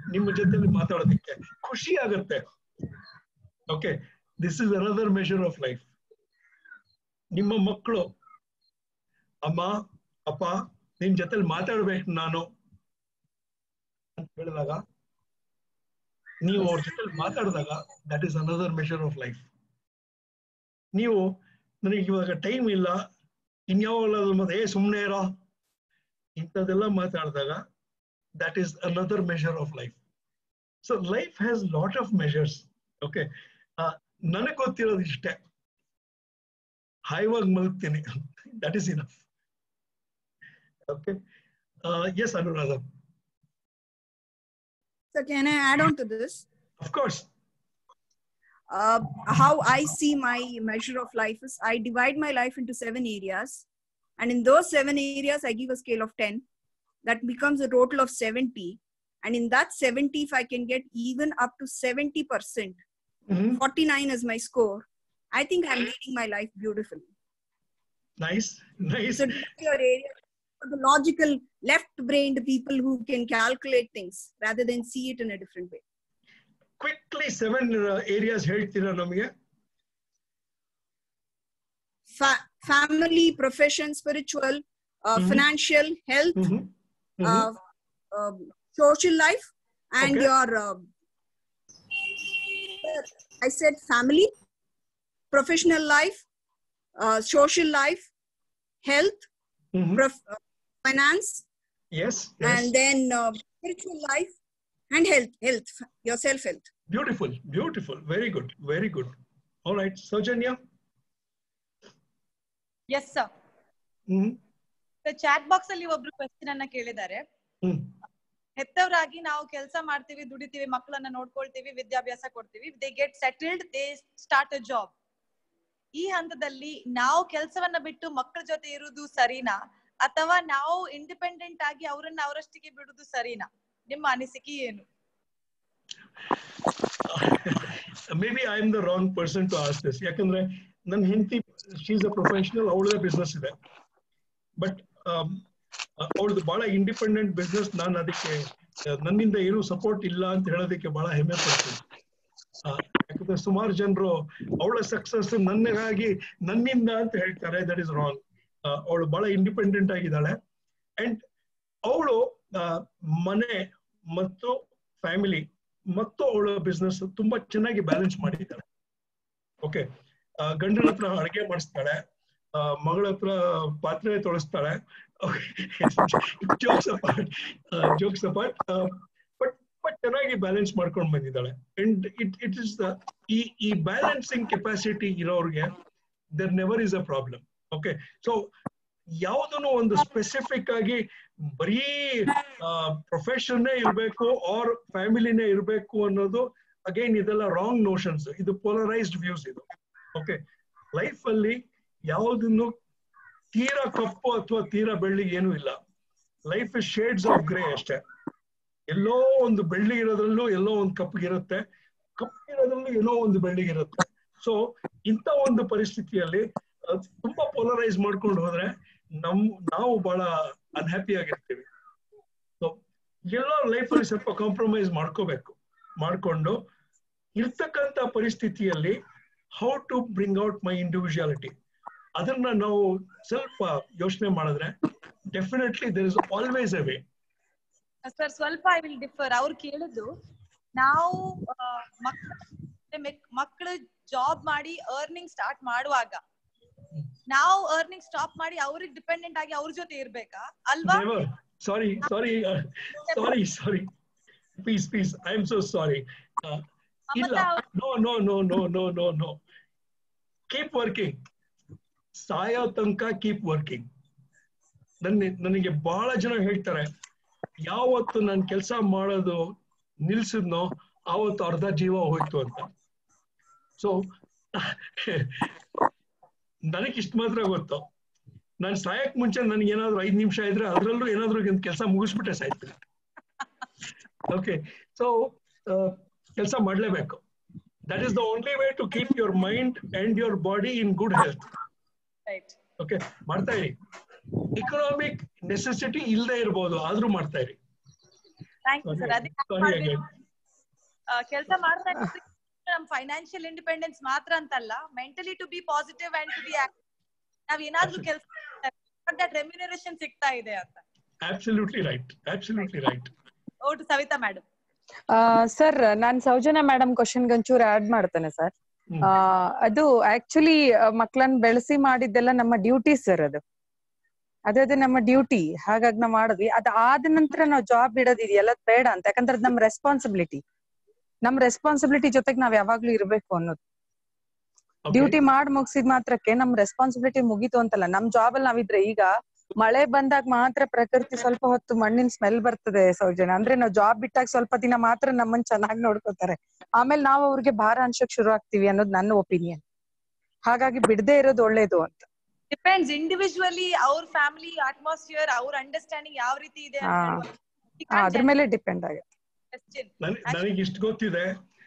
ನಿಮ್ಮ ಜೊತೆಲಿ ಮಾತಾಡೋದಕ್ಕೆ ಖುಷಿ ಆಗುತ್ತೆ. Okay, this is another measure of life. ನಿಮ್ಮ ಮಕ್ಕಳು ಅಮ್ಮ ಅಪ್ಪ ನಿನ್ ಜೊತೆಲಿ ಮಾತಾಡ್ಬೇಕು ನಾನು ಅಂತ ಹೇಳಿದಾಗ, ನೀವು ಅವ್ರ ಜೊತೆಲಿ ಮಾತಾಡಿದಾಗ, that is another measure of life. ನೀವು ನನಗೆ ಇವಾಗ ಟೈಮ್ ಇಲ್ಲ, ಇನ್ಯಾವಾಗಲಾದ್ರೂ ಮತ್ತೆ ಏ ಸುಮ್ಮನೆ ಇರೋ ಇಂಥದ್ದೆಲ್ಲ ಮಾತಾಡಿದಾಗ, that is another measure of life. So life has lot of measures. Okay, ನನಗೆ ಗೊತ್ತಿರೋದು ಇಷ್ಟೇ, ಹಾಯ್ವಾಗಿ ಮಲಗ್ತೀನಿ, that is enough. Okay, uh, yes Anuradha. So can I add on to this? Of course. Uh, how I see my measure of life is, I divide my life into seven areas, and in those seven areas I give a scale of ten. That becomes a total of seventy, and in that seventy, if I can get even up to seventy percent, mm-hmm. forty-nine is my score, I think I'm leading my life beautifully. Nice, nice. So your area for the logical left-brained people who can calculate things rather than see it in a different way. Quickly, seven uh, areas ಹೇಳ್ತೀರಾ ನಮಗೆ? Fa- family, profession, spiritual, uh, mm-hmm. financial, health, mm-hmm. Mm-hmm. Uh, uh, social life, and okay. your uh, I said family, professional life, uh, social life, health, mm-hmm. prof- uh, finance, yes, yes, and then uh, spiritual life and health, health, your self health. Beautiful, beautiful, very good, very good. All right, Saujanya. Yes sir. Mm-hmm. Chat box ಅಲ್ಲಿ ಒಬ್ರು question ಅನ್ನ ಕೇಳಿದ್ದಾರೆ. ಹೆತ್ತವರಾಗಿ ನಾವು ಕೆಲಸ ಮಾಡ್ತೀವಿ, ದುಡಿತೀವಿ, ಮಕ್ಕಳನ್ನ ನೋಡ್ಕೊಳ್ತೀವಿ, ವಿದ್ಯಾಭ್ಯಾಸ ಕೊಡ್ತೀವಿ, they get settled, they start a job. ಈ ಹಂತದಲ್ಲಿ ನಾವು ಕೆಲಸವನ್ನ ಬಿಟ್ಟು ಮಕ್ಕಳ ಜೊತೆ ಇರುವುದು ಸರಿನಾ, ಅಥವಾ ನಾವು ಇಂಡಿಪೆಂಡೆಂಟ್ ಆಗಿ ಅವರನ್ನ ಅವರಷ್ಟಿಗೆ ಬಿಡುವುದು ಸರಿನಾ? ನಿಮ್ಮ ಅನಿಸಿಕೆ ಏನು? Maybe I am the wrong person to ask this. ಯಾಕಂದ್ರೆ ನನ್ನ ಹೆಂಡತಿ, ಶಿ ಇಸ್ ಅ ಪ್ರೊಫೆಷನಲ್, ಅವಳದೇ ಬಿಸ್ನೆಸ್ ಇದೆ. ಬಟ್ ಅವ್ರದ್ದು ಬಹಳ ಇಂಡಿಪೆಂಡೆಂಟ್ ಬಿಸ್ನೆಸ್. ನಾನು ಅದಕ್ಕೆ ನನ್ನಿಂದ ಏನು ಸಪೋರ್ಟ್ ಇಲ್ಲ ಅಂತ ಹೇಳೋದಕ್ಕೆ ಬಹಳ ಹೆಮ್ಮೆ ಪಡ್ತೀನಿ. ಯಾಕಂದ್ರೆ ಸುಮಾರು ಜನರು ಅವಳ ಸಕ್ಸಸ್ ನನಗಾಗಿ ನನ್ನಿಂದ ಅಂತ ಹೇಳ್ತಾರೆ. That is wrong. ಅವಳು ಬಹಳ ಇಂಡಿಪೆಂಡೆಂಟ್ ಆಗಿದ್ದಾಳೆ. ಅಂಡ್ ಅವಳು ಮನೆ ಮತ್ತು ಫ್ಯಾಮಿಲಿ ಮತ್ತು ಅವಳ ಬಿಸ್ನೆಸ್ ತುಂಬಾ ಚೆನ್ನಾಗಿ ಬ್ಯಾಲೆನ್ಸ್ ಮಾಡಿದ್ದಾಳೆ. ಓಕೆ, ಗಂಡನ ಹತ್ರ ಅಡುಗೆ ಮಾಡಿಸ್ತಾಳೆ, ಮಗಳ ಹತ್ರ ಪಾತ್ರೆ ತೊಳಸ್ತಾಳೆ. Jokes apart, jokes apart, but but ಚೆನ್ನಾಗಿ ಬ್ಯಾಲೆನ್ಸ್ ಮಾಡ್ಕೊಂಡು ಬಂದಿದ್ದಾಳೆ. And it it is the ಈ ಈ ಬ್ಯಾಲೆನ್ಸಿಂಗ್ ಕೆಪಾಸಿಟಿ ಇರೋರಿಗೆ there never is a problem. Okay, so ಯಾವುದನ್ನು ಒಂದು ಸ್ಪೆಸಿಫಿಕ್ ಆಗಿ ಬರೀ ಪ್ರೊಫೆಷನ್ನೇ ಇರಬೇಕು ಆರ್ ಫ್ಯಾಮಿಲಿನೇ ಇರಬೇಕು ಅನ್ನೋದು, ಅಗೈನ್ ಇದೆಲ್ಲ ರಾಂಗ್ ನೋಷನ್ಸ್. ಇದು ಪೋಲರೈಸ್ಡ್ ವ್ಯೂಸ್ ಇದು. ಓಕೆ, ಲೈಫ್ ಅಲ್ಲಿ ಯಾವುದನ್ನು ತೀರಾ ಕಪ್ಪು ಅಥವಾ ತೀರಾ ಬೆಳ್ಳಿಗೆ ಏನೂ ಇಲ್ಲ. Life is shades of grey ಅಷ್ಟೇ. ಎಲ್ಲೋ ಒಂದು ಬೆಳ್ಳಿಗಿರೋದ್ರಲ್ಲೂ ಎಲ್ಲೋ ಒಂದು ಕಪ್ಪಗಿರುತ್ತೆ, ಕಪ್ಪಿರೋದ್ರಲ್ಲೂ ಎಲ್ಲೋ ಒಂದು ಬೆಳ್ಳಿಗಿರುತ್ತೆ. ಸೊ ಇಂಥ ಒಂದು ಪರಿಸ್ಥಿತಿಯಲ್ಲಿ ತುಂಬಾ ಪೋಲರೈಸ್ ಮಾಡ್ಕೊಂಡು ಹೋದ್ರೆ ನಮ್ ನಾವು ಬಹಳ ಅನ್ಹ್ಯಾಪಿ ಆಗಿರ್ತೀವಿ. ಸೊ ಎಲ್ಲ ಲೈಫಲ್ಲಿ ಸ್ವಲ್ಪ ಕಾಂಪ್ರಮೈಸ್ ಮಾಡ್ಕೋಬೇಕು. ಮಾಡ್ಕೊಂಡು ಇರ್ತಕ್ಕಂಥ ಪರಿಸ್ಥಿತಿಯಲ್ಲಿ how to bring out my individuality, ಅದನ್ನ ನಾವು ಸ್ವಲ್ಪ ಯೋಚನೆ ಮಾಡಿದ್ರೆ definitely there is always a way. Sir, ಸ್ವಲ್ಪ ಐ ವಿಲ್ ಡಿಫರ್. ಅವ್ರು ಕೇಳಿದ್ದು, ನಾವು ಮಕ್ಕಳು ಜಾಬ್ ಮಾಡಿ ಅರ್ನಿಂಗ್ ಸ್ಟಾರ್ಟ್ ಮಾಡುವಾಗ ನಾವು ಅರ್ನಿಂಗ್ ಸ್ಟಾಪ್ ಮಾಡಿ ಅವ್ರಿಗೆ ಡಿಪೆಂಡೆಂಟ್ ಆಗಿ ಅವ್ರ ಜೊತೆ ಇರ್ಬೇಕಾ ಅಲ್ವಾ? Sorry sorry sorry sorry please please I am so sorry. ಇಲ್ಲ, no no no no no no no keep working. ಸಾಯೋ ತನಕ ಕೀಪ್ ವರ್ಕಿಂಗ್. ನನ್ನ ನನಗೆ ಬಹಳ ಜನ ಹೇಳ್ತಾರೆ, ಯಾವತ್ತು ನಾನು ಕೆಲಸ ಮಾಡೋದು ನಿಲ್ಸಿದ್ನೋ ಆವತ್ತು ಅರ್ಧ ಜೀವ ಹೋಯ್ತು ಅಂತ. ಸೊ ನನಗಿಷ್ಟ ಮಾತ್ರ ಗೊತ್ತು, ನಾನು ಸಾಯಕ್ ಮುಂಚೆ ನನ್ಗೆ ಏನಾದ್ರು ಐದ್ ನಿಮಿಷ ಇದ್ರೆ ಅದ್ರಲ್ಲೂ ಏನಾದ್ರು ಕೆಲಸ ಮುಗಿಸ್ಬಿಟ್ಟೆ ಸಾಯ್ತೀನಿ. ಓಕೆ, ಸೊ ಕೆಲಸ ಮಾಡ್ಲೇಬೇಕು. That is the only way to keep your mind and your body in good health. Okay, ಮಾಡ್ತಾ ಇರಿ. ಎಕನಾಮಿಕ್ ನೆಸೆಸಿಟಿ ಇಲ್ಲದೆ ಇರ್ಬೋದು, ಆದ್ರೂ ಮಾಡ್ತಾ ಇರಿ. Thank you sir. ಅದಕ್ಕೆ ಕೆಲಸ ಮಾಡ್ತಾ ಇದ್ರೆ ನಮ್ ಫೈನಾನ್ಷಿಯಲ್ ಇಂಡಿಪೆಂಡೆನ್ಸ್ ಮಾತ್ರ ಅಂತಲ್ಲ, mentally to be positive and to be ನಾವ್ ಏನಾದ್ರೂ ಕೆಲಸ ದಟ್ ರೆಮ್ಯುನರೇಷನ್ ಸಿಗ್ತಾ ಇದೆ ಅಂತ. Absolutely right. Absolutely right. ಓಟು ಸವಿತಾ ಮೇಡಮ್. ಸರ್ ನಾನ್ ಸೌಜನ್ಯ ಮೇಡಮ್ ಕ್ವಶನ್ ಒಂಚೂರು ಆಡ್ ಮಾಡ್ತೇನೆ ಸರ್. ಅದು ಆಕ್ಚುಲಿ ಮಕ್ಕಳನ್ನ ಬೆಳೆಸಿ ಮಾಡಿದ್ದೆಲ್ಲ ನಮ್ಮ ಡ್ಯೂಟಿ ಸರ್. ಅದು ಅದೇ ನಮ್ಮ ಡ್ಯೂಟಿ. ಹಾಗಾಗಿ ನಾವ್ ಮಾಡಿದ್ವಿ. ಅದ್ ಆದ ನಂತರ ನಾವ್ ಜಾಬ್ ಬಿಡೋದಿದೆಯಲ್ಲ ಬೇಡ ಅಂತ. ಯಾಕಂದ್ರೆ ನಮ್ ರೆಸ್ಪಾನ್ಸಿಬಿಲಿಟಿ ನಮ್ ರೆಸ್ಪಾನ್ಸಿಬಿಲಿಟಿ ಜೊತೆಗೆ ನಾವ್ ಯಾವಾಗ್ಲೂ ಇರ್ಬೇಕು ಅನ್ನೋದು. ಡ್ಯೂಟಿ ಮಾಡಿ ಮುಗಿಸಿದ ಮಾತ್ರಕ್ಕೆ ನಮ್ ರೆಸ್ಪಾನ್ಸಿಬಿಲಿಟಿ ಮುಗೀತು ಅಂತಲ್ಲ. ನಮ್ ಜಾಬ್ ಅಲ್ಲಿ ನಾವಿದ್ರೆ ಈಗ ಮಳೆ ಬಂದಾಗ ಮಾತ್ರ ಪ್ರಕೃತಿ ಸ್ವಲ್ಪ ಹೊತ್ತು ಮಣ್ಣಿನ ಸ್ಮೆಲ್ ಬರ್ತದೆ ಸೌಜನ್ಯ. ಅಂದ್ರೆ ನಾವ್ ಜಾಬ್ ಬಿಟ್ಟಾಗ ಸ್ವಲ್ಪ ದಿನ ಮಾತ್ರ ನಮ್ಮನ್ ಚೆನ್ನಾಗಿ ನೋಡ್ಕೋತಾರೆ. ಆಮೇಲೆ ನಾವು ಅವ್ರಿಗೆ ಭಾರ ಅನ್ಸಕ್ ಶುರು ಆಗ್ತೀವಿ ಅನ್ನೋದು ನನ್ನ ಒಪಿನಿಯನ್. ಹಾಗಾಗಿ ಬಿಡದೆ ಇರೋದು ಒಳ್ಳೇದು ಅಂತ. ಡಿಪೆಂಡ್ಸ್ ಇಂಡಿವಿಜುವಲಿ ಅವ್ರ ಫ್ಯಾಮಿಲಿ ಅಟ್ಮಾಸ್ಫಿಯರ್, ಅವ್ರ ಅಂಡರ್ಸ್ಟ್ಯಾಂಡಿಂಗ್ ಯಾವ ರೀತಿ ಇದೆ ಅದ್ರ ಮೇಲೆ ಡಿಪೆಂಡ್ ಆಗುತ್ತೆ. ನನಗೆ ಇಷ್ಟು ಗೊತ್ತಿದೆ,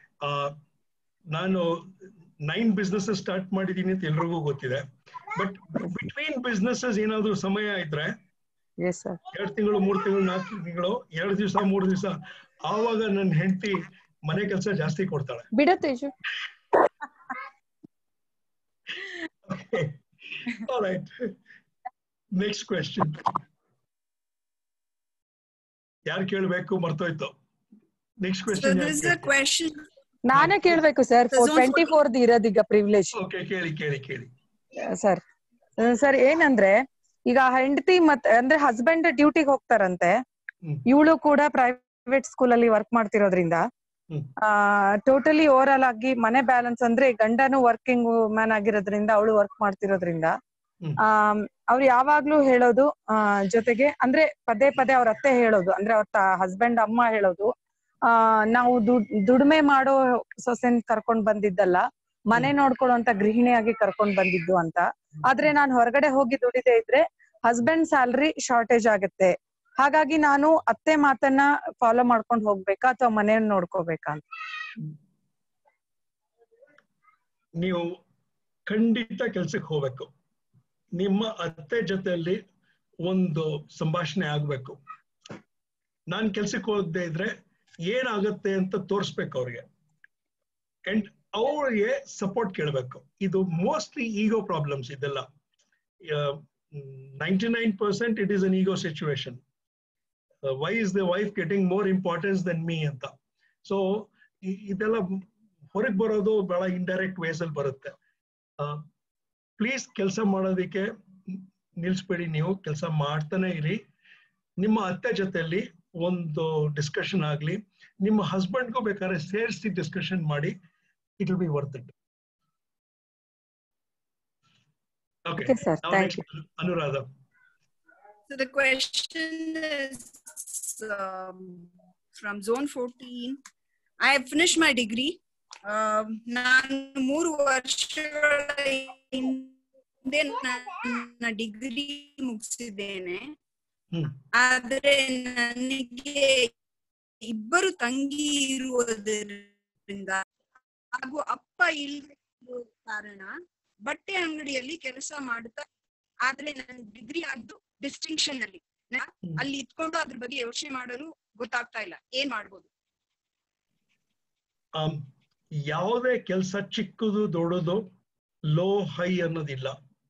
ನಾನು ನೈನ್ ಬಿಸ್ನೆಸ್ ಸ್ಟಾರ್ಟ್ ಮಾಡಿದೀನಿ ಅಂತ ಎಲ್ರಿಗೂ ಗೊತ್ತಿದೆ. ಬಟ್ ಬಿಟ್ವೀನ್ ಬಿಸ್ನೆಸಸ್ ಏನಾದ್ರು ಸಮಯ ಇದ್ರೆ ಎರಡ್ ತಿಂಗಳು ಮೂರ್ ತಿಂಗಳು ನಾಲ್ಕು ತಿಂಗಳು ಎರಡ್ ದಿವಸ ಮೂರ್ ದಿವಸ ಆವಾಗ ನನ್ನ ಹೆಂಡತಿ ಮನೆ ಕೆಲಸ ಜಾಸ್ತಿ ಕೊಡ್ತಾಳೆ. ಬಿಡತ್ತೆ. ನೆಕ್ಸ್ಟ್ ಕ್ವೆಶ್ಚನ್ ಯಾರು ಕೇಳ್ಬೇಕು? ಮರ್ತೋಯ್ತು. ನೆಕ್ಸ್ಟ್ ಕ್ವೆಶ್ಚನ್ ನಾನೇ ಕೇಳ್ಬೇಕು ಸರ್. ಟ್ವೆಂಟಿ ಫೋರ್ತ್ ಇರೋದೀಗ ಪ್ರಿವಿಲೇಜ್. ಓಕೆ, ಕೇಳಿ ಕೇಳಿ ಕೇಳಿ ಸರ್. ಸರ್ ಏನಂದ್ರೆ ಈಗ ಹೆಂಡತಿ ಮತ್ತೆ ಅಂದ್ರೆ ಹಸ್ಬೆಂಡ್ ಡ್ಯೂಟಿಗೆ ಹೋಗ್ತಾರಂತೆ. ಇವಳು ಕೂಡ ಪ್ರೈವೇಟ್ ಸ್ಕೂಲ್ ಅಲ್ಲಿ ವರ್ಕ್ ಮಾಡ್ತಿರೋದ್ರಿಂದ ಆ ಟೋಟಲಿ ಓವರ್ ಆಲ್ ಆಗಿ ಮನೆ ಬ್ಯಾಲೆನ್ಸ್ ಅಂದ್ರೆ ಗಂಡನು ವರ್ಕಿಂಗ್ ಮ್ಯಾನ್ ಆಗಿರೋದ್ರಿಂದ ಅವಳು ವರ್ಕ್ ಮಾಡ್ತಿರೋದ್ರಿಂದ ಆ ಅವ್ರು ಯಾವಾಗ್ಲೂ ಹೇಳೋದು ಆ ಜೊತೆಗೆ ಅಂದ್ರೆ ಪದೇ ಪದೇ ಅವ್ರ ಅತ್ತೆ ಹೇಳೋದು ಅಂದ್ರೆ ಅವ್ರ ಹಸ್ಬೆಂಡ್ ಅಮ್ಮ ಹೇಳೋದು ಆ ನಾವು ದುಡ್ ದುಡಿಮೆ ಮಾಡೋ ಸೊಸೆನ್ ಕರ್ಕೊಂಡ್ ಬಂದಿದ್ದಲ್ಲ, ಮನೆ ನೋಡ್ಕೊಳ್ಳುವಂತ ಗೃಹಿಣಿಯಾಗಿ ಕರ್ಕೊಂಡ್ ಬಂದಿದ್ದು ಅಂತ. ಆದ್ರೆ ನಾನ್ ಹೊರಗಡೆ ಹೋಗಿ ದುಡಿದೇ ಇದ್ರೆ ಹಸ್ಬೆಂಡ್ ಸ್ಯಾಲ್ರಿ ಶಾರ್ಟೇಜ್ ಆಗುತ್ತೆ. ಹಾಗಾಗಿ ನಾನು ಅತ್ತೆ ಮಾತನ್ನ ಫಾಲೋ ಮಾಡ್ಕೊಂಡು ಹೋಗ್ಬೇಕಾ ಅಥವಾ ಮನೆಯನ್ನ ನೋಡ್ಕೋಬೇಕಾ ಅಂತ. ನೀವು ಖಂಡಿತ ಕೆಲ್ಸಕ್ಕೆ ಹೋಗ್ಬೇಕು. ನಿಮ್ಮ ಅತ್ತೆ ಜೊತೆಯಲ್ಲಿ ಒಂದು ಸಂಭಾಷಣೆ ಆಗ್ಬೇಕು. ನಾನ್ ಕೆಲ್ಸಕ್ಕೆ ಹೋಗದೆ ಇದ್ರೆ ಏನಾಗುತ್ತೆ ಅಂತ ತೋರಿಸ್ಬೇಕು ಅವ್ರಿಗೆ. ಅಂಡ್ ಅವ್ರಿಗೆ ಸಪೋರ್ಟ್ ಕೇಳಬೇಕು. ಇದು ಮೋಸ್ಟ್ಲಿ ಈಗೋ ಪ್ರಾಬ್ಲಮ್ಸ್ ಇದೆಲ್ಲ. Ninety nine percent it is an ego situation. Why is the wife getting more importance than me ಅಂತ. ಸೊ ಇದೆಲ್ಲ ಹೊರಗೆ ಬರೋದು ಬಹಳ ಇಂಡೈರೆಕ್ಟ್ ವೇಸ್ ಅಲ್ಲಿ ಬರುತ್ತೆ. ಪ್ಲೀಸ್ ಕೆಲಸ ಮಾಡೋದಕ್ಕೆ ನಿಲ್ಸ್ಬೇಡಿ. ನೀವು ಕೆಲಸ ಮಾಡ್ತಾನೆ ಇರಿ. ನಿಮ್ಮ ಅತ್ತೆ ಜೊತೆಯಲ್ಲಿ ಒಂದು ಡಿಸ್ಕಷನ್ ಆಗ್ಲಿ, ನಿಮ್ಮ ಹಸ್ಬೆಂಡ್ಗೂ ಬೇಕಾದ್ರೆ ಸೇರಿಸಿ ಡಿಸ್ಕಷನ್ ಮಾಡಿ. It will be worth it. Okay. Okay, sir. Now Thank next, you. Anuradha. So the question is um, from zone fourteen. I have finished my degree. ನಾನು ಮೂರು ವರ್ಷಗಳ ಹಿಂದೆ ನನ್ನ ಡಿಗ್ರಿ ಮುಗಿಸಿದ್ದೇನೆ. ಆದ್ರೆ ನನಗೆ ಇಬ್ಬರು ತಂಗಿ ಇರುವುದರಿಂದ ಹಾಗೂ ಅಪ್ಪ ಇಲ್ಲದ ಕಾರಣ ಬಟ್ಟೆ ಅಂಗಡಿಯಲ್ಲಿ ಕೆಲಸ ಮಾಡುತ್ತಾ, ಆದ್ರೆ ನನ್ನ ಡಿಗ್ರಿ ಆಗಿದ್ದು ಡಿಸ್ಟಿಂಕ್ಷನ್ ಅಲ್ಲಿ. ಅಲ್ಲಿ ಇಟ್ಕೊಂಡು ಅದ್ರ ಬಗ್ಗೆ ಯೋಚನೆ ಮಾಡಲು ಗೊತ್ತಾಗ್ತಾ ಇಲ್ಲ, ಏನ್ ಮಾಡ್ಬೋದು? ಯಾವುದೇ ಕೆಲಸ ಚಿಕ್ಕದು ದೊಡ್ಡದು ಲೋ ಹೈ ಅನ್ನೋದಿಲ್ಲ.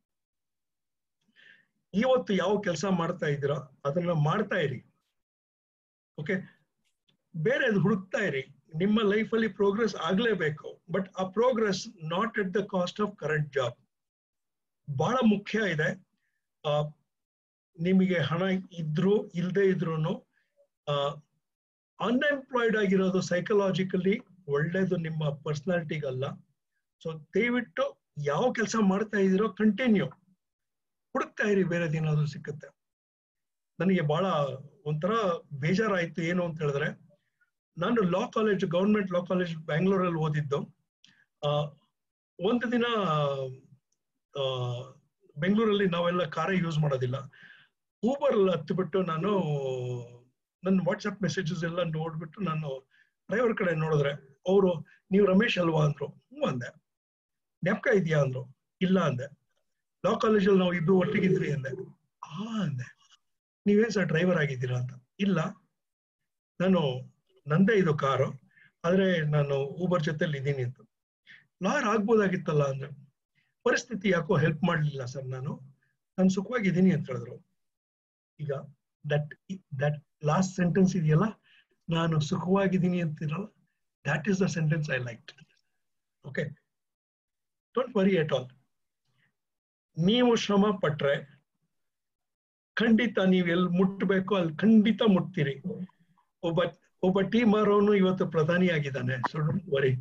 ಇವತ್ತು ಯಾವ ಕೆಲಸ ಮಾಡ್ತಾ ಇದ್ದೀರಾ ಅದನ್ನ ಮಾಡ್ತಾ ಇರಿ. ಓಕೆ, ಬೇರೆದು ಹುಡುಕ್ತಾ ಇರಿ. ನಿಮ್ಮ ಲೈಫ್ ಅಲ್ಲಿ ಪ್ರೋಗ್ರೆಸ್ ಆಗ್ಲೇಬೇಕು. ಬಟ್ ಆ progress not at the cost of current job. ಬಹಳ ಮುಖ್ಯ ಇದೆ. ಆ ನಿಮಗೆ ಹಣ ಇದ್ರು ಇಲ್ಲದೆ ಇದ್ರು ಅನ್ಎಂಪ್ಲಾಯ್ಡ್ ಆಗಿರೋದು ಸೈಕಲಾಜಿಕಲಿ ಒಳ್ಳೇದು ನಿಮ್ಮ ಪರ್ಸನಾಲಿಟಿಗಲ್ಲ. ಸೊ ದಯವಿಟ್ಟು ಯಾವ ಕೆಲಸ ಮಾಡ್ತಾ ಇದ್ದೀರೋ ಕಂಟಿನ್ಯೂ ಹುಡುಕ್ತಾ ಇರಿ, ಬೇರೆದೇನಾದ್ರು ಸಿಕ್ಕುತ್ತೆ. ನನಗೆ ಬಹಳ ಒಂಥರ ಬೇಜಾರಾಯ್ತು. ಏನು ಅಂತ ಹೇಳಿದ್ರೆ, ನಾನು law college, government law college ಬ್ಯಾಂಗ್ಳೂರಲ್ಲಿ ಓದಿದ್ದು. ಆ ಒಂದು ದಿನ ಆ ಬೆಂಗಳೂರಲ್ಲಿ ನಾವೆಲ್ಲ ಕಾರೇ ಯೂಸ್ ಮಾಡೋದಿಲ್ಲ. ಊಬರ್ ಹತ್ಬಿಟ್ಟು ನಾನು ನನ್ನ ವಾಟ್ಸಪ್ ಮೆಸೇಜಸ್ ಎಲ್ಲ ನೋಡ್ಬಿಟ್ಟು ನಾನು ಡ್ರೈವರ್ ಕಡೆ ನೋಡಿದ್ರೆ ಅವರು, ನೀವು ರಮೇಶ್ ಅಲ್ವಾ ಅಂದ್ರು. ಹ್ಞೂ ಅಂದೆ. ಜ್ಞಾಪಕ ಇದೆಯಾ ಅಂದ್ರು. ಇಲ್ಲ ಅಂದೆ. ಲಾ ಕಾಲೇಜಲ್ಲಿ ನಾವು ಇಬ್ರು ಒಟ್ಟಿಗಿದ್ವಿ ಅಂದೆ. ಹಾ ಅಂದೆ. ನೀವೇನ್ ಸರ್ ಡ್ರೈವರ್ ಆಗಿದ್ದೀರಾ ಅಂತ. ಇಲ್ಲ, ನಾನು ನಂದೇ ಇದು ಕಾರು, ಆದ್ರೆ ನಾನು ಊಬರ್ ಜೊತೆಲಿ ಇದ್ದೀನಿ ಅಂತ. ಲಾಯರ್ ಆಗ್ಬೋದಾಗಿತ್ತಲ್ಲ ಅಂದ್ರೆ, ಪರಿಸ್ಥಿತಿ ಯಾಕೋ ಹೆಲ್ಪ್ ಮಾಡ್ಲಿಲ್ಲ ಸರ್, ನಾನು ನಾನು ಸುಖವಾಗಿದ್ದೀನಿ ಅಂತ ಹೇಳಿದ್ರು. ಈಗ ದಟ್ ದಟ್ ಲಾಸ್ಟ್ ಸೆಂಟೆನ್ಸ್ ಇದೆಯಲ್ಲ, ನಾನು ಸುಖವಾಗಿದ್ದೀನಿ ಅಂತಿರಲ್ಲ, that is the sentence I liked. Okay, don't worry at all. ನೀವು ಶ್ರಮ ಪಟ್ರೆ ಖಂಡಿತ ನೀವು ಎಲ್ಲಿ ಮುಟ್ಟಬೇಕು ಅಲ್ಲಿ ಖಂಡಿತ ಮುಟ್ತೀರಿ. ಒಬ್ಬ ಒಬ್ಬ ಟೀಮ್ ಅವನು ಇವತ್ತು ಪ್ರಧಾನಿ ಆಗಿದ್ದಾನೆ, so don't worry.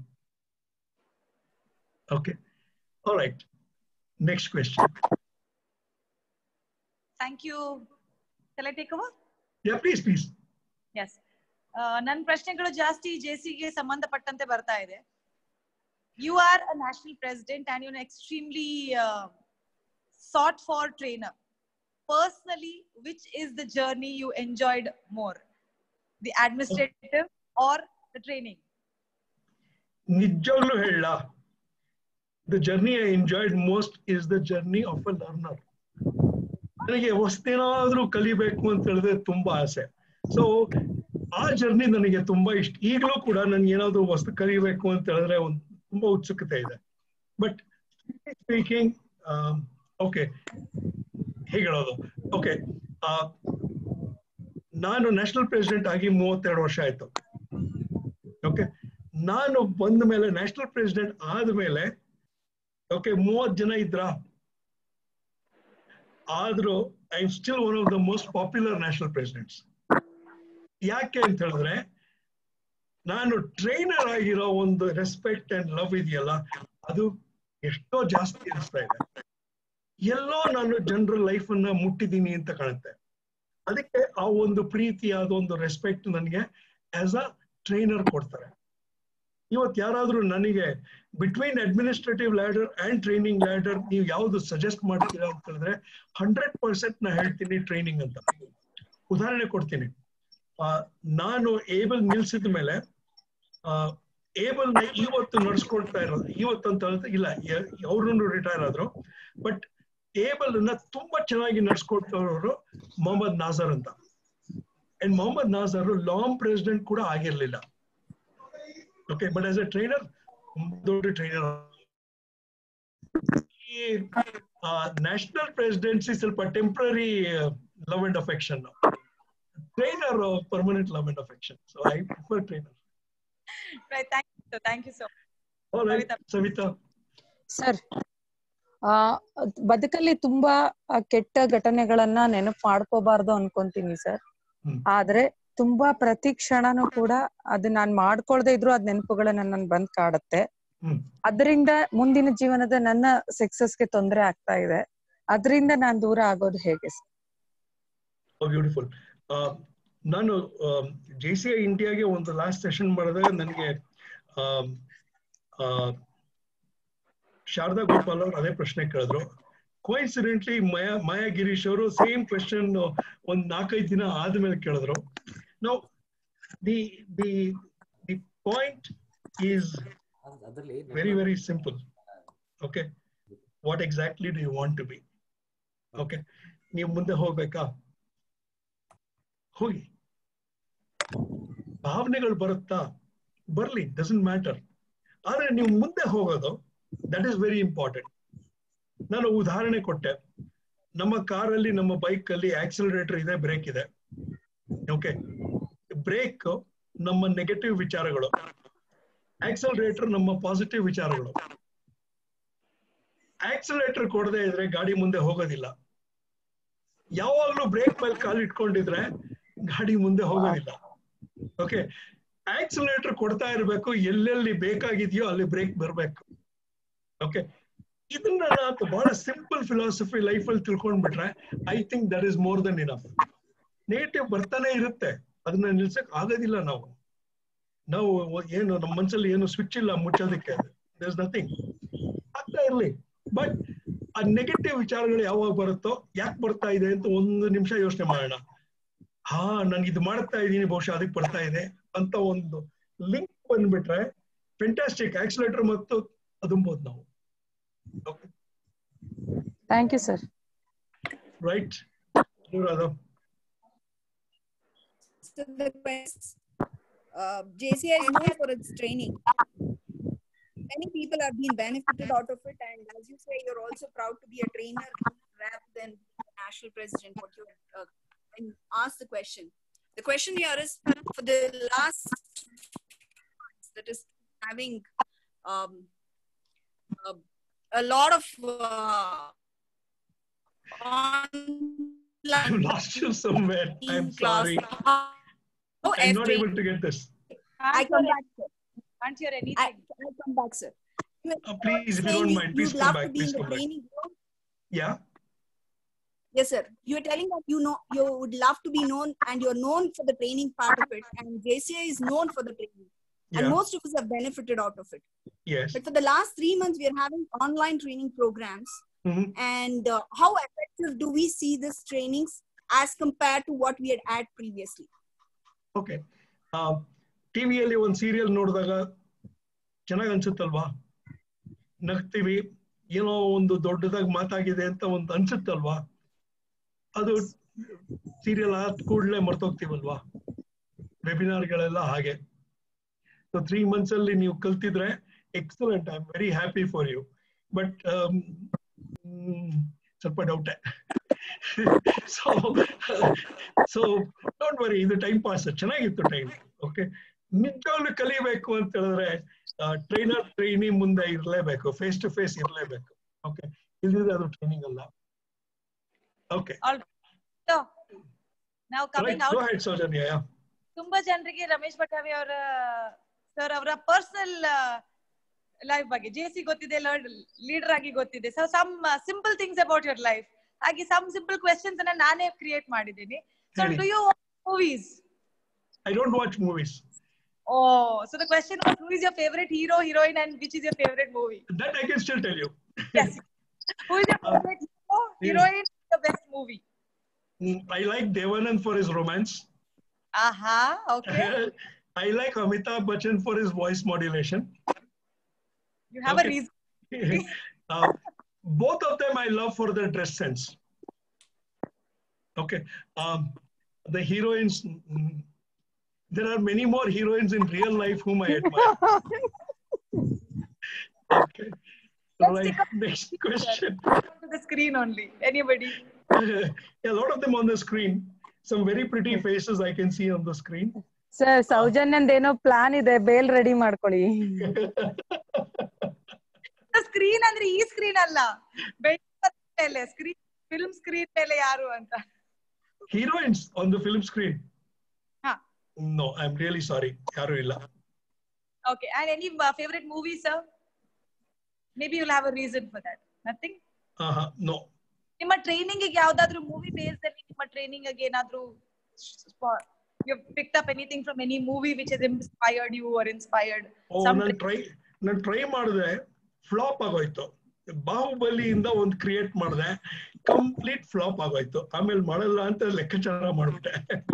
Okay, alright, next question. Thank you. Shall I take over? Yeah, please, please. Yes. ನನ್ನ ಪ್ರಶ್ನೆಗಳು ಜಾಸ್ತಿ ಜೆಸಿಗೆ ಸಂಬಂಧಪಟ್ಟಂತೆ ಬರ್ತಾ ಇದೆ. You are a national president and you are extremely sought for trainer. Personally, which is the journey you enjoyed more, the administrative or the training? ನಿಜವಾಗ್ಲೂ ಹೇಳ, the journey I enjoyed most is the journey of a learner. ನನಗೆ ಹೊಸದೇನಾದ್ರೂ ಕಲಿಬೇಕು ಅಂತ ಹೇಳಿದ್ರೆ ತುಂಬಾ ಆಸೆ. So ಆ journey ನನಗೆ ತುಂಬಾ ಇಷ್ಟ. ಈಗಲೂ ಕೂಡ ನನ್ಗೆ ಏನಾದ್ರು ಹೊಸ ಕಲಿಬೇಕು ಅಂತ ಹೇಳಿದ್ರೆ ಒಂದು ತುಂಬಾ ಉತ್ಸುಕತೆ ಇದೆ. ಬಟ್ ಸ್ಪೀಕಿಂಗ್, ಓಕೆ, ಹೇಗೆ ಹೇಳೋದು, ಓಕೆ, ನಾನು ನ್ಯಾಷನಲ್ ಪ್ರೆಸಿಡೆಂಟ್ ಆಗಿ ಮೂವತ್ತೆರಡು ವರ್ಷ ಆಯ್ತು. ಓಕೆ, ನಾನು ಬಂದ ಮೇಲೆ ನ್ಯಾಷನಲ್ ಪ್ರೆಸಿಡೆಂಟ್ ಆದ್ಮೇಲೆ ಓಕೆ ಮೂವತ್ತು ಜನ ಇದ್ರ, ಆದ್ರೂ I am still one of the most popular national presidents. ಯಾಕೆ ಅಂತ ಹೇಳಿದ್ರೆ ನಾನು ಟ್ರೈನರ್ ಆಗಿರೋ ಒಂದು ರೆಸ್ಪೆಕ್ಟ್ ಅಂಡ್ ಲವ್ ಇದೆಯಲ್ಲ, ಅದು ಎಷ್ಟೋ ಜಾಸ್ತಿ ಅನಿಸ್ತಾ ಇದೆ. ಎಲ್ಲೋ ನಾನು ಜನರ ಲೈಫ್ ಅನ್ನ ಮುಟ್ಟಿದ್ದೀನಿ ಅಂತ ಕಾಣುತ್ತೆ. ಅದಕ್ಕೆ ಆ ಒಂದು ಪ್ರೀತಿ, ಅದೊಂದು ರೆಸ್ಪೆಕ್ಟ್ ನನಗೆ ಆಸ್ ಅ ಟ್ರೈನರ್ ಕೊಡ್ತಾರೆ. ಇವತ್ತು ಯಾರಾದ್ರೂ ನನಗೆ between administrative ladder and training ladder ನೀವು ಯಾವ್ದು ಸಜೆಸ್ಟ್ ಮಾಡ್ತೀರಾ ಅಂತ ಹೇಳಿದ್ರೆ ಹಂಡ್ರೆಡ್ ಪರ್ಸೆಂಟ್ ನಾ ಹೇಳ್ತೀನಿ ಟ್ರೈನಿಂಗ್ ಅಂತ. ಉದಾಹರಣೆ ಕೊಡ್ತೀನಿ. ನಾನು ಏಬಲ್ ನಿಲ್ಸಿದ ಮೇಲೆ ಏಬಲ್ ನ ಇವತ್ತು ನಡ್ಸ್ಕೊಳ್ತಾ ಇರೋದು, ಇವತ್ತು ಅಂತ ಇಲ್ಲ, ಅವ್ರನ್ನು ರಿಟೈರ್ ಆದ್ರು, ಬಟ್ ಏಬಲ್ ಅನ್ನ ತುಂಬಾ ಚೆನ್ನಾಗಿ ನಡ್ಸ್ಕೊಳ್ತಾ ಇರೋರು ಮೊಹಮ್ಮದ್ ನಾಜರ್ ಅಂತ. And Mohammed Nazar long president ಕೂಡ ಆಗಿರ್ಲಿಲ್ಲ. Okay, but as a trainer ದೊಡ್ಡ ಟ್ರೈನರ್. ಈ ನ್ಯಾಷನಲ್ ಪ್ರೆಸಿಡೆನ್ಸಿ ಸ್ವಲ್ಪ temporary love and affection, trainer permanent love and affection. So I prefer trainer. Right, thank you, sir. Thank you so much. All right, Savita. Sir, ಆ ಬದುಕಲ್ಲಿ ತುಂಬಾ ಕೆಟ್ಟ ಘಟನೆಗಳನ್ನ ನೆನಪು ಮಾಡ್ಕೋಬಾರ್ದು ಅನ್ಕೊಂತೀನಿ ಸರ್. ಆದ್ರೆ ತುಂಬಾ ಪ್ರತಿ ಕ್ಷಣನೂ ಕೂಡ ಅದು ನಾನ್ ಮಾಡ್ಕೊಳ್ದೆ ಇದ್ರು ಅದ್ ನೆನಪುಗಳನ್ನ ನನ್ ಬಂದ್ ಕಾಡುತ್ತೆ. ಅದರಿಂದ ಮುಂದಿನ ಜೀವನದ ನನ್ನ ಸಕ್ಸಸ್ಗೆ ತೊಂದರೆ ಆಗ್ತಾ ಇದೆ. ಅದರಿಂದ ನಾನ್ ದೂರ ಆಗೋದು ಹೇಗೆ ಸರ್? ಬ್ಯೂಟಿಫುಲ್. ನಾನು ಜೆ ಸಿ ಐ ಇಂಡಿಯಾಗೆ ಒಂದು ಲಾಸ್ಟ್ ಸೆಷನ್ ಮಾಡಿದಾಗ ನನಗೆ ಶಾರದಾ ಗೋಪಾಲ್ ಅವರು ಅದೇ ಪ್ರಶ್ನೆ ಕೇಳಿದ್ರು. ಕೋಇನ್ಸಿಡೆಂಟ್ಲಿ ಮಾಯಾ ಮಾಯಾ ಗಿರೀಶ್ ಅವರು ಸೇಮ್ ಕ್ವೆಶ್ಚನ್ ಒಂದ್ ನಾಲ್ಕೈದು ದಿನ ಆದ್ಮೇಲೆ ಕೇಳಿದ್ರು. Now the the the point is very very simple. Okay, what exactly do you want to be? Okay, ನೀವು ಮುಂದೆ ಹೋಗ್ಬೇಕಾ? ಹೋಗಿ. ಭಾವನೆಗಳು ಬರುತ್ತಾ? ಬರ್ಲಿ, ಡಸಂಟ್ ಮ್ಯಾಟರ್. ಆದ್ರೆ ನೀವು ಮುಂದೆ ಹೋಗೋದು, ದಟ್ ಈಸ್ ವೆರಿ ಇಂಪಾರ್ಟೆಂಟ್. ನಾನು ಉದಾಹರಣೆ ಕೊಟ್ಟೆ. ನಮ್ಮ ಕಾರಲ್ಲಿ, ನಮ್ಮ ಬೈಕ್ ಅಲ್ಲಿ ಆಕ್ಸಿಲರೇಟರ್ ಇದೆ, ಬ್ರೇಕ್ ಇದೆ. ಓಕೆ, ಬ್ರೇಕ್ ನಮ್ಮ ನೆಗೆಟಿವ್ ವಿಚಾರಗಳು, ಆಕ್ಸಿಲರೇಟರ್ ನಮ್ಮ ಪಾಸಿಟಿವ್ ವಿಚಾರಗಳು. ಆಕ್ಸಿಲರೇಟರ್ ಕೊಡದೇ ಇದ್ರೆ ಗಾಡಿ ಮುಂದೆ ಹೋಗೋದಿಲ್ಲ. ಯಾವಾಗ್ಲೂ ಬ್ರೇಕ್ ಮೇಲೆ ಕಾಲು ಇಟ್ಕೊಂಡಿದ್ರೆ ಗಾಡಿ ಮುಂದೆ ಹೋಗೋದಿಲ್ಲ. ಓಕೆ, ಆಕ್ಸಿಲರೇಟರ್ ಕೊಡ್ತಾ ಇರ್ಬೇಕು, ಎಲ್ಲೆಲ್ಲಿ ಬೇಕಾಗಿದೆಯೋ ಅಲ್ಲಿ ಬ್ರೇಕ್ ಬರ್ಬೇಕು. ಓಕೆ, ಇದನ್ನ ನಾವು ಬಹಳ ಸಿಂಪಲ್ ಫಿಲಾಸಫಿ ಲೈಫ್ ಅಲ್ಲಿ ತಿಳ್ಕೊಂಡ್ಬಿಟ್ರೆ I think that is more than enough. Negative ಬರ್ತಾನೆ ಇರುತ್ತೆ, ಅದನ್ನ ನಿಲ್ಸಕ್ ಆಗೋದಿಲ್ಲ. ನಾವು ನಾವು ಏನು ನಮ್ಮ ಮನಸ್ಸಲ್ಲಿ ಏನು ಸ್ವಿಚ್ ಇಲ್ಲ ಮುಚ್ಚೋದಕ್ಕೆ, ದೇರ್ ಇಸ್ ನಥಿಂಗ್. ಆಗ್ತಾ ಇರ್ಲಿ, ಬಟ್ ಆ ನೆಗೆಟಿವ್ ವಿಚಾರಗಳು ಯಾವಾಗ ಬರುತ್ತೋ, ಯಾಕೆ ಬರ್ತಾ ಇದೆ ಅಂತ ಒಂದು ನಿಮಿಷ ಯೋಚನೆ ಮಾಡೋಣ. ಹಾ, ನಾನು ಇದು ಮಾಡ್ತಾ ಇದ್ದೀನಿ, ಬಹುಶಃ ಅದಕ್ಕೆ ಬರ್ತಾ ಇದೆ ಅಂತ ಒಂದು ಲಿಂಕ್ ಬಂದ್ಬಿಟ್ರೆ ಫೆಂಟಾಸ್ಟಿಕ್. ಆಕ್ಸಿಲೇಟರ್ ಮತ್ತು ಅದುಂಬೋದು ನಾವು. Thank you sir. Right, Anuradha. So the quest, uh, J C I is known for its training. Many people have been benefited out of it, and as you say, you're also proud to be a trainer rather than national president. What you uh, when asked the question. The question here is for the last, that is having um, uh, a lot of uh, online I've lost you somewhere. I'm sorry. How I'm not able to get this. I come back, sir. Can't hear anything. I, I come back, sir. You Uh, please, if you saying don't you- mind, please you'd come love back. to be Please in the come back. training group. Yeah. Yes, sir. You're telling that you know you would love to be known, and you're known for the training part of it, and J C I is known for the training, and Yeah. most of us have benefited out of it. Yes. But for the last three months, we are having online training programs, Mhm. and uh, how effective do we see these trainings as compared to what we had had previously? Okay ಟಿವಿಯಲ್ಲಿ ಒಂದು serial ನೋಡಿದಾಗ ಚೆನ್ನಾಗಿ ಅನ್ಸುತ್ತಲ್ವಾ, ನಗ್ತೀವಿ, ಏನೋ ಒಂದು ದೊಡ್ಡದಾಗಿ ಮಾತಾಗಿದೆ ಅಂತ ಒಂದು ಅನ್ಸುತ್ತಲ್ವಾ, ಅದು ಸೀರಿಯಲ್ ಆದ ಕೂಡಲೇ ಮರ್ತೋಗ್ತೀವಲ್ವಾ. ವೆಬಿನಾರ್ಗಳೆಲ್ಲ ಹಾಗೆ. ಸೊ ತ್ರೀ ಮಂತ್ಸ್ ಅಲ್ಲಿ ನೀವು ಕಲ್ತಿದ್ರೆ excellent. I am very happy for you. But ಸ್ವಲ್ಪ ಡೌಟೆ. ಸೊ ಸೊ ಡೋಂಟ್ ವರಿ, ಇದು ಟೈಮ್ ಪಾಸ್, ಚೆನ್ನಾಗಿತ್ತು ಟೈಮ್. ಓಕೆ, ನಿಜವಾಗ್ಲೂ ಕಲಿಬೇಕು ಅಂತ ಹೇಳಿದ್ರೆ ಟ್ರೈನರ್ ಟ್ರೈನಿ ಮುಂದೆ ಇರಲೇಬೇಕು, ಫೇಸ್ ಟು ಫೇಸ್ ಇರಲೇಬೇಕು. ಓಕೆ, ಇಲ್ಲದಿದ್ರೆ ಅದು ಟ್ರೈನಿಂಗ್ ಅಲ್ಲ. Okay, So, now coming out, go ahead Saujanya. ತುಂಬಾ ಜನರಿಗೆ ರಮೇಶ್ ಬಟಾವಿ ಅವರ ಸರ್ ಅವರ ಪರ್ಸನಲ್ ಲೈಫ್ ಬಗ್ಗೆ ಜೆ ಸಿ ಗೊತ್ತಿದೆ, ಲೀಡರ್ ಆಗಿ ಗೊತ್ತಿದೆ. So some simple things about your life, ಹಾಗೆ ಸಮ್ ಸಿಂಪಲ್ ಕ್ವೆಶ್ಚನ್ಸ್ ಅನ್ನ ನಾನೇ ಕ್ರಿಯೇಟ್ ಮಾಡಿದ್ದೀನಿ. ಸೊ ಹೇಳಿ. Do you watch movies? I don't watch movies. Oh, so the question was, who is your favorite hero, heroine, and which is your favorite movie? That I can still tell you. Yes. Who is your favorite hero, heroine, the best movie? I like Devanand for his romance. Aha, okay. I like Amitabh Bachchan for his voice modulation. You have Okay. a reason. uh, both of them I love for their dress sense. Okay. Um, the heroines, mm, there are many more heroines in real life whom I admire. Okay. Let's Right. take Next question. To the screen only. Anybody? A lot of them on the screen. Some very pretty faces I can see on the screen. Sir ಸೌಜನ್ಯಂದ್ ಏನೋ plan ಇದೆ, bale ready ಮಾಡ್ಕೊಳ್ಳಿ. Screen ಅಂದ್ರೆ ಈ screen ಅಲ್ಲ, ಮೇಲೆ screen, film screen ಮೇಲೆ ಯಾರು ಅಂತ. Heroines on the film screen? Ha. No, I'm really sorry. Yaru illa. Okay, and any uh, favorite movie, sir? Maybe you'll have a reason for that. Nothing? Uh-huh. No. ನಿಮ್ಮ training ಗೆ ಯಾವ್ದಾದ್ರು movie base ಅಲ್ಲಿ ನಿಮ್ಮ training ಗೆ ಏನಾದ್ರು you have picked up anything from any movie which has inspired you or inspired? Oh, some ನಾನು try ನಾನು try ಮಾಡಿದೆ, ಫ್ಲಾಪ್ ಆಗೋಯ್ತು. ಬಾಹುಬಲಿಯಿಂದ ಒಂದು ಕ್ರಿಯೇಟ್ ಮಾಡಿದೆ, ಕಂಪ್ಲೀಟ್ ಫ್ಲಾಪ್ ಆಗೋಯ್ತು. ಆಮೇಲೆ ಮಾಡಲ್ಲ ಅಂತ ಲೆಕ್ಕಾಚಾರ ಮಾಡ್ಬಿಟ್ಟೆ.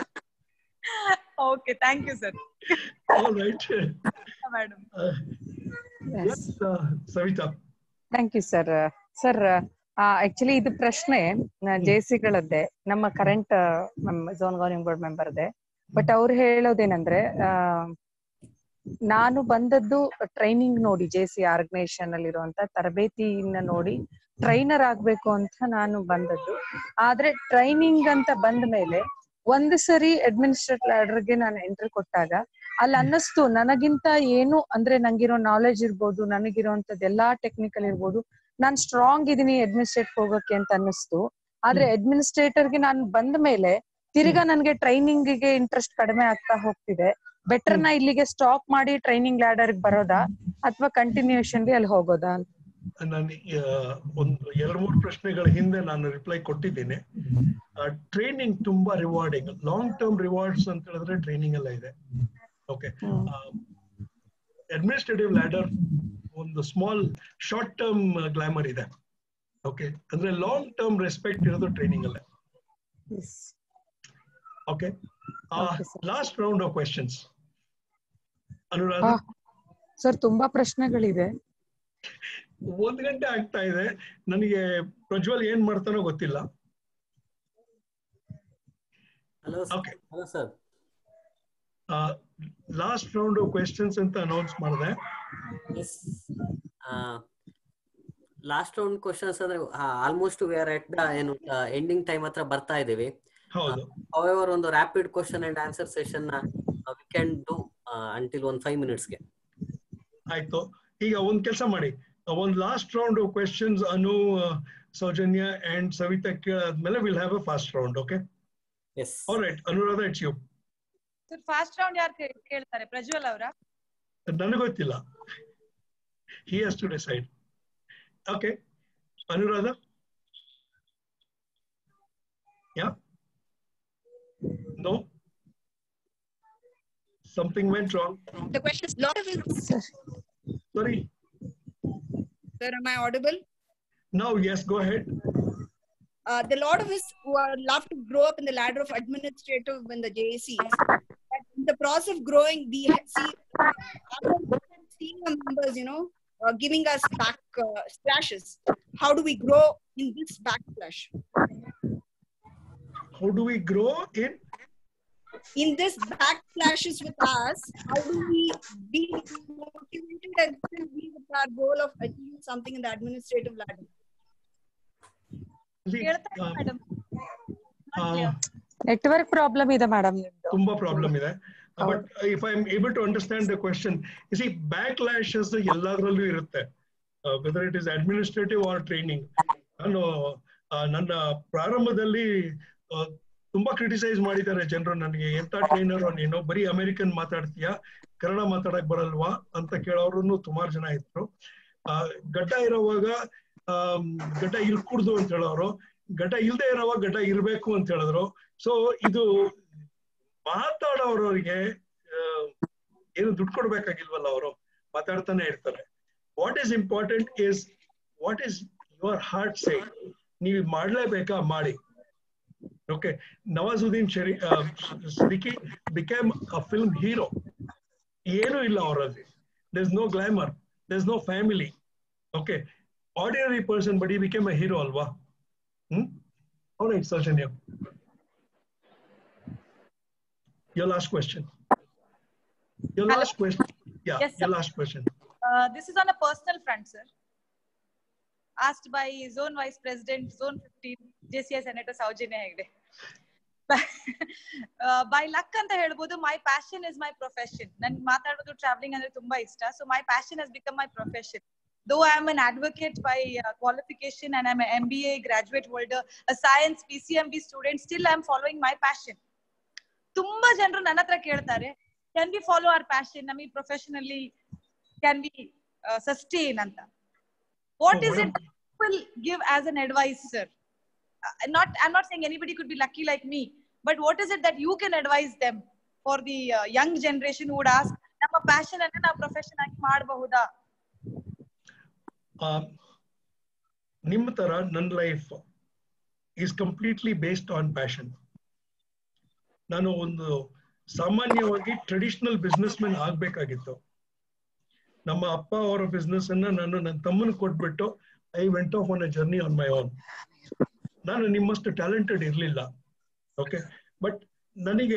Okay, thank you, sir. All right. Madam. Uh, yes, uh, Savita. Thank you sir. Sir actually ಇದು ಪ್ರಶ್ನೆ ಜೆ ಸಿಗಳದ್ದೇ, ನಮ್ಮ ಕರೆಂಟ್ ಝೋನ್ ಗವರ್ನಿಂಗ್ ಬೋರ್ಡ್ ಮೆಂಬರ್ದೆ. ಬಟ್ ಅವ್ರು ಹೇಳೋದೇನಂದ್ರೆ, ಆ ನಾನು ಬಂದದ್ದು ಟ್ರೈನಿಂಗ್ ನೋಡಿ, ಜೆ ಸಿ ಆರ್ಗನೈಸೇಷನ್ ಅಲ್ಲಿ ಇರುವಂತ ತರಬೇತಿಯನ್ನ ನೋಡಿ ಟ್ರೈನರ್ ಆಗ್ಬೇಕು ಅಂತ ನಾನು ಬಂದದ್ದು. ಆದ್ರೆ ಟ್ರೈನಿಂಗ್ ಅಂತ ಬಂದ ಮೇಲೆ ಒಂದು ಸರಿ ಅಡ್ಮಿನಿಸ್ಟ್ರೇಟಿವ್ ಲ್ಯಾಡರ್ಗೆ ನಾನು ಎಂಟ್ರಿ ಕೊಟ್ಟಾಗ ಅಲ್ಲಿ ಅನ್ನಿಸ್ತು, ನನಗಿಂತ ಏನು ಅಂದ್ರೆ ನಂಗಿರೋ ನಾಲೆಜ್ ಇರ್ಬೋದು, ನನಗಿರೋಂಥದ್ದು ಎಲ್ಲಾ ಟೆಕ್ನಿಕಲ್ ಇರ್ಬೋದು, ನಾನ್ ಸ್ಟ್ರಾಂಗ್ ಇದೀನಿ ಅಡ್ಮಿನಿಸ್ಟ್ರೇಟ್ ಹೋಗಕ್ಕೆ ಅಂತ ಅನ್ನಿಸ್ತು. ಆದ್ರೆ ಅಡ್ಮಿನಿಸ್ಟ್ರೇಟರ್ಗೆ ನಾನು ಬಂದ ಮೇಲೆ ತಿರ್ಗಾ ನನ್ಗೆ ಟ್ರೈನಿಂಗ್ ಗೆ ಇಂಟ್ರೆಸ್ಟ್ ಕಡಿಮೆ ಆಗ್ತಾ ಹೋಗ್ತಿದೆ. ಬೆಟರ್ ನಾ ಇಲ್ಲಿಗೆ ಸ್ಟಾಪ್ ಮಾಡಿ ಟ್ರೈನಿಂಗ್ ಲ್ಯಾಡರ್ ಬರೋದಾ ಅಥವಾ ಕಂಟಿನ್ಯೂಷನ್ ಗೆ ಅಲ್ಲಿ ಹೋಗೋದಾ ಅಂತ? ನಾನು ಒಂದು ಎರಡು ಮೂರು ಪ್ರಶ್ನೆಗಳ ಹಿಂದೆ ನಾನು ರಿಪ್ಲೈ ಕೊಟ್ಟಿದ್ದೀನಿ. ಟ್ರೈನಿಂಗ್ ತುಂಬಾ ರಿವಾರ್ಡಿಂಗ್, ಲಾಂಗ್ ಟರ್ಮ್ ರಿವಾರ್ಡ್ಸ್ ಅಂತ ಹೇಳಿದ್ರೆ ಟ್ರೈನಿಂಗ್ ಎಲ್ಲ ಇದೆ. ಓಕೆ, ಅಡ್ಮಿನಿಸ್ಟ್ರೇಟಿವ್ ಲ್ಯಾಡರ್ ಒಂದು ಸ್ಮಾಲ್ ಶಾರ್ಟ್ ಟರ್ಮ್ ಗ್ಲಾಮರ್ ಇದೆ. ಓಕೆ, ಅಂದ್ರೆ ಲಾಂಗ್ ಟರ್ಮ್ ರೆಸ್ಪೆಕ್ಟ್ ಇರೋದು ಟ್ರೈನಿಂಗ್ ಅಲ್ಲೇ. Okay, last round of questions. Anuradha sir, ತುಂಬಾ ಪ್ರಶ್ನೆಗಳಿದೆ. ಒಂದ್ ಗಂಟೆ ಆಗ್ತಾ ಇದೆ. ನನಗೆ ಪ್ರಜ್ವಲ್ ಏನ್ ಮಾಡ್ತಾನೋ ಗೊತ್ತಿಲ್ಲ. Hello okay, hello sir. Last round questions ಅಂತ ಅನೌನ್ಸ್ ಮಾಡಿದೆ. ಲಾಸ್ಟ್ ರೌಂಡ್ ಕ್ವಶನ್ಸ್ ಅಂದ್ರೆ almost we are at the ಏನು ಎಂಡಿಂಗ್ ಟೈಮ್ ಹತ್ರ ಬರ್ತಾ ಇದೀವಿ. ಹೌದು. however ಒಂದು rapid question and answer session ನ ವಿ ಕ್ಯಾನ್ ಡೂ ಅಂಟಿಲ್ ಒಂದು ಫೈವ್ ಮಿನಿಟ್ಸ್ ಗೆ. ಆಯ್ತು. ಈಗ ಒಂದ್ ಕೆಲಸ ಮಾಡಿ, ಒಂದ್ last round questions Anu, Saujanya and Savita ಕೇಳಾದ್ಮೇಲೆ will have a fast round. Okay? Yes. Alright. Anuradha, it's you. Sir fast round ಯಾರು ಕೇಳ್ತಾರೆ? ಪ್ರಜ್ವಲ್ ಅವರಾ? ನನಗೆ ಗೊತ್ತಿಲ್ಲ. He has to decide. Okay. Anuradha? Yeah? No? Something went wrong. The question is, lot of it. Sorry. Sir, am I audible? Now, yes, go ahead. Uh, the lot of us who are love to grow up in the ladder of administrative in the J A Cs. In the process of growing, we see senior members, you know, uh, giving us back uh, splashes. How do we grow in this backsplash? How do we grow in? In this backsplashes with us, how do we be motivated and still be with our goal of achieving something in the administrative ladder? Network problem ಇದೆ madam. ತುಂಬಾ problem ಇದೆ. But if I am able to understand the question, you see backlashes ಎಲ್ಲದರಲ್ಲೂ ಇರುತ್ತೆ, whether it is administrative or training. ನಾನು ನನ್ನ ಪ್ರಾರಂಭದಲ್ಲಿ ತುಂಬಾ criticise ಮಾಡಿದ್ದಾರೆ ಜನರು ನನಗೆ, ಎಂತ ಟ್ರೈನರ್ ನೀನು, ಬರೀ ಅಮೆರಿಕನ್ ಮಾತಾಡ್ತೀಯಾ, ಕನ್ನಡ ಮಾತಾಡಕ್ ಬರಲ್ವಾ ಅಂತ ಕೇಳೋರು ಸುಮಾರು ಜನ ಇದ್ರು. ಗಡ್ಡ ಇರೋವಾಗ ಗಡ್ಡ ಇರ್ಕೂಡ್ದು ಅಂತ ಹೇಳೋರು, ಗಡ್ಡ ಇಲ್ದೇ ಇರೋವಾಗ ಗಡ್ಡ ಇರ್ಬೇಕು ಅಂತ ಹೇಳಿದ್ರು. ಸೊ ಇದು ಮಾತಾಡೋರವ್ರಿಗೆ ಏನು ದುಡ್ಡು ಕೊಡ್ಬೇಕಾಗಿಲ್ವಲ್ಲ, ಅವರು ಮಾತಾಡ್ತಾನೆ ಇರ್ತಾರೆ. What is important is what is your heart say. ನೀವು ಮಾಡ್ಲೇಬೇಕಾ, ಮಾಡಿ. ಓಕೆ. ನವಾಜುದ್ದೀನ್ ಶರೀ Siddiqui became a film hero. ಏನೂ ಇಲ್ಲ ಅವರಲ್ಲಿ. There is no glamour, there is no family. Okay. Ordinary person, but he became a hero ಅಲ್ವಾ? Hmm. Alright, Saujanya. Your last question. Your Hello? last question. Yeah, Yes, your sir. last question. Uh, this is on a personal front, sir. Asked by Zone Vice President, Zone fifteen, J C I Senator Saujanya Hegde. uh, by luck anta helbodu, my passion is my profession. Nan maatadodu traveling andre tumba ishta, so my passion has become my profession. Though I am an advocate by uh, qualification and I am an M B A graduate holder, a science P C M B student, still I am following my passion. ತುಂಬಾ ಜನರು ನನ್ನ ಹತ್ರ ಕೇಳ್ತಾರೆ, can we follow our passion, ನಮಗೆ professionally can we sustain ಅಂತ. What is it will give us an advice, sir? Not I am not saying anybody could be lucky like me, but what is it that you can advise them for the young generation would ask, ನಮ್ಮ passion ಅನ್ನ ನಾವು profession ಆಗಿ ಮಾಡಬಹುದಾ? ನಿಮ್ಮ ತರ ನನ್ನ life is completely based on passion. ನಾನು ಒಂದು ಸಾಮಾನ್ಯವಾಗಿ ಟ್ರೆಡಿಷನಲ್ ಬಿಸ್ನೆಸ್ ಮ್ಯಾನ್ ಆಗ್ಬೇಕಾಗಿತ್ತು. ನಮ್ಮ ಅಪ್ಪ ಅವರ ಬಿಸ್ನೆಸ್ ಅನ್ನ ನಾನು ನನ್ನ ತಮ್ಮನ ಕೊಟ್ಬಿಟ್ಟು I went off on a journey on my own. ನಾನು ನಿಮ್ಮಷ್ಟು ಟ್ಯಾಲೆಂಟೆಡ್ ಇರಲಿಲ್ಲ. ಓಕೆ. ಬಟ್ ನನಗೆ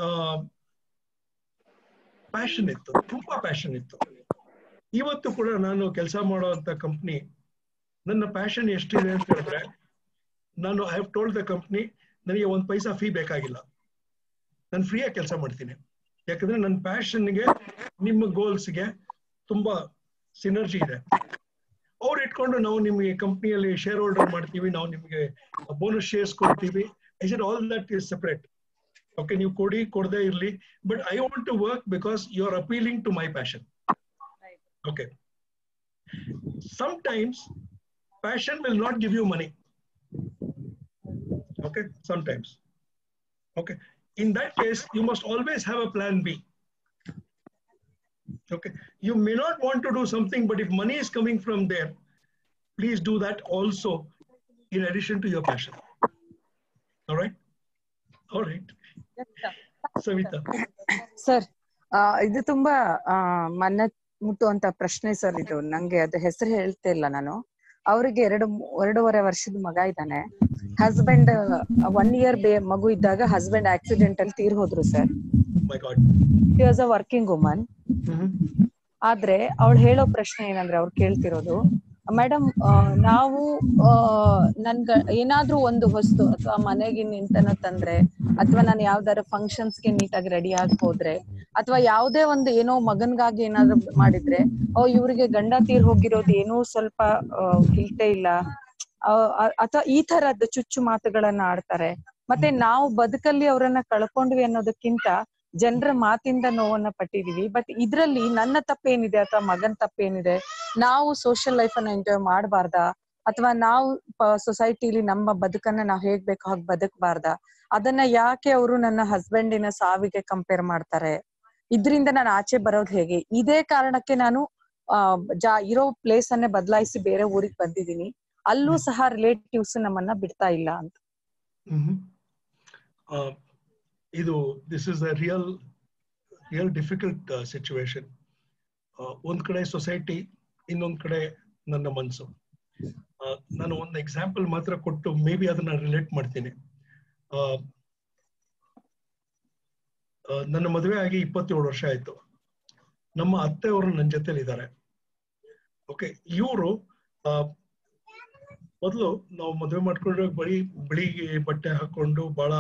ಪ್ಯಾಷನ್ ಇತ್ತು, ತುಂಬಾ ಪ್ಯಾಷನ್ ಇತ್ತು. ಇವತ್ತು ಕೂಡ ನಾನು ಕೆಲಸ ಮಾಡುವಂತ ಕಂಪ್ನಿ, ನನ್ನ ಪ್ಯಾಷನ್ ಎಷ್ಟಿದೆ ಅಂತ ಹೇಳಿದ್ರೆ, ನಾನು I have told the company, ನನಗೆ ಒಂದು ಪೈಸಾ ಫೀ ಬೇಕಾಗಿಲ್ಲ, ನಾನು ಫ್ರೀಯಾಗಿ ಕೆಲಸ ಮಾಡ್ತೀನಿ. ಯಾಕಂದ್ರೆ ನನ್ನ ಪ್ಯಾಷನ್ಗೆ ನಿಮ್ಮ ಗೋಲ್ಸ್ಗೆ ತುಂಬಾ ಸಿನರ್ಜಿ ಇದೆ. ಅವ್ರು ಇಟ್ಕೊಂಡು ನಾವು ನಿಮಗೆ ಕಂಪ್ನಿಯಲ್ಲಿ ಶೇರ್ ಹೋಲ್ಡರ್ ಮಾಡ್ತೀವಿ, ನಾವು ನಿಮಗೆ ಬೋನಸ್ ಶೇರ್ಸ್ ಕೊಡ್ತೀವಿ. I said all that is separate. Okay, ನೀವು ಕೊಡಿ ಕೊಡದೇ ಇರ್ಲಿ, but I want to work because you are appealing to my passion. Okay. Sometimes passion will not give you money. Okay, sometimes. Okay. In that case, you must always have a plan B. Okay. You may not want to do something, but if money is coming from there, please do that also in addition to your passion. All right? All right. Yes, sir. Savita. Sir, ಇದು ತುಂಬಾ ಮನ್ನ ಮುಟ್ಟುವಂತ ಪ್ರಶ್ನೆ sir. ಇದು ನಂಗೆ ಅದು ಹೆಸರು ಹೇಳ್ತಾ ಇಲ್ಲ ನಾನು. ಅವ್ರಿಗೆ ಎರಡು ಎರಡೂವರೆ ವರ್ಷದ ಮಗ ಇದ್ದಾನೆ. ಹಸ್ಬೆಂಡ್ ಒನ್ ಇಯರ್ ಬೇ ಮಗು ಇದ್ದಾಗ ಹಸ್ಬೆಂಡ್ ಆಕ್ಸಿಡೆಂಟ್ ಅಲ್ಲಿ ತೀರ್ ಹೋದ್ರು sir. My God. She was a working woman. ಆದ್ರೆ ಅವಳು ಹೇಳೋ ಪ್ರಶ್ನೆ ಏನಂದ್ರೆ, ಅವ್ರು ಕೇಳ್ತಿರೋದು, ಮೇಡಮ್ ನಾವು ನನ್ಗ ಏನಾದ್ರೂ ಒಂದು ವಸ್ತು ಅಥವಾ ಮನೆಗೆ ನಿಂತನೋ ತಂದ್ರೆ, ಅಥವಾ ನಾನು ಯಾವ್ದಾರ ಫಂಕ್ಷನ್ಸ್ಗೆ ನೀಟಾಗಿ ರೆಡಿ ಆಗಿ ಹೋದ್ರೆ, ಅಥವಾ ಯಾವ್ದೇ ಒಂದು ಏನೋ ಮಗನ್ಗಾಗಿ ಏನಾದ್ರು ಮಾಡಿದ್ರೆ, ಓ ಇವ್ರಿಗೆ ಗಂಡ ತೀರ್ ಹೋಗಿರೋದು ಏನೋ ಸ್ವಲ್ಪ ಗಿಲ್ಟೇ ಇಲ್ಲ, ಅಥವಾ ಈ ತರದ್ದು ಚುಚ್ಚು ಮಾತುಗಳನ್ನ ಆಡ್ತಾರೆ. ಮತ್ತೆ ನಾವು ಬದುಕಲ್ಲಿ ಅವ್ರನ್ನ ಕಳ್ಕೊಂಡ್ವಿ ಅನ್ನೋದಕ್ಕಿಂತ ಜನರ ಮಾತಿಂದ ನೋವನ್ನ ಪಟ್ಟಿದೀವಿ. ಬಟ್ ಇದ್ರಲ್ಲಿ ನನ್ನ ತಪ್ಪೇನಿದೆ ಅಥವಾ ಮಗನ್ ತಪ್ಪೇನಿದೆ? ನಾವು ಸೋಷಿಯಲ್ ಲೈಫ್ ಅನ್ನ ಎಂಜಾಯ್ ಮಾಡಬಾರ್ದಾ? ಅಥವಾ ನಾವು ಸೊಸೈಟಿಲಿ ನಮ್ಮ ಬದುಕನ್ನ ನಾವು ಹೇಗ್ ಬೇಕೋ ಹಾಗೆ ಬದುಕಬಾರ್ದ? ಅದನ್ನ ಯಾಕೆ ಅವರು ನನ್ನ ಹಸ್ಬೆಂಡಿನ ಸಾವಿಗೆ ಕಂಪೇರ್ ಮಾಡ್ತಾರೆ? ಇದ್ರಿಂದ ನಾನು ಆಚೆ ಬರೋದು ಹೇಗೆ? ಇದೇ ಕಾರಣಕ್ಕೆ ನಾನು ಆ ಜಾ ಇರೋ ಪ್ಲೇಸ್ ಅನ್ನೇ ಬದಲಾಯಿಸಿ ಬೇರೆ ಊರಿಗೆ ಬಂದಿದ್ದೀನಿ. ಅಲ್ಲೂ ಸಹ ರಿಲೇಟಿವ್ಸ್ ನಮ್ಮನ್ನ ಬಿಡ್ತಾ ಇಲ್ಲ ಅಂತ. ಇದು this is a real real difficult situation. ಒಂದ್ ಕಡೆ ಸೊಸೈಟಿ, ಇನ್ನೊಂದ್ ಕಡೆ ನನ್ನ ಮನಸ್ಸು. ನಾನು ಒಂದು ಎಕ್ಸಾಂಪಲ್ ಮಾತ್ರ ಕೊಟ್ಟು ಮೇ ಬಿ ಅದನ್ನ ರಿಲೇಟ್ ಮಾಡ್ತೀನಿ. ನನ್ನ ಮದುವೆ ಆಗಿ ಇಪ್ಪತ್ತೇಳು ವರ್ಷ ಆಯ್ತು. ನಮ್ಮ ಅತ್ತೆ ಅವರು ನನ್ನ ಜೊತೆಲಿ ಇದ್ದಾರೆ. ಓಕೆ, ಇವರು ಮೊದಲು ನಾವು ಮದುವೆ ಮಾಡ್ಕೊಂಡ್ರೆ ಬರೀ ಬಿಳಿ ಬಟ್ಟೆ ಹಾಕೊಂಡು ಬಹಳ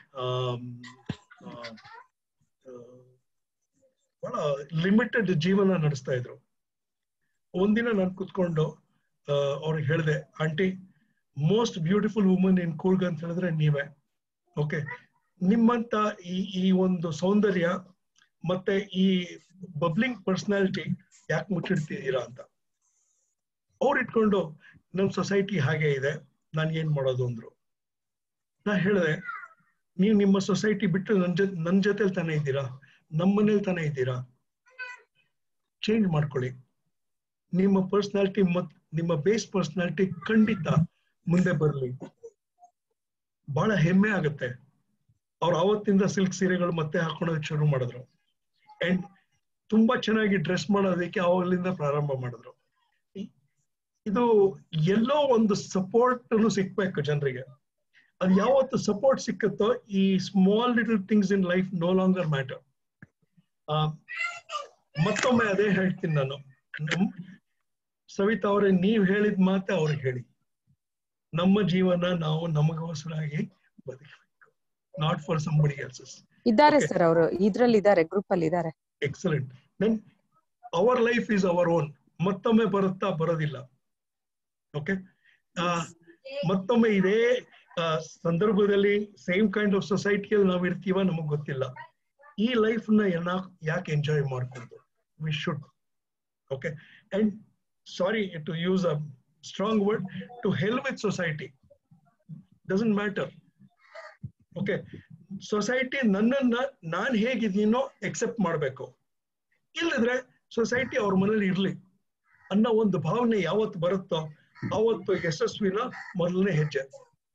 ಬಹಳ ಲಿಮಿಟೆಡ್ ಜೀವನ ನಡೆಸ್ತಾ ಇದ್ರು. ಒಂದಿನ ನಾನು ಕುತ್ಕೊಂಡು ಅವ್ರಿಗೆ ಹೇಳಿದೆ, aunty, most beautiful woman in Coorg ಅಂತ ಹೇಳಿದ್ರೆ ನೀವೇ. ಓಕೆ, ನಿಮ್ಮಂತ ಈ ಈ ಒಂದು ಸೌಂದರ್ಯ ಮತ್ತೆ ಈ ಬಬ್ಲಿಂಗ್ ಪರ್ಸನಾಲಿಟಿ ಯಾಕೆ ಮುಚ್ಚಿಡ್ತಿದ್ದೀರಾ ಅಂತ. ಅವ್ರು ಇಟ್ಕೊಂಡು ನಮ್ ಸೊಸೈಟಿ ಹಾಗೆ ಇದೆ, ನಾನು ಏನ್ ಮಾಡೋದು ಅಂದ್ರು. ನಾ ಹೇಳಿದೆ, ನೀವು ನಿಮ್ಮ ಸೊಸೈಟಿ ಬಿಟ್ಟು ನನ್ ಜೊತೆ ನನ್ ಜೊತೆಲಿ ತಾನೇ ಇದ್ದೀರಾ, ನಮ್ಮ ಮನೇಲಿ ತಾನೇ ಇದ್ದೀರಾ, ಚೇಂಜ್ ಮಾಡ್ಕೊಳ್ಳಿ. ನಿಮ್ಮ ಪರ್ಸನಾಲಿಟಿ ಮತ್ ನಿಮ್ಮ ಬೇಸ್ ಪರ್ಸನಾಲಿಟಿ ಖಂಡಿತ ಮುಂದೆ ಬರಲಿ, ಬಹಳ ಹೆಮ್ಮೆ ಆಗುತ್ತೆ. ಅವ್ರು ಆವತ್ತಿಂದ ಸಿಲ್ಕ್ ಸೀರೆಗಳು ಮತ್ತೆ ಹಾಕೊಳ್ಳೋದಕ್ಕೆ ಶುರು ಮಾಡಿದ್ರು. ಅಂಡ್ ತುಂಬಾ ಚೆನ್ನಾಗಿ ಡ್ರೆಸ್ ಮಾಡೋದಕ್ಕೆ ಅವಾಗಲಿಂದ ಪ್ರಾರಂಭ ಮಾಡಿದ್ರು. ಇದು ಎಲ್ಲೋ ಒಂದು ಸಪೋರ್ಟ್ ಸಿಕ್ಬೇಕು ಜನರಿಗೆ. ಅದು ಯಾವತ್ತು ಸಪೋರ್ಟ್ ಸಿಕ್ಕುತ್ತೋ, ಈ small little things in life no longer matter. ಆ ಮತ್ತೊಮ್ಮೆ ಅದೇ ಹೇಳ್ತೀನಿ ನಾನು, ಸವಿತಾ ಅವರೇ, ನೀವ್ ಹೇಳಿದ ಮಾತೆ ಅವ್ರಿಗೆ ಹೇಳಿ. ನಮ್ಮ ಜೀವನ ನಾವು ನಮಗೋಸ್ಕರಾಗಿ ಬದುಕಬೇಕು, ನಾಟ್ ಫಾರ್ ಸಂಬಡಿ ಎಲ್ಸಸ್. ಇದ್ದಾರೆ ಸರ್, ಅವರು ಇದ್ರಲ್ಲಿ ಇದ್ದಾರೆ, ಗ್ರೂಪ್ ಅಲ್ಲಿ ಇದ್ದಾರೆ. Excellent. Then our life is our own. ಮತ್ತೊಮ್ಮೆ ಬರುತ್ತಾ? ಬರೋದಿಲ್ಲ. ಓಕೆ, ಮತ್ತೊಮ್ಮೆ ಇದೇ ಸಂದರ್ಭದಲ್ಲಿ ಸೇಮ್ ಕೈಂಡ್ ಆಫ್ ಸೊಸೈಟಿಯಲ್ಲಿ ನಾವು ಇರ್ತೀವ ನಮಗ್ ಗೊತ್ತಿಲ್ಲ. ಈ ಲೈಫ್ ನ ಯಾಕೆ ಎಂಜಾಯ್ ಮಾಡ್ಕೊಂಡು we should. Okay, and sorry to use a strong word, to hell with society, doesn't matter. Okay, society ನನ್ನನ್ನ ನಾನ್ ಹೇಗಿದ್ದೀನೋ ಎಕ್ಸೆಪ್ಟ್ ಮಾಡ್ಬೇಕು. ಇಲ್ಲದ್ರೆ ಸೊಸೈಟಿ ಅವ್ರ ಮನೇಲಿ ಇರ್ಲಿ ಅನ್ನೋ ಒಂದು ಭಾವನೆ ಯಾವತ್ತು ಬರುತ್ತೋ ಅವತ್ತು ಯಶಸ್ವಿನ ಮೊದಲನೇ ಹೆಜ್ಜೆ.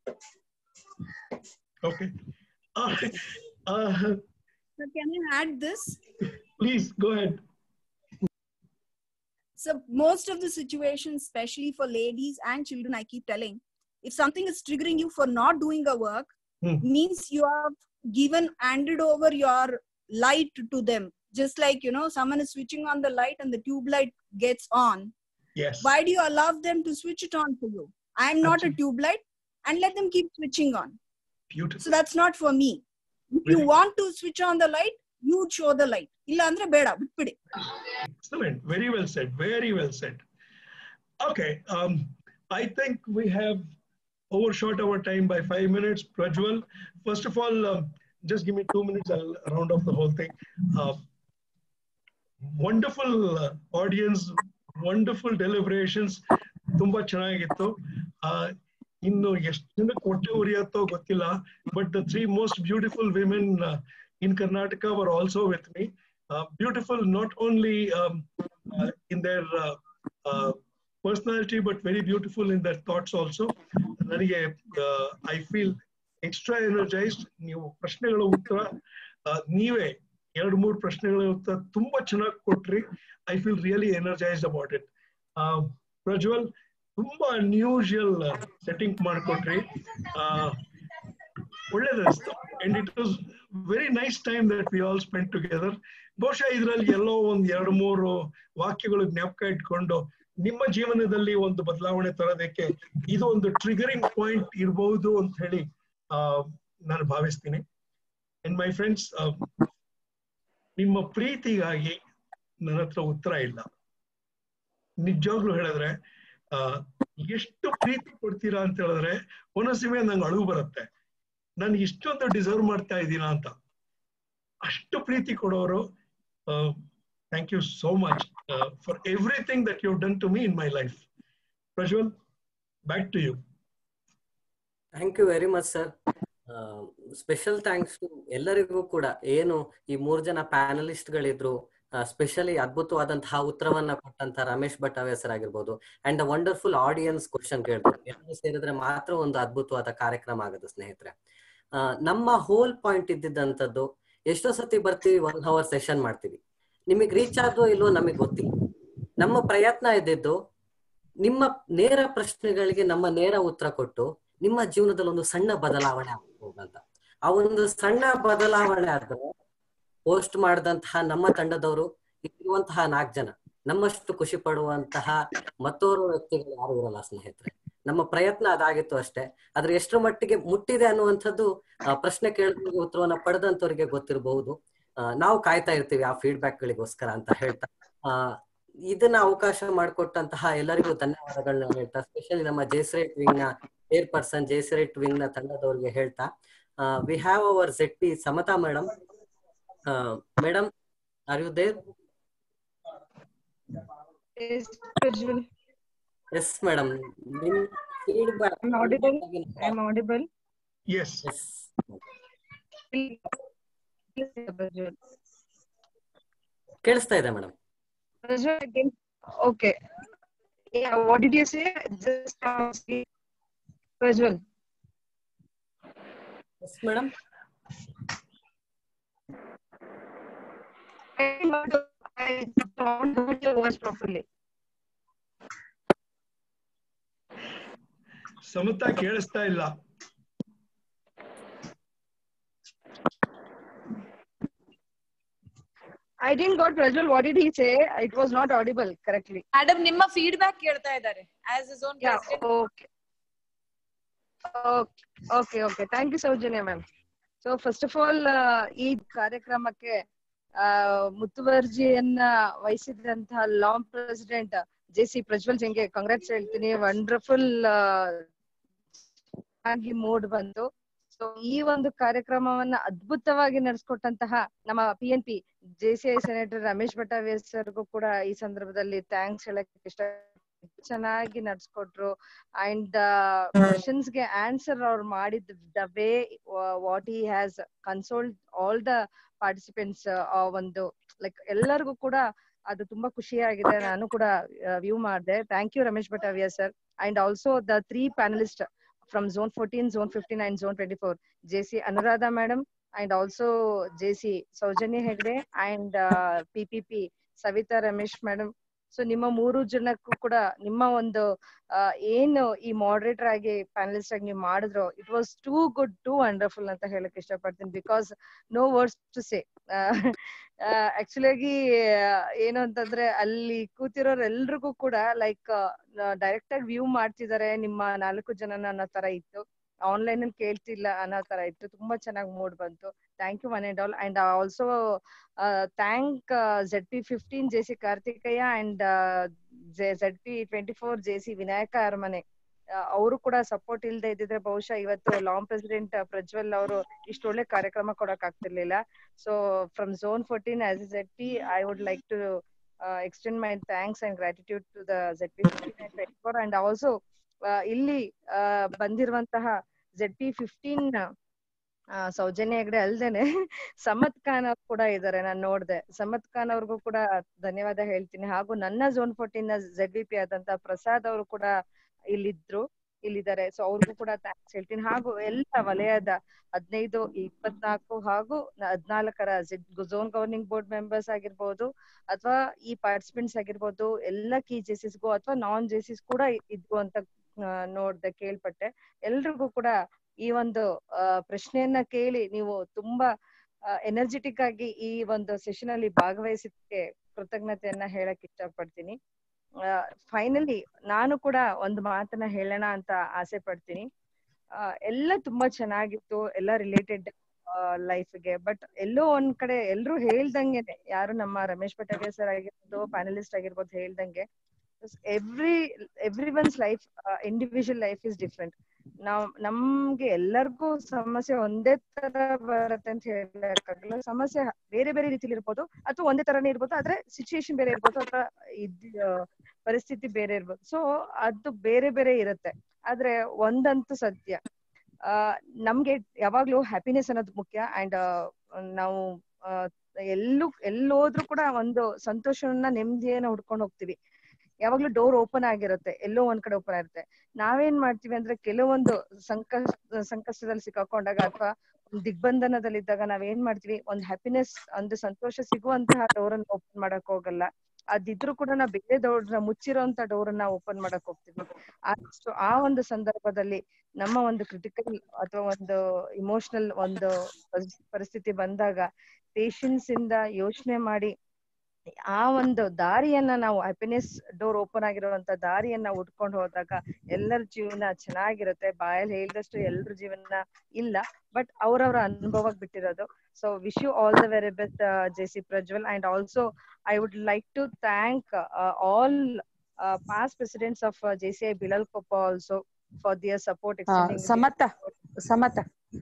Okay, can I add this? Please go ahead. So most of the situations, especially for ladies and children, I keep telling, if something is triggering you for not doing a work, hmm. means you have given, handed over your light to them. Just like, you know, someone is switching on the light and the tube light gets on. Yes. Why do you allow them to switch it on for you? I am not a tube light, and let them keep switching on. Beautiful. So that's not for me. If really? You want to switch on the light, you show the light. Illa andre beda bitbidi. Excellent. Very well said. Very well said. Okay. Um, I think we have overshot our time by five minutes. Prajwal, first of all, um, just give me two minutes. I'll round off the whole thing. Uh, wonderful uh, audience. Wonderful deliberations. Tumba chanagittu. Uh, ಇನ್ನು ಎಷ್ಟು ಜನಕ್ಕೆ ಹೊಟ್ಟೆ ಉರಿಯತ್ತೋ ಗೊತ್ತಿಲ್ಲ, but the three most beautiful women in Karnataka were also with me. Beautiful not only in their personality but very beautiful in their thoughts also. ನನಗೆ I feel extra energized. ನೀವು ಪ್ರಶ್ನೆಗಳ ಉತ್ತರ ನೀವೇ ಎರಡು ಮೂರು ಪ್ರಶ್ನೆಗಳ ಉತ್ತರ ತುಂಬಾ ಚೆನ್ನಾಗಿ ಕೊಟ್ರಿ. I feel really energized about it. Prajwal, ತುಂಬಾ ಅನ್ಯೂಶುವಲ್ ಸೆಟ್ಟಿಂಗ್ ಮಾಡ್ಕೊಟ್ರಿ, ಒಳ್ಳೇದನಿಸ್ತು. And it was very nice time that we all spend together. ಬಹುಶಃ ಇದರಲ್ಲಿ ಎಲ್ಲೋ ಒಂದ್ ಎರಡು ಮೂರು ವಾಕ್ಯಗಳು ಜ್ಞಾಪಕ ಇಟ್ಕೊಂಡು ನಿಮ್ಮ ಜೀವನದಲ್ಲಿ ಒಂದು ಬದಲಾವಣೆ ತರೋದಕ್ಕೆ ಇದು ಒಂದು ಟ್ರಿಗರಿಂಗ್ ಪಾಯಿಂಟ್ ಇರಬಹುದು ಅಂತ ಹೇಳಿ ಆ ನಾನು ಭಾವಿಸ್ತೀನಿ. ಅಂಡ್ ಮೈ ಫ್ರೆಂಡ್ಸ್, ನಿಮ್ಮ ಪ್ರೀತಿಗಾಗಿ ನನ್ನ ಹತ್ರ ಉತ್ತರ ಇಲ್ಲ. ನಿಜವಾಗ್ಲೂ ಹೇಳಿದ್ರೆ ಆ ಎಷ್ಟು ಪ್ರೀತಿ ಕೊಡ್ತೀರಾ ಅಂತ ಹೇಳಿದ್ರೆ ಒಂದೊಂದ್ಸಮಯ ನಂಗೆ ಅಳುವು ಬರುತ್ತೆ. ನಾನು ಇಷ್ಟೊಂದು ಡಿಸರ್ವ್ ಮಾಡ್ತಾ ಇದ್ದೀನಾ ಅಂತ. ಅಷ್ಟು ಪ್ರೀತಿ ಕೊಡೋರು. Thank you so much for everything that you done to me in my life. Prajwal, back to you. Thank you very much sir. Special thanks to ಎಲ್ಲರಿಗೂ ಕೂಡ. ಏನು ಈ ಮೂರ್ ಜನ ಪ್ಯಾನಲಿಸ್ಟ್ ಗಳಿದ್ರು, ಸ್ಪೆಷಲಿ ಅದ್ಭುತವಾದಂತಹ ಉತ್ತರವನ್ನ ಕೊಟ್ಟಂತ ರಮೇಶ್ ಭಟ್ಟಾವೆ ಸರ್ ಆಗಿರ್ಬೋದು, ಅಂಡ್ ವಂಡರ್ಫುಲ್ ಆಡಿಯನ್ಸ್ ಕ್ವಶನ್ ಕೇಳಿದ್ರು. ಎಲ್ಲರೂ ಸೇರಿದ್ರೆ ಮಾತ್ರ ಒಂದು ಅದ್ಭುತವಾದ ಕಾರ್ಯಕ್ರಮ ಆಗುತ್ತೆ ಸ್ನೇಹಿತರೆ. ನಮ್ಮ ಹೋಲ್ ಪಾಯಿಂಟ್ ಇದ್ದಿದ್ದಂಥದ್ದು, ಎಷ್ಟೋ ಸತಿ ಬರ್ತೀವಿ, ಒನ್ ಅವರ್ ಸೆಷನ್ ಮಾಡ್ತೀವಿ, ನಿಮಗೆ ರೀಚ್ ಆದೋ ಇಲ್ವೋ ನಮಗೆ ಗೊತ್ತಿಲ್ಲ. ನಮ್ಮ ಪ್ರಯತ್ನ ಇದ್ದಿದ್ದು ನಿಮ್ಮ ನೇರ ಪ್ರಶ್ನೆಗಳಿಗೆ ನಮ್ಮ ನೇರ ಉತ್ತರ ಕೊಟ್ಟು ನಿಮ್ಮ ಜೀವನದಲ್ಲಿ ಒಂದು ಸಣ್ಣ ಬದಲಾವಣೆ ಆಗ್ಬೋದಂತ. ಆ ಒಂದು ಸಣ್ಣ ಬದಲಾವಣೆ ಆದ್ರೆ ಪೋಸ್ಟ್ ಮಾಡಿದಂತಹ ನಮ್ಮ ತಂಡದವರು ಇರುವಂತಹ ನಾಲ್ಕು ಜನ ನಮ್ಮಷ್ಟು ಖುಷಿ ಪಡುವಂತಹ ಮತ್ತೋರ್ವ ವ್ಯಕ್ತಿಗಳು ಯಾರು ಇರಲ್ಲ ಸ್ನೇಹಿತರೆ. ನಮ್ಮ ಪ್ರಯತ್ನ ಅದಾಗಿತ್ತು ಅಷ್ಟೇ. ಆದ್ರೆ ಎಷ್ಟರ ಮಟ್ಟಿಗೆ ಮುಟ್ಟಿದೆ ಅನ್ನುವಂಥದ್ದು ಪ್ರಶ್ನೆ ಕೇಳಿದ್ರೆ ಉತ್ತರವನ್ನ ಪಡೆದಂತವ್ರಿಗೆ ಗೊತ್ತಿರಬಹುದು. ನಾವು ಕಾಯ್ತಾ ಇರ್ತೀವಿ ಆ ಫೀಡ್ಬ್ಯಾಕ್ ಗಳಿಗೋಸ್ಕರ ಅಂತ ಹೇಳ್ತಾ, ಆ ಇದನ್ನ ಅವಕಾಶ ಮಾಡಿಕೊಟ್ಟಂತಹ ಎಲ್ಲರಿಗೂ ಧನ್ಯವಾದಗಳನ್ನ ಹೇಳ್ತಾ, ಸ್ಪೆಷಲಿ ನಮ್ಮ ಜೇಸರೇಟ್ ವಿಂಗ್ ನ ಚೇರ್ ಪರ್ಸನ್, ಜೇಸರೇಟ್ ವಿಂಗ್ ನ ತಂಡದವರಿಗೆ ಹೇಳ್ತಾ, we have our Z P Samata madam. Madam, are you there? Yes madam, ನಿಮ್ feedback. I'm audible. I'm audible. Yes. Yes. ಕೇಳಿಸ್ತಾ ಇದೆ madam. Okay. Yeah, what did you say? Just uh, Prajwal. Yes madam. I don't hear your voice properly. Samata ಕೇಳಿಸ್ತಾ ಇಲ್ಲ. I didn't got Prajwal. What did he say? It was not audible correctly. Madam, ನಿಮ್ಮ feedback ಕೇಳ್ತಾ ಇದ್ದಾರೆ as his own Yeah, president. okay. Okay, okay, okay. Thank you, Saujanya ma'am. So first of all, uh, ಈ ಕಾರ್ಯಕ್ರಮಕ್ಕೆ ಮುತುವರ್ಜಿಯನ್ನ ವಹಿಸಿದಂತಹ long president J C Prajwal ಸಿಂಗ್ಗೆ congrats ಹೇಳ್ತೀನಿ. Wonderful ಆಗಿ ಮೂಡ್ ಬಂತು. ಸೊ ಈ ಒಂದು ಕಾರ್ಯಕ್ರಮವನ್ನ ಅದ್ಭುತವಾಗಿ ನಡೆಸ್ಕೊಟ್ಟಂತಹ ನಮ್ಮ P N P J C I senator Ramesh Bhattave ಸರ್ಗೂ ಕೂಡ ಈ ಸಂದರ್ಭದಲ್ಲಿ ಥ್ಯಾಂಕ್ಸ್ ಹೇಳಕ್ ಇಷ್ಟ. ಚೆನ್ನಾಗಿ ನಡ್ಸ್ಕೊಟ್ರು. ಅಂಡ್ ಕ್ವಶನ್ಸ್ ಗೆ ಆನ್ಸರ್ ಅವ್ರು ಮಾಡಿದ the way what he has consoled all the participants, ಒಂದು ಲೈಕ್ ಎಲ್ಲರಿಗೂ ಕೂಡ ಅದು ತುಂಬಾ ಖುಷಿಯಾಗಿದೆ. ನಾನು ಕೂಡ ವ್ಯೂ ಮಾಡಿದೆ. Thank you Ramesh Bhattavia sir. And also the three panelist from zone fourteen, zone fifty-nine, zone twenty-four, J C Anuradha madam, and also J C Saujanya Hegde and uh, P P P Savita Ramesh madam. So ನಿಮ್ಮ ಮೂರು ಜನಕ್ಕೂ ಕೂಡ ನಿಮ್ಮ ಒಂದು ಏನು ಈ moderator ಆಗಿ panellist ಆಗಿ ನೀವು ಮಾಡಿದ್ರು, it was too good, too wonderful ಅಂತ ಹೇಳಕ್ ಇಷ್ಟಪಡ್ತೀನಿ. Because no words to say. Actually ಆಗಿ ಏನು ಅಂತಂದ್ರೆ ಅಲ್ಲಿ ಕೂತಿರೋರು ಎಲ್ರಿಗೂ ಕೂಡ ಲೈಕ್ ಡೈರೆಕ್ಟ್ ಆಗಿ ವ್ಯೂ ಮಾಡ್ತಿದ್ದಾರೆ ನಿಮ್ಮ ನಾಲ್ಕು ಜನನ ಅನ್ನೋ ತರ ಇತ್ತು. ಆನ್ಲೈನ್ ಅಲ್ಲಿ ಕೇಳ್ತಿಲ್ಲ ಅನ್ನೋ ತರ ಇತ್ತು. ತುಂಬಾ ಚೆನ್ನಾಗಿ ಮೂಡ್ ಬಂತು. Thank you one and all. And also thank Z P fifteen J C Karthikayya and Z P twenty four J C Vinayaka Aramane. ಅವರು ಕೂಡ ಸಪೋರ್ಟ್ ಇಲ್ಲದೆ ಇದ್ದಿದ್ರೆ ಬಹುಶಃ ಇವತ್ತು ಲಾಂಗ್ ಪ್ರೆಸಿಡೆಂಟ್ ಪ್ರಜ್ವಲ್ ಅವರು ಇಷ್ಟೊಳ್ಳೆ ಕಾರ್ಯಕ್ರಮ ಕೊಡಕ್ ಆಗ್ತಿರ್ಲಿಲ್ಲ. So from zone fourteen as a Z P I would like to extend my thanks and gratitude to the Z P fifteen and twenty four. And also ಇಲ್ಲಿ ಬಂದಿರುವಂತಹ Z P fifteen Soujanya Hegde ಅಲ್ದೇನೆ ಸಮತ್ ಖಾನ್ ಅವ್ರು ಕೂಡ ಇದ್ದಾರೆ. ನಾನು ನೋಡ್ದೆ. ಸಮತ್ ಖಾನ್ ಅವ್ರಿಗೂ ಕೂಡ ಧನ್ಯವಾದ ಹೇಳ್ತೀನಿ. ಹಾಗೂ ನನ್ನ ಝೋನ್ ಫೋರ್ಟೀನ್ ನ ಝೆಡ್ ಬಿ ಪಿ ಆದಂತಹ ಪ್ರಸಾದ್ ಅವರು ಕೂಡ ಇಲ್ಲಿದ್ರು, ಇಲ್ಲಿದ್ದಾರೆ. ಸೊ ಅವ್ರಿಗೂ ಕೂಡ ಥ್ಯಾಂಕ್ಸ್ ಹೇಳ್ತೀನಿ. ಹಾಗೂ ಎಲ್ಲ ವಲಯದ ಹದಿನೈದು, ಇಪ್ಪತ್ನಾಲ್ಕು ಹಾಗೂ ಹದಿನಾಲ್ಕರ ಝೋನ್ ಗವರ್ನಿಂಗ್ ಬೋರ್ಡ್ ಮೆಂಬರ್ಸ್ ಆಗಿರ್ಬೋದು ಅಥವಾ ಈ ಪಾರ್ಟಿಸಿಪೆಂಟ್ಸ್ ಆಗಿರ್ಬೋದು, ಎಲ್ಲ ಕೀ ಜೆಸಿಸ್ಗೂ ಅಥವಾ ನಾನ್ ಜೆಸಿಸ್ ಕೂಡ ಇದ್ವು ಅಂತ ನೋಡ್ದೆ, ಕೇಳ್ಪಟ್ಟೆ. ಎಲ್ರಿಗೂ ಕೂಡ ಈ ಒಂದು ಅಹ್ ಪ್ರಶ್ನೆಯನ್ನ ಕೇಳಿ ನೀವು ತುಂಬಾ ಎನರ್ಜೆಟಿಕ್ ಆಗಿ ಈ ಒಂದು ಸೆಷನ್ ಅಲ್ಲಿ ಭಾಗವಹಿಸಿದ್ದಕ್ಕೆ ಕೃತಜ್ಞತೆಯನ್ನ ಹೇಳಕ್ ಇಷ್ಟಪಡ್ತೀನಿ. ಫೈನಲಿ ನಾನು ಕೂಡ ಒಂದು ಮಾತನ್ನ ಹೇಳೋಣ ಅಂತ ಆಸೆ ಪಡ್ತೀನಿ. ಆ ಎಲ್ಲ ತುಂಬಾ ಚೆನ್ನಾಗಿತ್ತು, ಎಲ್ಲ ರಿಲೇಟೆಡ್ ಲೈಫ್ಗೆ. ಬಟ್ ಎಲ್ಲೋ ಒಂದ್ ಕಡೆ ಎಲ್ರು ಹೇಳ್ದಂಗೆನೆ, ಯಾರು ನಮ್ಮ ರಮೇಶ್ ಪಟಾಗೆ ಸರ್ ಆಗಿರ್ಬೋದು, ಪ್ಯಾನಲಿಸ್ಟ್ ಆಗಿರ್ಬೋದು ಹೇಳ್ದಂಗೆ, every every one's life individual life is different. ನಾವ್ ನಮ್ಗೆ ಎಲ್ಲರಿಗೂ ಸಮಸ್ಯೆ ಒಂದೇ ತರ ಬರುತ್ತೆ ಅಂತ ಹೇಳಕ್ಕಾಗಲ್ಲ. ಸಮಸ್ಯೆ ಬೇರೆ ಬೇರೆ ರೀತಿಲಿ ಇರ್ಬೋದು, ಅಥವಾ ಒಂದೇ ತರನೇ ಇರ್ಬೋದು, ಆದ್ರೆ ಸಿಚುಯೇಷನ್ ಬೇರೆ ಇರ್ಬೋದು, ಅಥವಾ ಇದ್ ಪರಿಸ್ಥಿತಿ ಬೇರೆ ಇರ್ಬೋದು. ಸೊ ಅದು ಬೇರೆ ಬೇರೆ ಇರುತ್ತೆ. ಆದ್ರೆ ಒಂದಂತೂ ಸತ್ಯ, ಆ ನಮ್ಗೆ ಯಾವಾಗ್ಲೂ ಹ್ಯಾಪಿನೆಸ್ ಅನ್ನೋದು ಮುಖ್ಯ. ಅಂಡ್ ನಾವು ಎಲ್ಲೂ ಎಲ್ಲೋದ್ರೂ ಕೂಡ ಒಂದು ಸಂತೋಷವನ್ನ, ನೆಮ್ಮದಿಯನ್ನ ಹುಡ್ಕೊಂಡು ಹೋಗ್ತೀವಿ. ಯಾವಾಗ್ಲೂ ಡೋರ್ ಓಪನ್ ಆಗಿರುತ್ತೆ, ಎಲ್ಲೋ ಒಂದ್ ಕಡೆ ಓಪನ್ ಆಗಿರುತ್ತೆ. ನಾವೇನ್ ಮಾಡ್ತೀವಿ ಅಂದ್ರೆ, ಕೆಲವೊಂದು ಸಂಕಷ್ಟ ಸಂಕಷ್ಟದಲ್ಲಿ ಸಿಕ್ಕಾಕೊಂಡಾಗ ಅಥವಾ ದಿಗ್ಬಂಧನದಲ್ಲಿದ್ದಾಗ ನಾವೇನ್ ಮಾಡ್ತೀವಿ, ಒಂದ್ ಹ್ಯಾಪಿನೆಸ್, ಒಂದು ಸಂತೋಷ ಸಿಗುವಂತಹ ಡೋರ್ ಅನ್ನ ಓಪನ್ ಮಾಡಕ್ ಹೋಗಲ್ಲ. ಅದಿದ್ರು ಕೂಡ ನಾವು ಬೇರೆ ಡೋರ್, ಮುಚ್ಚಿರೋಂತ ಡೋರ್ ಅನ್ನ ಓಪನ್ ಮಾಡಕ್ ಹೋಗ್ತೀವಿ. ಅಷ್ಟು ಆ ಒಂದು ಸಂದರ್ಭದಲ್ಲಿ ನಮ್ಮ ಒಂದು ಕ್ರಿಟಿಕಲ್ ಅಥವಾ ಒಂದು ಇಮೋಷನಲ್ ಒಂದು ಪರಿಸ್ಥಿತಿ ಬಂದಾಗ ಪೇಶನ್ಸ್ ಇಂದ ಯೋಚನೆ ಮಾಡಿ ಆ ಒಂದು ದಾರಿಯನ್ನ, ನಾವು ಹ್ಯಾಪಿನೆಸ್ ಡೋರ್ ಓಪನ್ ಆಗಿರುವಂತ ದಾರಿಯನ್ನ ಉಟ್ಕೊಂಡು ಹೋದಾಗ ಎಲ್ಲರ ಜೀವನ ಚೆನ್ನಾಗಿರುತ್ತೆ. ಬಾಯಲ್ಲಿ ಹೇಳಿದಷ್ಟು ಎಲ್ರ ಜೀವನ ಇಲ್ಲ, ಬಟ್ ಅವ್ರವ್ರ ಅನುಭವಕ್ಕೆ ಬಿಟ್ಟಿರೋದು. So wish you all the very best J C Prajwal. And also I would like to thank all past presidents of uh, J C I Bilalkoppa also for their support extending. Samatha Samatha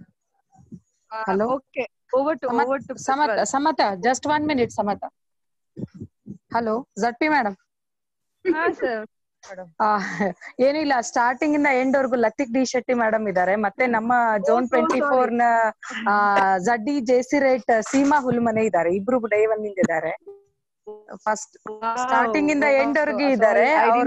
uh, hello, okay, over to Samatha, over to Samatha Samatha just one minute. Samatha, hello, Z P madam. ha sir madam. ಏನಿಲ್ಲ, starting ಇಂದ end ವರ್ಗು Latika D Shetty madam ಇದಾರೆ, ಮತ್ತೆ ನಮ್ಮ zone twenty four ನ ಜಡ್ಡಿ JC ರೇಟ್ ಸೀಮಾ ಹುಲ್ಮನೆ ಇದಾರೆ. ಇಬ್ರು ಡೇ ಒನ್ ಇಂದ ಇದಾರೆ. ಫಸ್ಟ್ ಸ್ಟಾರ್ಟಿಂಗ್ ಇಂದ ಎಂಡ್ ವರ್ಗೆ ಇದಾರೆ.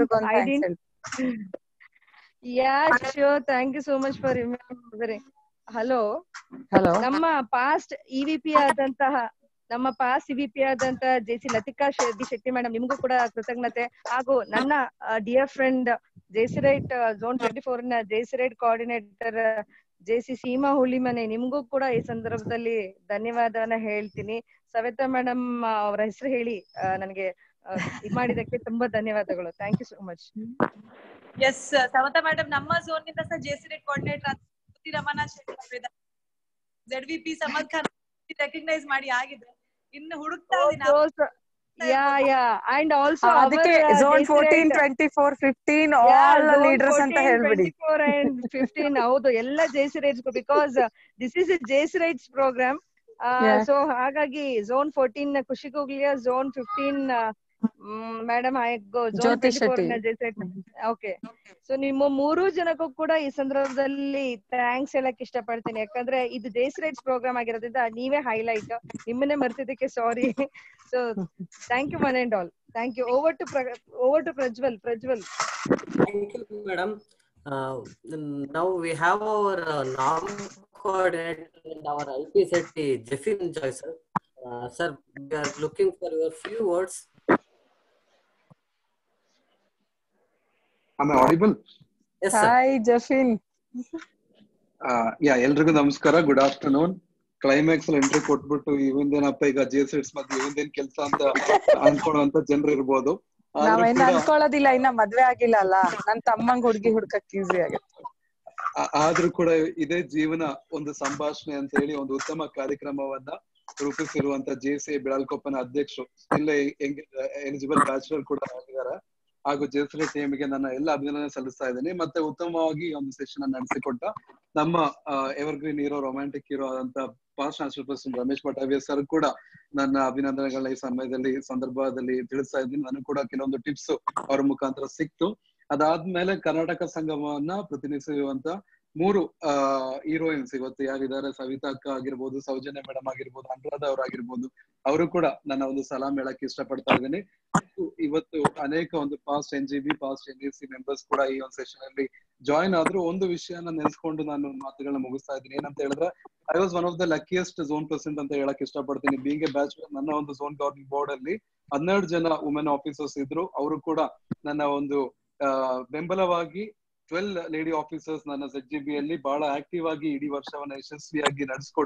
Yeah sure, thank you so much for remembering. Hello hello, ನಮ್ಮ ಪಾಸ್ಟ್ ಇವಿಪಿ ಆದಂತಹ ನಮ್ಮ ಪಾಸ್ಟ್ ಇವಿಪಿ ಆದಂತಹ J C Latika D Shetty madam, ನಿಮ್ಗೂ ಕೂಡ ಕೃತಜ್ಞತೆ. ಹಾಗೂ ನನ್ನ ಡಿಯರ್ ಫ್ರೆಂಡ್ ಜೆ ಸಿ ರೈಟ್ ಝೋನ್ ಟ್ವೆಂಟಿ ಫೋರ್ ನ ಜೆ ಸಿ ರೈಟ್ coordinator J C Seema Hulimane, ನಿಮ್ಗೂ ಕೂಡ ಈ ಸಂದರ್ಭದಲ್ಲಿ ಧನ್ಯವಾದವನ್ನ ಹೇಳ್ತೀನಿ. ಸವಿತಾ ಮೇಡಮ್ ಅವರ ಹೆಸರು ಹೇಳಿ ನನಗೆ ಇದು ಮಾಡಿದಕ್ಕೆ ತುಂಬಾ ಧನ್ಯವಾದಗಳು. Thank you so much. Yes, Savita madam ನಮ್ಮ ಝೋನ್ ನಿಂದ ಸಹ ಜೆ ಸಿ ರೇಟ್ coordinator Ramana Shetty, Z V P Samad Khan recognise ಮಾಡಿ ಆಗಿದೆ. ಇನ್ನು ಹುಡುಕ್ತಾ ಇದ್ದೀನಿ. ಯಾ ಯಾ ಅಂಡ್ ಆಲ್ಸೋ ಅದಕ್ಕೆ zone fourteen twenty four fifteen all leaders ಅಂತ ಹೇಳ್ಬಿಡಿ. ಫೋರ್ ಅಂಡ್ ಫಿಫ್ಟೀನ್ ಹೌದು, ಎಲ್ಲ ಜೆಸಿ ರೈಟ್ಸ್, because this is a JC ರೈಟ್ಸ್ ಪ್ರೋಗ್ರಾಮ್. ಸೊ ಹಾಗಾಗಿ ಝೋನ್ ಫೋರ್ಟೀನ್ ಖುಷಿಗೋಗ್ಲಿಯ, zone fifteen madam zone twenty four ನ ಜೆಸಿ ರೈಟ್. ಓಕೆ, ಸೊ ನಿಮ್ಮ ಮೂರು ಜನಕ್ಕೂ ಕೂಡ ಈ ಸಂದರ್ಭದಲ್ಲಿ ಥ್ಯಾಂಕ್ಸ್ ಹೇಳಕ್ ಇಷ್ಟಪಡ್ತೀನಿ. ಯಾಕಂದ್ರೆ ಇದು ಜೆಸಿ ರೈಟ್ಸ್ ಪ್ರೋಗ್ರಾಮ್ ಆಗಿರೋದ್ರಿಂದ ನೀವೇ ಹೈಲೈಟ್. ನಿಮ್ಮನ್ನೇ ಮರ್ತಿದ್ದಕ್ಕೆ sorry. So thank you one and all. Thank you. Over to over to Prajwal. Prajwal, thank you madam. Now we have our uh, norm coordinator and our I P Setti Jeffin Joy sir. Uh, sir, we are looking for your few words. Am I audible? Yes sir. Hi Jeffin. Uh, yeah, ಎಲ್ರಿಗೂ ನಮಸ್ಕಾರ, good afternoon. Climax ಅಲ್ಲಿ entry ಕೊಟ್ಬಿಟ್ಟು ಇವಂದೇನಪ್ಪ ಈಗ J sets ಮತ್ತೆ ಇವಂದೇನ್ ಕೆಲಸ ಅಂತ ಅನ್ಕೊಳ್ಳುವಂತ ಜನರು ಇರ್ಬೋದು. ನಾವೇನು ಅನ್ಕೊಳ್ಳೋದಿಲ್ಲ, ಇನ್ನ ಮದ್ವೆ ಆಗಿಲ್ಲ ಅಲ್ಲ, ನನ್ ತಮ್ಮಂಗ್ ಹುಡ್ಗಿ ಹುಡ್ಕಕ್ ಈಸಿ ಆಗುತ್ತೆ. ಆದ್ರೂ ಕೂಡ ಇದೇ ಜೀವನ ಒಂದು ಸಂಭಾಷಣೆ ಅಂತ ಹೇಳಿ ಒಂದು ಉತ್ತಮ ಕಾರ್ಯಕ್ರಮವನ್ನ ರೂಪಿಸಿರುವಂತ ಜೆ ಸಿ ಬಿಳಲ್ಕೊಪ್ಪನ ಅಧ್ಯಕ್ಷರು, ಇಲ್ಲ ಎಲಿಜಿಬಲ್ ಬ್ಯಾಚುಲರ್ ಕೂಡ ಆಗಿದ್ದಾರೆ. ಹಾಗೂ ಜೆಸ್ರಿ ಟೀಮ್ಗೆ ನನ್ನ ಎಲ್ಲ ಅಭಿನಂದನೆ ಸಲ್ಲಿಸ್ತಾ ಇದ್ದೀನಿ. ಮತ್ತೆ ಉತ್ತಮವಾಗಿ ಒಂದು ಸೆಷನ್ ಅನ್ನು ನಡೆಸಿಕೊಟ್ಟ ನಮ್ಮ ಎವರ್ಗ್ರೀನ್ ಹೀರೋ, ರೊಮ್ಯಾಂಟಿಕ್ ಹೀರೋ ಆದಂತ past national president Ramesh Patavia sir ಕೂಡ ನನ್ನ ಅಭಿನಂದನೆಗಳನ್ನ ಈ ಸಮಯದಲ್ಲಿ ಸಂದರ್ಭದಲ್ಲಿ ತಿಳಿಸ್ತಾ ಇದ್ದೀನಿ. ನನಗೆ ಕೂಡ ಕೆಲವೊಂದು ಟಿಪ್ಸ್ ಅವ್ರ ಮುಖಾಂತರ ಸಿಕ್ತು. ಅದಾದ್ಮೇಲೆ ಕರ್ನಾಟಕ ಸಂಗಮವನ್ನ ಪ್ರತಿನಿಧಿಸುವಂತ ಮೂರು ಆ ಹೀರೋಯಿನ್ಸ್ ಇವತ್ತು ಯಾರಿದ್ದಾರೆ, ಸವಿತಾ ಅಕ್ಕ ಆಗಿರ್ಬೋದು, ಸೌಜನ್ಯ ಮೇಡಮ್ ಆಗಿರ್ಬೋದು, ಅನುರಾಧ ಅವರಾಗಿರ್ಬೋದು, ಅವರು ಕೂಡ ನನ್ನ ಒಂದು ಸಲಾಮ್ ಹೇಳಕ್ ಇಷ್ಟಪಡ್ತಾ ಇದ್ದೀನಿ. ಇವತ್ತು ಅನೇಕ ಒಂದು past N G B past N A C members ಕೂಡ ಈ ಒಂದು ಸೆಷನ್ ಅಲ್ಲಿ ಜಾಯಿನ್ ಆದ್ರು. ಒಂದು ವಿಷಯನ ನೆನೆಸ್ಕೊಂಡು ನಾನು ಮಾತುಗಳನ್ನ ಮುಗಿಸ್ತಾ ಇದ್ದೀನಿ. ಏನಂತ ಹೇಳಿದ್ರೆ, I was one of the luckiest zone president ಅಂತ ಹೇಳಕ್ ಇಷ್ಟಪಡ್ತೀನಿ. ಬೀಂಗ್ ಎ ಬ್ಯಾಚುಲರ್, ನನ್ನ ಒಂದು ಝೋನ್ ಗವರ್ನಿಂಗ್ ಬೋರ್ಡ್ ಅಲ್ಲಿ ಹನ್ನೆರಡು ಜನ ವುಮೆನ್ ಆಫೀಸರ್ಸ್ ಇದ್ರು. ಅವರು ಕೂಡ ನನ್ನ ಒಂದು ಅಹ್ ಬೆಂಬಲವಾಗಿ ಟ್ವೆಲ್ ಲೇಡಿ ಆಫೀಸರ್ಸ್ ನನ್ನ ಜೆಡ್ ಜಿ ಬಿ ಅಲ್ಲಿ ಬಹಳ ಆಕ್ಟಿವ್ ಆಗಿ ಇಡೀ ವರ್ಷವನ್ನ ಯಶಸ್ವಿಯಾಗಿ ನಡೆಸ್ಕೊಟ್ರು.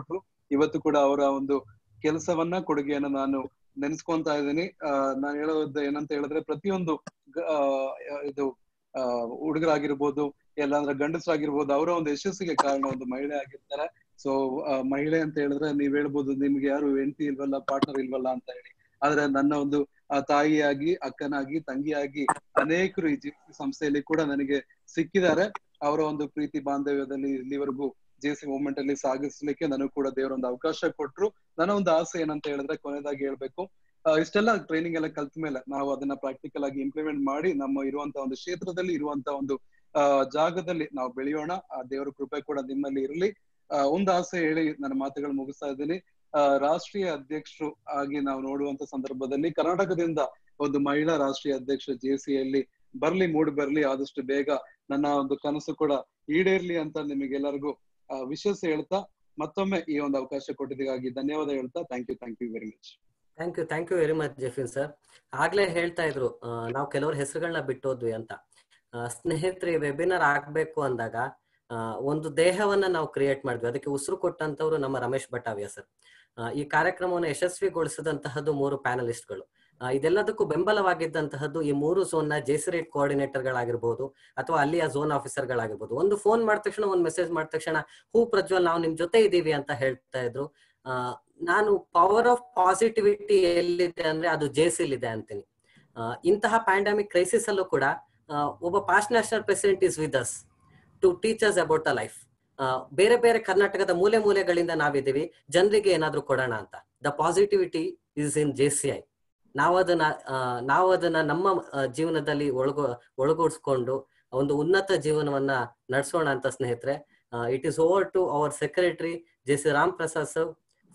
ಇವತ್ತು ಕೂಡ ಅವರ ಒಂದು ಕೆಲಸವನ್ನ ಕೊಡುಗೆಯನ್ನ ನಾನು ನೆನೆಸ್ಕೊಂತಾ ಇದ್ದೀನಿ. ಆ ನಾನು ಹೇಳೋದು ಏನಂತ ಹೇಳಿದ್ರೆ ಪ್ರತಿಯೊಂದು ಆ ಇದು ಆ ಹುಡುಗರಾಗಿರ್ಬೋದು ಎಲ್ಲಾಂದ್ರೆ ಗಂಡಸರಾಗಿರ್ಬೋದು ಅವರ ಒಂದು ಯಶಸ್ಸಿಗೆ ಕಾರಣ ಒಂದು ಮಹಿಳೆ ಆಗಿರ್ತಾರೆ. ಸೊ ಮಹಿಳೆ ಅಂತ ಹೇಳಿದ್ರೆ ನೀವ್ ಹೇಳ್ಬೋದು ನಿಮ್ಗೆ ಯಾರು ಹೆಂಡತಿ ಇಲ್ವಲ್ಲ, ಪಾರ್ಟ್ನರ್ ಇಲ್ವಲ್ಲ ಅಂತ ಹೇಳಿ. ಆದ್ರೆ ನನ್ನ ಒಂದು ತಾಯಿಯಾಗಿ, ಅಕ್ಕನಾಗಿ, ತಂಗಿಯಾಗಿ ಅನೇಕರು ಈ ಜಿ ಸಂಸ್ಥೆಯಲ್ಲಿ ಕೂಡ ನನಗೆ ಸಿಕ್ಕಿದ್ದಾರೆ. ಅವರ ಒಂದು ಪ್ರೀತಿ ಬಾಂಧವ್ಯದಲ್ಲಿ ಇಲ್ಲಿವರೆಗೂ ಜೆ ಸಿ ಮೂವ್ಮೆಂಟ್ ಅಲ್ಲಿ ಸಾಗಿಸ್ಲಿಕ್ಕೆ ನನಗೂ ಕೂಡ ದೇವರೊಂದು ಅವಕಾಶ ಕೊಟ್ರು. ನನ್ನ ಒಂದು ಆಸೆ ಏನಂತ ಹೇಳಿದ್ರೆ ಕೊನೆಯದಾಗಿ ಹೇಳ್ಬೇಕು, ಇಷ್ಟೆಲ್ಲ ಟ್ರೈನಿಂಗ್ ಎಲ್ಲ ಕಲ್ತ ಮೇಲೆ ನಾವು ಅದನ್ನ ಪ್ರಾಕ್ಟಿಕಲ್ ಆಗಿ ಇಂಪ್ಲಿಮೆಂಟ್ ಮಾಡಿ ನಮ್ಮ ಇರುವಂತ ಒಂದು ಕ್ಷೇತ್ರದಲ್ಲಿ ಇರುವಂತ ಒಂದು ಅಹ್ ಜಾಗದಲ್ಲಿ ನಾವು ಬೆಳೆಯೋಣ. ಆ ದೇವರ ಕೃಪೆ ಕೂಡ ನಿಮ್ಮಲ್ಲಿ ಇರಲಿ. ಅಹ್ ಒಂದು ಆಸೆ ಹೇಳಿ ನನ್ನ ಮಾತುಗಳು ಮುಗಿಸ್ತಾ ಇದ್ದೀನಿ. ಅಹ್ ರಾಷ್ಟ್ರೀಯ ಅಧ್ಯಕ್ಷರು ಆಗಿ ನಾವು ನೋಡುವಂತ ಸಂದರ್ಭದಲ್ಲಿ ಕರ್ನಾಟಕದಿಂದ ಒಂದು ಮಹಿಳಾ ರಾಷ್ಟ್ರೀಯ ಅಧ್ಯಕ್ಷ ಜೆ ಸಿಯಲ್ಲಿ ಬರ್ಲಿ, ಮೂಡ್ ಬರ್ಲಿ ಆದಷ್ಟು ಬೇಗ. ನನ್ನ ಒಂದು ಕನಸು ಕೂಡ ಈಡೇರ್ಲಿ ಅಂತ ನಿಮಗೆಲ್ಲರಿಗೂ ವಿಶೇಷ ಹೇಳ್ತಾ ಮತ್ತೊಮ್ಮೆ ಈ ಒಂದು ಅವಕಾಶ ಕೊಟ್ಟಿದ್ದಕ್ಕಾಗಿ ಧನ್ಯವಾದ ಹೇಳ್ತಾ thank you thank you very much. Thank you thank you very much Jefin sir. ಆಗ್ಲೇ ಹೇಳ್ತಾ ಇದ್ರು ನಾವು ಕೆಲವ್ರ ಹೆಸರುಗಳನ್ನ ಬಿಟ್ಟೋದ್ವಿ ಅಂತ. ಸ್ನೇಹಿತರೆ, ವೆಬಿನಾರ್ ಆಗ್ಬೇಕು ಅಂದಾಗ ಒಂದು ದೇಹವನ್ನ ನಾವು ಕ್ರಿಯೇಟ್ ಮಾಡಿದ್ವಿ. ಅದಕ್ಕೆ ಉಸಿರು ಕೊಟ್ಟಂತವ್ರು ನಮ್ಮ ರಮೇಶ್ ಬಟಾವಿಯಾ ಸರ್. ಈ ಕಾರ್ಯಕ್ರಮವನ್ನು ಯಶಸ್ವಿಗೊಳಿಸಿದಂತಹದ್ದು ಮೂರು ಪ್ಯಾನಲಿಸ್ಟ್ಗಳು. ಇದೆಲ್ಲದಕ್ಕೂ ಬೆಂಬಲವಾಗಿದ್ದಂತಹದ್ದು ಈ ಮೂರು ಝೋನ್ ನ ಜೆಸಿರೇಟ್ ಕೋಆರ್ಡಿನೇಟರ್ ಗಳಾಗಿರ್ಬೋದು ಅಥವಾ ಅಲ್ಲಿಯ ಝೋನ್ ಆಫೀಸರ್ ಗಳಾಗಿರ್ಬೋದು. ಒಂದು ಫೋನ್ ಮಾಡಿದ ತಕ್ಷಣ, ಒಂದು ಮೆಸೇಜ್ ಮಾಡಿದ ತಕ್ಷಣ, ಹೂ ಪ್ರಜ್ವಲ್ ನಾವು ನಿಮ್ ಜೊತೆ ಇದ್ದೀವಿ ಅಂತ ಹೇಳ್ತಾ ಇದ್ರು. ಆ ನಾನು ಪವರ್ ಆಫ್ ಪಾಸಿಟಿವಿಟಿ ಎಲ್ಲಿದೆ ಅಂದ್ರೆ ಅದು ಜೆಸಿಲ್ ಇದೆ ಅಂತೀನಿ. ಇಂತಹ ಪ್ಯಾಂಡಮಿಕ್ ಕ್ರೈಸಿಸ್ ಅಲ್ಲೂ ಕೂಡ ಒಬ್ಬ past national president is with us to teach us about the life. ಬೇರೆ ಬೇರೆ ಕರ್ನಾಟಕದ ಮೂಲೆ ಮೂಲೆಗಳಿಂದ ನಾವಿದ್ದೀವಿ, ಜನರಿಗೆ ಏನಾದ್ರೂ ಕೊಡೋಣ ಅಂತ. The positivity is in J C I. ನಾವು ಅದನ್ನ ನಾವು ಅದನ್ನ ನಮ್ಮ ಜೀವನದಲ್ಲಿ ಒಳಗೊ ಒಳಗೂಡಿಸ್ಕೊಂಡು ಒಂದು ಉನ್ನತ ಜೀವನವನ್ನ ನಡೆಸೋಣ ಅಂತ ಸ್ನೇಹಿತರೆ. It is over to our secretary J C Ram Prasad sir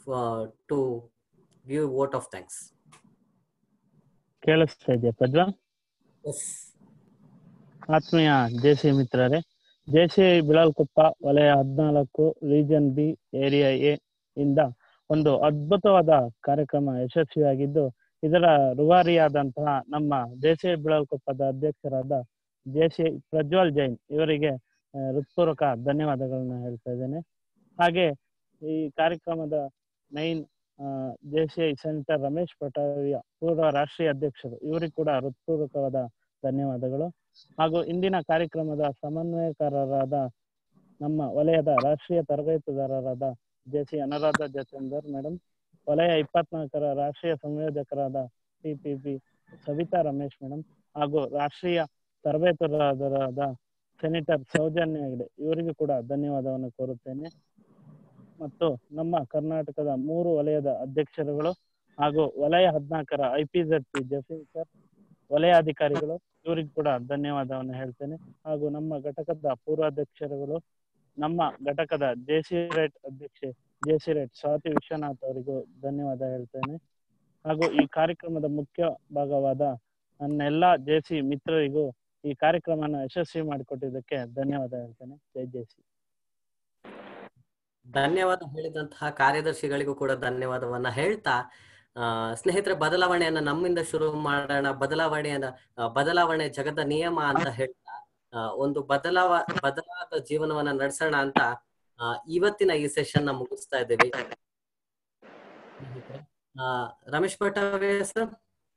to give vote of thanks. ಕೇಳಿಸ್ತಾ ಇದೆಯಾ ಪ್ರಜ್ವಲ್? ಆತ್ಮೀಯ ಜೆ ಸಿ ಮಿತ್ರರೇ, ಜೆ ಸಿ ಐ ಬಿಳಾಲ್ಕೊಪ್ಪ ವಲಯ ಹದಿನಾಲ್ಕು ರೀಜನ್ ಬಿ ಏರಿಯಾ ಎ ಇಂದ ಒಂದು ಅದ್ಭುತವಾದ ಕಾರ್ಯಕ್ರಮ ಯಶಸ್ವಿಯಾಗಿದ್ದು, ಇದರ ರೂವಾರಿಯಾದಂತಹ ನಮ್ಮ ಜೆ ಸಿ ಐ ಬಿಳಾಲ್ಕೊಪ್ಪದ ಅಧ್ಯಕ್ಷರಾದ J C I Prajwal Jain ಇವರಿಗೆ ಹೃತ್ಪೂರ್ವಕ ಧನ್ಯವಾದಗಳನ್ನ ಹೇಳ್ತಾ ಇದ್ದೇನೆ. ಹಾಗೆ ಈ ಕಾರ್ಯಕ್ರಮದ main J C I center Ramesh Patavia ಪೂರ್ವ ರಾಷ್ಟ್ರೀಯ ಅಧ್ಯಕ್ಷರು, ಇವರಿಗೆ ಕೂಡ ಹೃತ್ಪೂರ್ವಕವಾದ ಧನ್ಯವಾದಗಳು. ಹಾಗೂ ಇಂದಿನ ಕಾರ್ಯಕ್ರಮದ ಸಮನ್ವಯಕಾರರಾದ ನಮ್ಮ ವಲಯದ ರಾಷ್ಟ್ರೀಯ ತರಬೇತುದಾರರಾದ J C Anuradha Jatender madam, ವಲಯ ಇಪ್ಪತ್ನಾಲ್ಕರ ರಾಷ್ಟ್ರೀಯ ಸಂಯೋಜಕರಾದ T P P Savita Ramesh madam, ಹಾಗೂ ರಾಷ್ಟ್ರೀಯ ತರಬೇತುದಾರರಾದ ಸೆನೆಟರ್ ಸೌಜನ್ಯ ಹೆಗ್ಡೆ, ಇವರಿಗೂ ಕೂಡ ಧನ್ಯವಾದವನ್ನು ಕೋರುತ್ತೇನೆ. ಮತ್ತು ನಮ್ಮ ಕರ್ನಾಟಕದ ಮೂರು ವಲಯದ ಅಧ್ಯಕ್ಷರುಗಳು ಹಾಗೂ ವಲಯ ಹದಿನಾಲ್ಕರ I P Z P Jafin sir, ವಲಯಾಧಿಕಾರಿಗಳು, ಇವರಿಗೂ ಕೂಡ ಧನ್ಯವಾದವನ್ನು ಹೇಳ್ತೇನೆ. ಹಾಗೂ ನಮ್ಮ ಘಟಕದ ಪೂರ್ವಾಧ್ಯಕ್ಷರುಗಳು, ನಮ್ಮ ಘಟಕದ ಜೆ ಸಿ ರೇಟ್ ಅಧ್ಯಕ್ಷೆ ಜೆ ಸಿ ರೇಟ್ ಸ್ವಾತಿ ವಿಶ್ವನಾಥ್ ಅವರಿಗೂ ಧನ್ಯವಾದ ಹೇಳ್ತೇನೆ. ಹಾಗೂ ಈ ಕಾರ್ಯಕ್ರಮದ ಮುಖ್ಯ ಭಾಗವಾದ ನನ್ನ ಎಲ್ಲಾ ಜೆ ಸಿ ಮಿತ್ರರಿಗೂ ಈ ಕಾರ್ಯಕ್ರಮನ ಯಶಸ್ವಿ ಮಾಡಿಕೊಟ್ಟಿದ್ದಕ್ಕೆ ಧನ್ಯವಾದ ಹೇಳ್ತೇನೆ. ಜೈ ಜೆ ಸಿ. ಧನ್ಯವಾದ ಹೇಳಿದಂತಹ ಕಾರ್ಯದರ್ಶಿಗಳಿಗೂ ಕೂಡ ಧನ್ಯವಾದವನ್ನ ಹೇಳ್ತಾ, ಆ ಸ್ನೇಹಿತರೆ, ಬದಲಾವಣೆಯನ್ನ ನಮ್ಮಿಂದ ಶುರು ಮಾಡೋಣ. ಬದಲಾವಣೆಯನ್ನ ಬದಲಾವಣೆ ಜಗದ ನಿಯಮ ಅಂತ ಹೇಳ್ತಾ ಒಂದು ಬದಲಾವ ಬದಲಾದ ಜೀವನವನ್ನ ನಡೆಸೋಣ ಅಂತ ಇವತ್ತಿನ ಈ ಸೆಷನ್ ನ ಮುಗಿಸ್ತಾ ಇದ್ದೇವೆ. ಆ ರಮೇಶ್ ಪಟಾವೆ ಸರ್.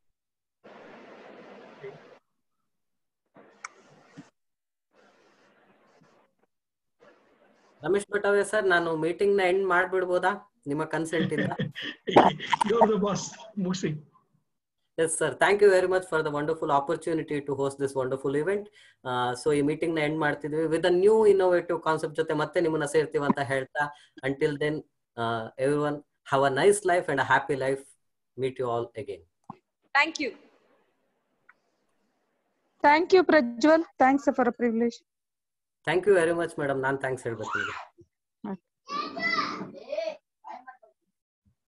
ರಮೇಶ್ ಪಟಾವೆ ಸರ್, ನಾನು ಮೀಟಿಂಗ್ ನ ಎಂಡ್ ಮಾಡ್ಬಿಡ್ಬೋದಾ ನಿಮ್ಮ ಕನ್ಸೆಂಟ್ ಇಂದ? Yes sir, thank you very much for the wonderful opportunity to host this wonderful event. Uh, so ಈ ಮೀಟಿಂಗ್ ನ ಎಂಡ್ ಮಾಡ್ತಿದ್ವಿ with a new innovative concept ಜೊತೆ ಮತ್ತೆ ನಿಮ್ಮನ್ನ ಸೇರ್ತೀವಿ ಅಂತ ಹೇಳ್ತಾ, until then uh, everyone have a nice life and a happy life. Meet you all again. Thank you. Thank you Prajwal, thanks for a privilege. Thank you very much madam. ನಾನು thanks ಹೇಳ್ಬೇಕು ನಿಮಗೆ.